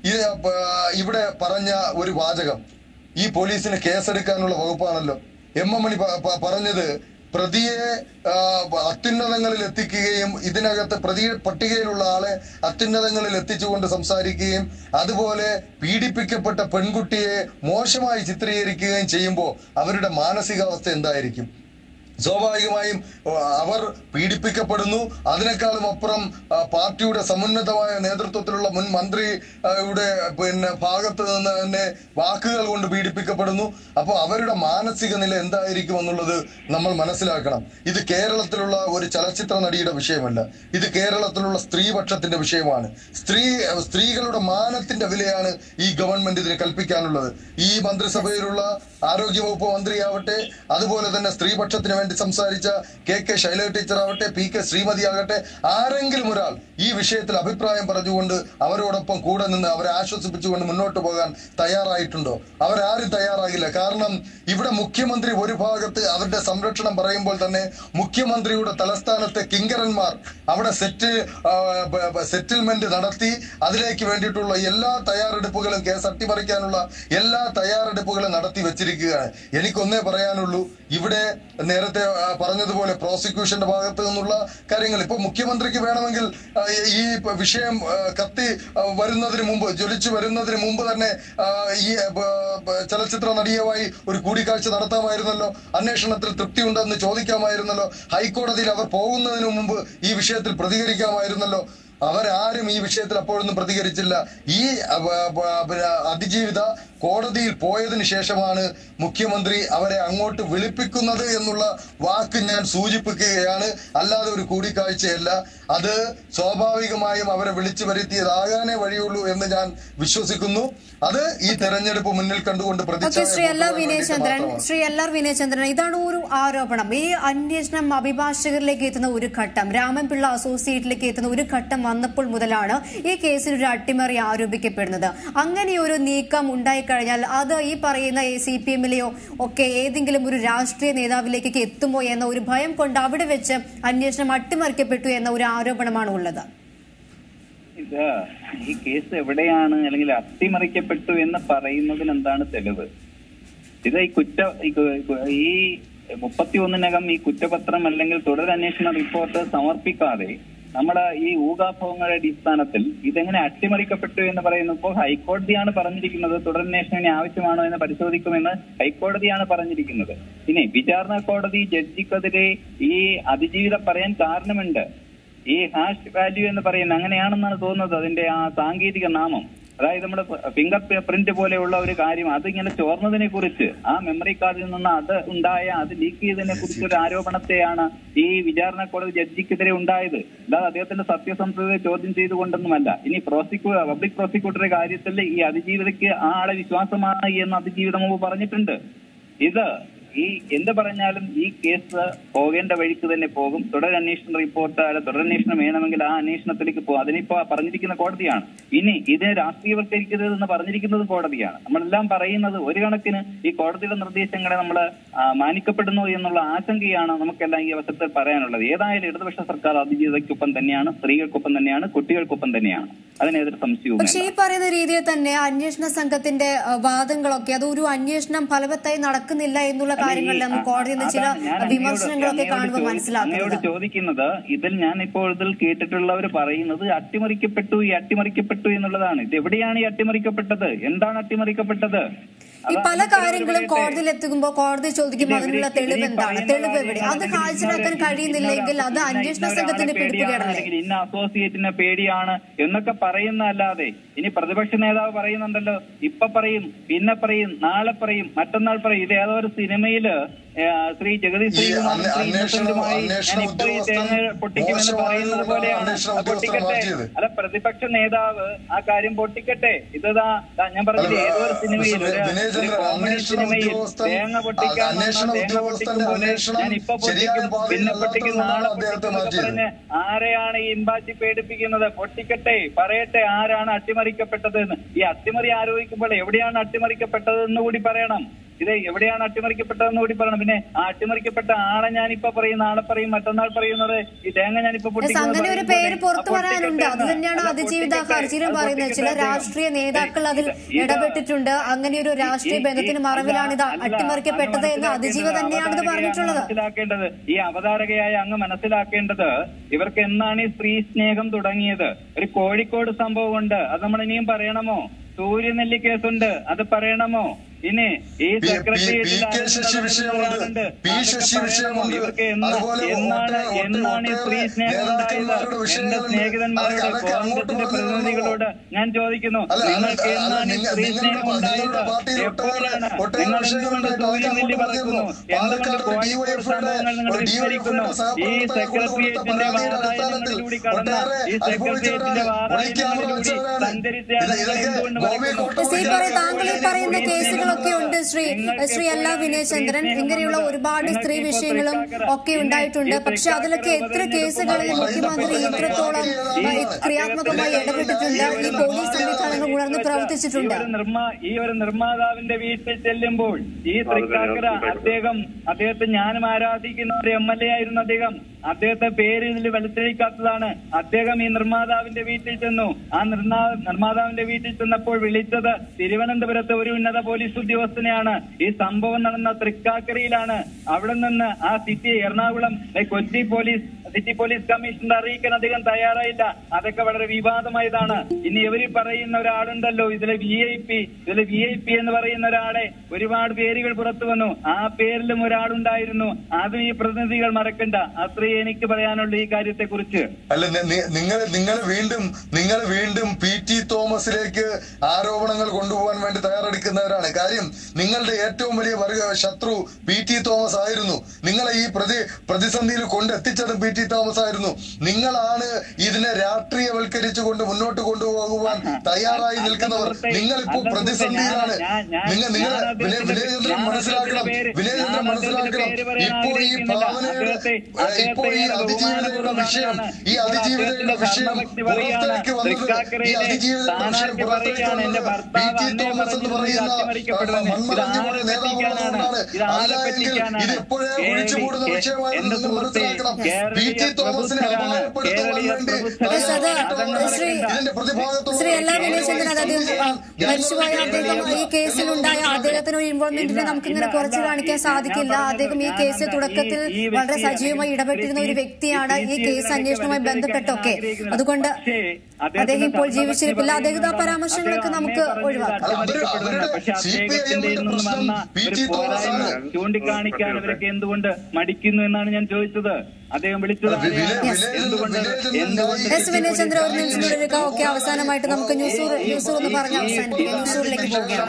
ഇവിടെ പറഞ്ഞ ഒരു വാചകം ഈ പോലീസിന് കേസെടുക്കാനുള്ള വകുപ്പാണല്ലോ. MM മണി പറഞ്ഞത് പ്രതിയെ അത്യുന്നതങ്ങളിൽ എത്തിക്കുകയും ഇതിനകത്ത് പ്രതി പട്ടികയിലുള്ള ആളെ അത്യുന്നതങ്ങളിൽ എത്തിച്ചുകൊണ്ട് സംസാരിക്കുകയും അതുപോലെ പീഡിപ്പിക്കപ്പെട്ട പെൺകുട്ടിയെ മോശമായി ചിത്രീകരിക്കുകയും ചെയ്യുമ്പോൾ അവരുടെ മാനസികാവസ്ഥ എന്തായിരിക്കും? സ്വാഭാവികമായും അവർ പീഡിപ്പിക്കപ്പെടുന്നു. അതിനേക്കാളും അപ്പുറം പാർട്ടിയുടെ സമുന്നതമായ നേതൃത്വത്തിലുള്ള മുൻ മന്ത്രിയുടെ ഭാഗത്ത് നിന്ന് തന്നെ വാക്കുകൾ കൊണ്ട് പീഡിപ്പിക്കപ്പെടുന്നു. അപ്പോൾ അവരുടെ മാനസിക നില എന്തായിരിക്കും എന്നുള്ളത് നമ്മൾ മനസ്സിലാക്കണം. ഇത് കേരളത്തിലുള്ള ഒരു ചലച്ചിത്ര നടിയുടെ വിഷയമല്ല. ഇത് കേരളത്തിലുള്ള സ്ത്രീപക്ഷത്തിന്റെ വിഷയമാണ്. സ്ത്രീകളുടെ മാനത്തിന്റെ വിലയാണ് ഈ ഗവൺമെന്റ് ഇതിന് കൽപ്പിക്കാനുള്ളത്. ഈ മന്ത്രിസഭയിലുള്ള ആരോഗ്യവകുപ്പ് മന്ത്രിയാവട്ടെ, അതുപോലെ തന്നെ സ്ത്രീപക്ഷത്തിന് വേണ്ടി സംസാരിച്ച KK ശൈലജ ടീച്ചർ ആവട്ടെ, PK ശ്രീമതി ആകട്ടെ, ആരെങ്കിലും ഒരാൾ ഈ വിഷയത്തിൽ അഭിപ്രായം പറഞ്ഞുകൊണ്ട് അവരോടൊപ്പം കൂടെ നിന്ന് അവരെ ആശ്വസിപ്പിച്ചുകൊണ്ട് മുന്നോട്ട് പോകാൻ തയ്യാറായിട്ടുണ്ടോ? അവരാരും തയ്യാറാകില്ല. കാരണം ഇവിടെ മുഖ്യമന്ത്രി ഒരു ഭാഗത്ത് അവരുടെ സംരക്ഷണം പറയുമ്പോൾ തന്നെ മുഖ്യമന്ത്രിയുടെ തലസ്ഥാനത്തെ കിങ്കരന്മാർ അവിടെ സെറ്റിൽമെന്റ് നടത്തി അതിലേക്ക് വേണ്ടിയിട്ടുള്ള എല്ലാ തയ്യാറെടുപ്പുകളും കേസ് അട്ടിമറിക്കാനുള്ള എല്ലാ തയ്യാറെടുപ്പുകളും നടത്തി വെച്ചിരിക്കുകയാണ്. എനിക്കൊന്നേ പറയാനുള്ളൂ, ഇവിടെ നേരത്തെ പറഞ്ഞതുപോലെ പ്രോസിക്യൂഷന്റെ ഭാഗത്ത് നിന്നുള്ള കാര്യങ്ങൾ ഇപ്പൊ മുഖ്യമന്ത്രിക്ക് വേണമെങ്കിൽ ഈ വിഷയം കത്തി വരുന്നതിന് മുമ്പ്, ജ്വലിച്ചു വരുന്നതിന് മുമ്പ് തന്നെ ഈ ചലച്ചിത്ര നടിയുമായി ഒരു കൂടിക്കാഴ്ച നടത്താമായിരുന്നല്ലോ, അന്വേഷണത്തിൽ തൃപ്തിയുണ്ടെന്ന് ചോദിക്കാമായിരുന്നല്ലോ, ഹൈക്കോടതിയിൽ അവർ പോകുന്നതിന് മുമ്പ് ഈ വിഷയത്തിൽ പ്രതികരിക്കാമായിരുന്നല്ലോ. അവരാരും ഈ വിഷയത്തിൽ അപ്പോഴൊന്നും പ്രതികരിച്ചില്ല. ഈ അതിജീവിത കോടതിയിൽ പോയതിനു ശേഷമാണ് മുഖ്യമന്ത്രി അവരെ അങ്ങോട്ട് വിളിപ്പിക്കുന്നത് എന്നുള്ള വാക്ക് ഞാൻ സൂചിപ്പിക്കുകയാണ്. അല്ലാതെ ഒരു കൂടിക്കാഴ്ചയല്ല. അത് സ്വാഭാവികമായും അവരെ വിളിച്ചു വരുത്തിയതാകാനേ വഴിയുള്ളൂ എന്ന് ഞാൻ വിശ്വസിക്കുന്നു. അത് ഈ തെരഞ്ഞെടുപ്പ് മുന്നിൽ കണ്ടുകൊണ്ട് ശ്രീ എൽ ആർ വിനയചന്ദ്രൻ, ഇതാണ് ഒരു ആരോപണം. ഈ അന്വേഷണം അഭിഭാഷകരിലേക്ക് എത്തുന്ന ഒരു ഘട്ടം, രാമൻപിള്ള അസോസിയേറ്റിലേക്ക് എത്തുന്ന ഒരു ഘട്ടം വന്നപ്പോൾ മുതലാണ് ഈ കേസിൽ ഒരു അട്ടിമറി ആരോപിക്കപ്പെടുന്നത്. അങ്ങനെ ഒരു നീക്കം ഉണ്ടായിക്കഴിഞ്ഞാൽ അത് ഈ പറയുന്ന CPM-ലെയോ ഒക്കെ ഏതെങ്കിലും ഒരു രാഷ്ട്രീയ നേതാവിലേക്കൊക്കെ എത്തുമോ എന്ന ഒരു ഭയം കൊണ്ട് അവിടെ വെച്ച് അന്വേഷണം അട്ടിമറിക്കപ്പെട്ടു എന്ന ഒരു ആരോപണമാണ് ഉള്ളത്. ഇത് ഈ കേസ് എവിടെയാണ് അല്ലെങ്കിൽ അട്ടിമറിക്കപ്പെട്ടു എന്ന് പറയുന്നതിന് എന്താണ് തെളിവ്? ഇത് ഈ 31-നകം ഈ കുറ്റപത്രം അല്ലെങ്കിൽ തുടരന്വേഷണ റിപ്പോർട്ട് സമർപ്പിക്കാതെ നമ്മുടെ ഈ ഊഹാഭോഹങ്ങളുടെ അടിസ്ഥാനത്തിൽ ഇതെങ്ങനെ അട്ടിമറിക്കപ്പെട്ടു എന്ന് പറയുന്നു. ഇപ്പോൾ ഹൈക്കോടതിയാണ് പറഞ്ഞിരിക്കുന്നത് തുടരന്വേഷണം ആവശ്യമാണോ എന്ന് പരിശോധിക്കുമെന്ന് ഹൈക്കോടതിയാണ് പറഞ്ഞിരിക്കുന്നത്. ഇനി വിചാരണ കോടതി ജഡ്ജിക്കെതിരെ ഈ അതിജീവിതം പറയാൻ കാരണമുണ്ട്. ഈ ഹാഷ് വാല്യൂ എന്ന് പറയുന്നത് അങ്ങനെയാണെന്നാണ് തോന്നുന്നത് അതിന്റെ ആ സാങ്കേതിക നാമം. അതായത് നമ്മുടെ ഫിംഗർ പ്രിന്റ് പോലെയുള്ള ഒരു കാര്യം അതിങ്ങനെ ചോർന്നതിനെ കുറിച്ച്, ആ മെമ്മറി കാർഡിൽ നിന്ന് അത് ലീക്ക് ചെയ്തതിനെ കുറിച്ച് ഒരു ആരോപണത്തെയാണ് ഈ വിചാരണ കോടതി ജഡ്ജിക്കെതിരെ ഉണ്ടായത്. അല്ലാതെ അദ്ദേഹത്തിന്റെ സത്യസന്ധതയെ ചോദ്യം ചെയ്തുകൊണ്ടൊന്നുമല്ല. ഇനി പബ്ലിക് പ്രോസിക്യൂട്ടറുടെ കാര്യത്തിൽ ഈ അതിജീവിതയ്ക്ക് ആ ആളെ വിശ്വാസമാണ് എന്ന് അതിജീവിതം മുമ്പ് പറഞ്ഞിട്ടുണ്ട്. ഇത് ഈ എന്ത് പറഞ്ഞാലും ഈ കേസ് പോകേണ്ട വഴിക്ക് തന്നെ പോകും. തുടരന്വേഷണ റിപ്പോർട്ട് തുടരന്വേഷണം വേണമെങ്കിൽ ആ അന്വേഷണത്തിലേക്ക് പോകും. അതിനിപ്പോ പറഞ്ഞിരിക്കുന്ന കോടതിയാണ്. ഇനി ഇതിനെ രാഷ്ട്രീയവൽക്കരിക്കരുതെന്ന് പറഞ്ഞിരിക്കുന്നതും കോടതിയാണ്. നമ്മളെല്ലാം പറയുന്നത് ഒരു കണക്കിന് ഈ കോടതിയുടെ നിർദ്ദേശങ്ങളെ നമ്മൾ മാനിക്കപ്പെടുന്നു എന്നുള്ള ആശങ്കയാണ് നമുക്കെല്ലാം ഈ അവസരത്തിൽ പറയാനുള്ളത്. ഏതായാലും ഇടതുപക്ഷ സർക്കാർ അതിജീവിതയ്ക്കൊപ്പം തന്നെയാണ്, സ്ത്രീകൾക്കൊപ്പം തന്നെയാണ്, കുട്ടികൾക്കൊപ്പം തന്നെയാണ്. അതിനെതിരെ സംശയവും. പക്ഷേ ഈ പറയുന്ന രീതിയിൽ തന്നെ അന്വേഷണ സംഘത്തിന്റെ വാദങ്ങളൊക്കെ അതൊരു അന്വേഷണം ഫലവത്തായി നടക്കുന്നില്ല എന്നുള്ള കാര്യങ്ങളിലാണ് കോടതിയിൽ ചില വിമർശനങ്ങളൊക്കെ കാണുമ്പോൾ മനസ്സിലാക്കുന്നത്. ചോദിക്കുന്നത് ഇതിൽ ഞാൻ ഇപ്പോൾ ഇതിൽ കേട്ടിട്ടുള്ളവർ പറയുന്നത് അട്ടിമറിക്കപ്പെട്ടു എന്നുള്ളതാണ്. ഇത് എവിടെയാണ് ഈ അട്ടിമറിക്കപ്പെട്ടത്? എന്താണ് അട്ടിമറിക്കപ്പെട്ടത്? ഈ പല കാര്യങ്ങളും കോടതിയിൽ എത്തുമ്പോൾ കോടതി ചോദിക്കുമ്പോൾ അതിനുള്ള തെളിവ് എന്താണ്, തെളിവ് എവിടെ? അത് ഹാജരാക്കാൻ കഴിയുന്നില്ലെങ്കിൽ അത് അന്വേഷണ സംഘത്തിന്റെ പിടിപ്പുകേടല്ലേ? ഇന്ന അസോസിയേറ്റിനെ പേടിയാണ് എന്നൊക്കെ പറയുന്നതല്ലാതെ ഇനി പ്രതിപക്ഷ നേതാവ് പറയുന്നുണ്ടല്ലോ, ഇപ്പൊ പറയും, പിന്നെ പറയും, നാളെ പറയും, മറ്റന്നാൾ പറയും. ഇത് ഏതോ ഒരു സിനിമയില് ശ്രീ ജഗതി ശ്രീകുമാറുമായി ഞാനിപ്പോ ഈ തേങ്ങ പൊട്ടിക്കുമെന്ന് പറയുന്നത് പോലെയാണ്. പൊട്ടിക്കട്ടെ, അല്ല പ്രതിപക്ഷ നേതാവ് ആ കാര്യം പൊട്ടിക്കട്ടെ. ഇതാ ഞാൻ പറഞ്ഞില്ലേ, ഏതോ ഒരു സിനിമയിൽ കോമഡി സിനിമയിൽ തേങ്ങ പൊട്ടിക്കാൻ പോലെ ഞാൻ ഇപ്പൊ പൊട്ടിക്കും, പിന്നെ പൊട്ടിക്കും, നാളെ പൊട്ടിക്കും പറഞ്ഞ് ആരെയാണ് ഈ ഇമ്പാച്ചി പേടിപ്പിക്കുന്നത്? പൊട്ടിക്കട്ടെ, പറയട്ടെ ആരാണ് അട്ടിമറിക്കപ്പെട്ടതെന്ന്. ഈ അട്ടിമറി ആരോപിക്കുമ്പോൾ എവിടെയാണ് അട്ടിമറിക്കപ്പെട്ടതെന്ന് കൂടി പറയണം. ഇത് എവിടെയാണ് അട്ടിമറിക്കപ്പെട്ടതെന്ന് കൂടി പറയണം. പിന്നെ ആ അട്ടിമറിക്കപ്പെട്ട ആളെ ഞാനിപ്പോ പറയും, നാളെ പറയും, മറ്റന്നാൾ പറയുന്നത് ഈ തേങ്ങ ഞാനിപ്പോ അങ്ങനെ ഒരു പേര് പുറത്തു വരാനുണ്ട്. അത് തന്നെയാണ് അതിജീവിത ഹർജിയിലും പറയുന്നത്. ചില രാഷ്ട്രീയ നേതാക്കൾ അതിൽ ഇടപെട്ടിട്ടുണ്ട്. അങ്ങനെ ഒരു രാഷ്ട്രീയ ബന്ധത്തിന് മറവിലാണ് ഇത് അട്ടിമറിക്കപ്പെട്ടത് എന്ന് അതിജീവ തന്നെയാണിത് പറഞ്ഞിട്ടുള്ളത്. മനസ്സിലാക്കേണ്ടത്, ഈ അവതാരകയായ അങ്ങ് മനസ്സിലാക്കേണ്ടത്, ഇവർക്ക് എന്നാണ് ഈ സ്ത്രീ സ്നേഹം തുടങ്ങിയത്? ഒരു കോഴിക്കോട് സംഭവമുണ്ട്, അത് നമ്മൾ ഇനിയും പറയണമോ? സൂര്യനെല്ലി കേസുണ്ട്, അത് പറയണമോ? ഇനി ഈ സെക്രട്ടേറിയറ്റിൽ ഇവർക്ക് എന്നാണ് ഈ സ്ത്രീ സ്നേഹം ഉണ്ടായത്? എന്റെ സ്നേഹിതന്മാരോട്, കോൺഗ്രസിന്റെ പ്രതിനിധികളോട് ഞാൻ ചോദിക്കുന്നു, നിങ്ങൾക്ക് എന്നാണ് ഈ സ്ത്രീ സ്നേഹം ഉണ്ടായത്? എപ്പോഴാണ്? നിങ്ങൾ എന്തുകൊണ്ട് സൂര്യനെല്ലി പറക്കുന്നു? എന്തുകൊണ്ട് കോഴിക്കോട് സംഭവങ്ങൾ നിങ്ങൾ വിസ്മരിക്കുന്നു? ഈ സെക്രട്ടേറിയറ്റിന്റെ വാതായനങ്ങളിലൂടെ കടന്ന, ഈ സെക്രട്ടേറിയറ്റിന്റെ വാതായനങ്ങളിലൂടെ സഞ്ചരിച്ചാണ് എന്തുകൊണ്ട് താങ്കൾ ഈ പറയുന്ന കേസുകളൊക്കെ ഉണ്ട് ശ്രീ എൽ ആർ വിനയചന്ദ്രൻ. ഇങ്ങനെയുള്ള ഒരുപാട് സ്ത്രീ വിഷയങ്ങളും ഒക്കെ ഉണ്ടായിട്ടുണ്ട്. പക്ഷെ അതിലൊക്കെ എത്ര കേസുകളിൽ മുഖ്യമന്ത്രി ഇത്രത്തോളം ക്രിയാത്മകമായി ഇടപെട്ടിട്ടുണ്ട്, ഈ പോലീസ് സംവിധാനങ്ങൾ ഉണർന്ന് പ്രവർത്തിച്ചിട്ടുണ്ട്. ഈ ഒരു നിർമ്മാതാവിന്റെ വീട്ടിൽ ചെല്ലുമ്പോൾ ഈ തൃക്കാക്കര അദ്ദേഹത്തെ ഞാനും ആരാധിക്കുന്ന ഒരു MLA ആയിരുന്നു അദ്ദേഹം. അദ്ദേഹത്തെ പേര് ഇതിൽ വലിച്ചഴിക്കാത്തതാണ്. അദ്ദേഹം ഈ നിർമ്മാതാവിന്റെ വീട്ടിൽ ചെന്നു. ആ നിർമ്മാതാവിന്റെ വീട്ടിൽ ചെന്നപ്പോൾ വിളിച്ചത് തിരുവനന്തപുരത്തെ ഒരു ഉന്നത പോലീസ് ഉദ്യോഗസ്ഥനെയാണ്. ഈ സംഭവം നടന്ന തൃക്കാക്കരയിലാണ്. അവിടെ നിന്ന് ആ Ernakulam Kochi city police commissioner അറിയിക്കാൻ അദ്ദേഹം തയ്യാറായില്ല. അതൊക്കെ വളരെ വിവാദമായതാണ്. ഇനി ഇവര് പറയുന്ന ഒരാളുണ്ടല്ലോ, ഇതിലെ വി ഐ പി എന്ന് പറയുന്ന ഒരാളെ ഒരുപാട് പേരുകൾ പുറത്തു വന്നു. ആ പേരിലും ഒരാളുണ്ടായിരുന്നു. അതും ഈ പ്രതിനിധികൾ മറക്കണ്ട. അത്രയേ എനിക്ക് പറയാനുള്ളൂ ഈ കാര്യത്തെ കുറിച്ച്. അല്ല, നിങ്ങൾ വീണ്ടും PT തോമസിലേക്ക് ആരോപണങ്ങൾ കൊണ്ടുപോകാൻ വേണ്ടി തയ്യാറെടുക്കുന്നവരാണ്. കാര്യം നിങ്ങളുടെ ഏറ്റവും വലിയ ശത്രു PT തോമസ് ആയിരുന്നു. നിങ്ങളെ ഈ പ്രതിസന്ധിയിൽ കൊണ്ടെത്തിച്ചതും PT തോമസ് ആയിരുന്നു. നിങ്ങളാണ് ഇതിനെ രാഷ്ട്രീയവൽക്കരിച്ചുകൊണ്ട് മുന്നോട്ട് കൊണ്ടുപോകുവാൻ തയ്യാറായി നിൽക്കുന്നവർ. നിങ്ങളിപ്പോ പ്രതിസന്ധിയിലാണ്. വിനയചന്ദ്രൻ മനസ്സിലാക്കണം. ഇപ്പോൾ ഈ ഭാവനയുടെ അതിജീവിതയുടെ വിഷയം പുറത്തേക്ക് വന്നത് PT തോമസ് എന്ന് പറയുന്ന മൺമറഞ്ഞുപോയ നേതാവുള്ളതുകൊണ്ടാണ്. അല്ലെങ്കിൽ ഇത് എപ്പോഴേ ഒഴിച്ചുകൂടുന്ന വിഷയമായിരുന്നു നിങ്ങൾ മനസ്സിലാക്കണം. PT തോമസിനെ അപമാനപ്പെടുത്തുവാൻ വേണ്ടി ഇതിന്റെ പ്രതിഭാഗത്തോട് മരിച്ചുപോയ അദ്ദേഹം ഈ കേസിലുണ്ടായ അദ്ദേഹത്തിന് ഒരു ഇൻവോൾവ്മെന്റിനെ നമുക്കിങ്ങനെ കുറച്ച് കാണിക്കാൻ സാധിക്കില്ല. അദ്ദേഹം ഈ കേസ് തുടക്കത്തിൽ വളരെ സജീവമായി ഇടപെട്ടിരുന്ന ഒരു വ്യക്തിയാണ്. ഈ കേസ് അന്വേഷണവുമായി ബന്ധപ്പെട്ടൊക്കെ. അതുകൊണ്ട് അദ്ദേഹം ഇപ്പോൾ ജീവിച്ചിരിപ്പില്ല. അദ്ദേഹത്തെ ആ പരാമർശങ്ങളൊക്കെ നമുക്ക് ഒഴിവാക്കാം. ചൂണ്ടിക്കാണിക്കാൻ അവരൊക്കെ എന്തുകൊണ്ട് മടിക്കുന്നു എന്നാണ് ഞാൻ ചോദിച്ചത്. അദ്ദേഹം വിളിച്ചത് വിനയചന്ദ്ര ഒരു നിമിഷം ഓക്കെ. അവസാനമായിട്ട് നമുക്ക് ന്യൂസൂർ ഒന്ന് പറഞ്ഞ് അവസാനിപ്പിക്കാം. ന്യൂസൂറിലേക്ക് പോവുകയാണ്.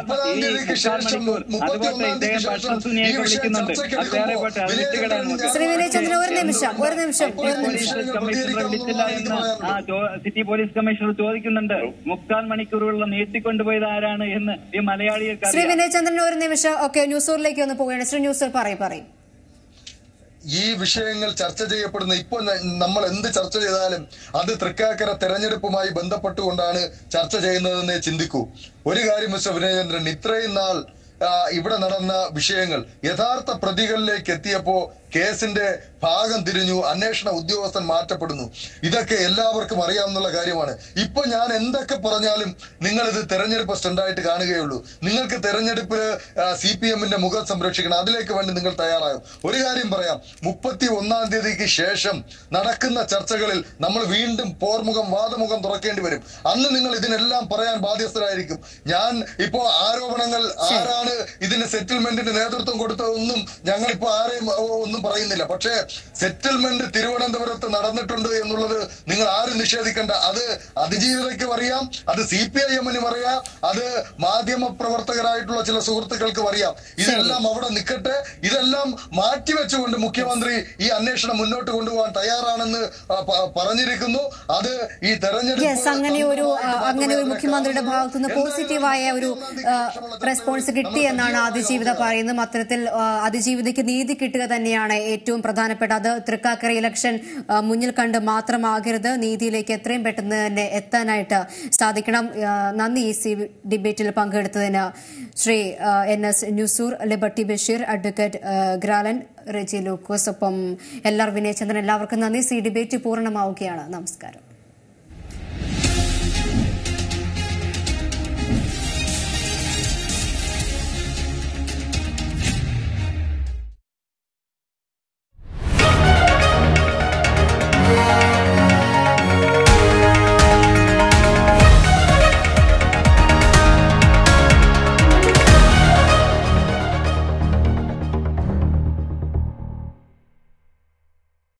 ശ്രീ വിനയചന്ദ്രൻ ഒരു നിമിഷം സിറ്റി പോലീസ് കമ്മീഷണർ ചോദിക്കുന്നുണ്ട്. 3/4 മണിക്കൂറുള്ള നീട്ടിക്കൊണ്ടുപോയത് ആരാണ് എന്ന് ഈ മലയാളികൾക്ക്. ശ്രീ വിനയചന്ദ്രൻ ഒരു നിമിഷം ഓക്കെ. ന്യൂസൂറിലേക്ക് ഒന്ന് പോവുകയാണ്. ശ്രീ ന്യൂസൂർ പറയും. ഈ വിഷയങ്ങൾ ചർച്ച ചെയ്യപ്പെടുന്ന ഇപ്പോൾ നമ്മൾ എന്ത് ചർച്ച ചെയ്താലും അത് തൃക്കാക്കര തെരഞ്ഞെടുപ്പുമായി ബന്ധപ്പെട്ടുകൊണ്ടാണ് ചർച്ച ചെയ്യുന്നതെന്ന് ചിന്തിക്കൂ. ഒരു കാര്യം മിസ്റ്റർ വിനയചന്ദ്രൻ, ഇത്രയും നാൾ ഇവിടെ നടന്ന വിഷയങ്ങൾ യഥാർത്ഥ പ്രതികളിലേക്ക് എത്തിയപ്പോ കേസിന്റെ ഭാഗം തിരിഞ്ഞു, അന്വേഷണ ഉദ്യോഗസ്ഥൻ മാറ്റപ്പെടുന്നു. ഇതൊക്കെ എല്ലാവർക്കും അറിയാവുന്ന കാര്യമാണ്. ഇപ്പൊ ഞാൻ എന്തൊക്കെ പറഞ്ഞാലും നിങ്ങൾ ഇത് തെരഞ്ഞെടുപ്പ് സ്റ്റണ്ടായിട്ട് കാണുകയുള്ളൂ. നിങ്ങൾക്ക് തെരഞ്ഞെടുപ്പില് CPM-ന്റെ മുഖം സംരക്ഷിക്കണം. അതിലേക്ക് വേണ്ടി നിങ്ങൾ തയ്യാറാകും. ഒരു കാര്യം പറയാം, 31-ാം തീയതിക്ക് ശേഷം നടക്കുന്ന ചർച്ചകളിൽ നമ്മൾ വീണ്ടും വാദമുഖം തുറക്കേണ്ടി വരും. അന്ന് നിങ്ങൾ ഇതിനെല്ലാം പറയാൻ ബാധ്യസ്ഥരായിരിക്കും. ഞാൻ ഇപ്പോ ആരോപണങ്ങൾ ആരാണ് ഇതിന് സെറ്റിൽമെന്റിന് നേതൃത്വം കൊടുത്തതൊന്നും ഞങ്ങളിപ്പോ ആരെയും ഒന്നും പറയുന്നില്ല. പക്ഷേ സെറ്റിൽമെന്റ് തിരുവനന്തപുരത്ത് നടന്നിട്ടുണ്ട് എന്നുള്ളത് നിങ്ങൾ ആരും നിഷേധിക്കേണ്ട. അത് അതിജീവിതയ്ക്കും അറിയാം, അത് CPIM-നും അറിയാം, അത് മാധ്യമ പ്രവർത്തകരായിട്ടുള്ള ചില സുഹൃത്തുക്കൾക്കും അറിയാം. ഇതെല്ലാം അവിടെ നിൽക്കട്ടെ. ഇതെല്ലാം മാറ്റിവെച്ചുകൊണ്ട് മുഖ്യമന്ത്രി ഈ അന്വേഷണം മുന്നോട്ട് കൊണ്ടുപോകാൻ തയ്യാറാണെന്ന് പറഞ്ഞിരിക്കുന്നു. അത് ഈ തെരഞ്ഞെടുപ്പ് അങ്ങനെ ഒരു മുഖ്യമന്ത്രിയുടെ ഭാഗത്തുനിന്ന് പോസിറ്റീവായ ഒരു റെസ്പോൺസ് കിട്ടിയെന്നാണ് അതിജീവിത പറയുന്നത്. അത്തരത്തിൽ അതിജീവിതയ്ക്ക് നീതി കിട്ടുക തന്നെയാണ് ഏറ്റവും പ്രധാനപ്പെട്ട. അത് തൃക്കാക്കര ഇലക്ഷൻ മുന്നിൽ കണ്ട് മാത്രമാകരുത്. നീതിയിലേക്ക് എത്രയും പെട്ടെന്ന് തന്നെ എത്താനായിട്ട് സാധിക്കണം. നന്ദി ഈ ഡിബേറ്റിൽ പങ്കെടുത്തതിന് Shri NS Nusoor, Liberty Basheer, advocate ഗ്രാലൻ, റെജി ലൂക്കോസ്, ഒപ്പം LR വിനയചന്ദ്രൻ. എല്ലാവർക്കും നന്ദി. ഡിബേറ്റ് പൂർണ്ണമാവുകയാണ്. നമസ്കാരം.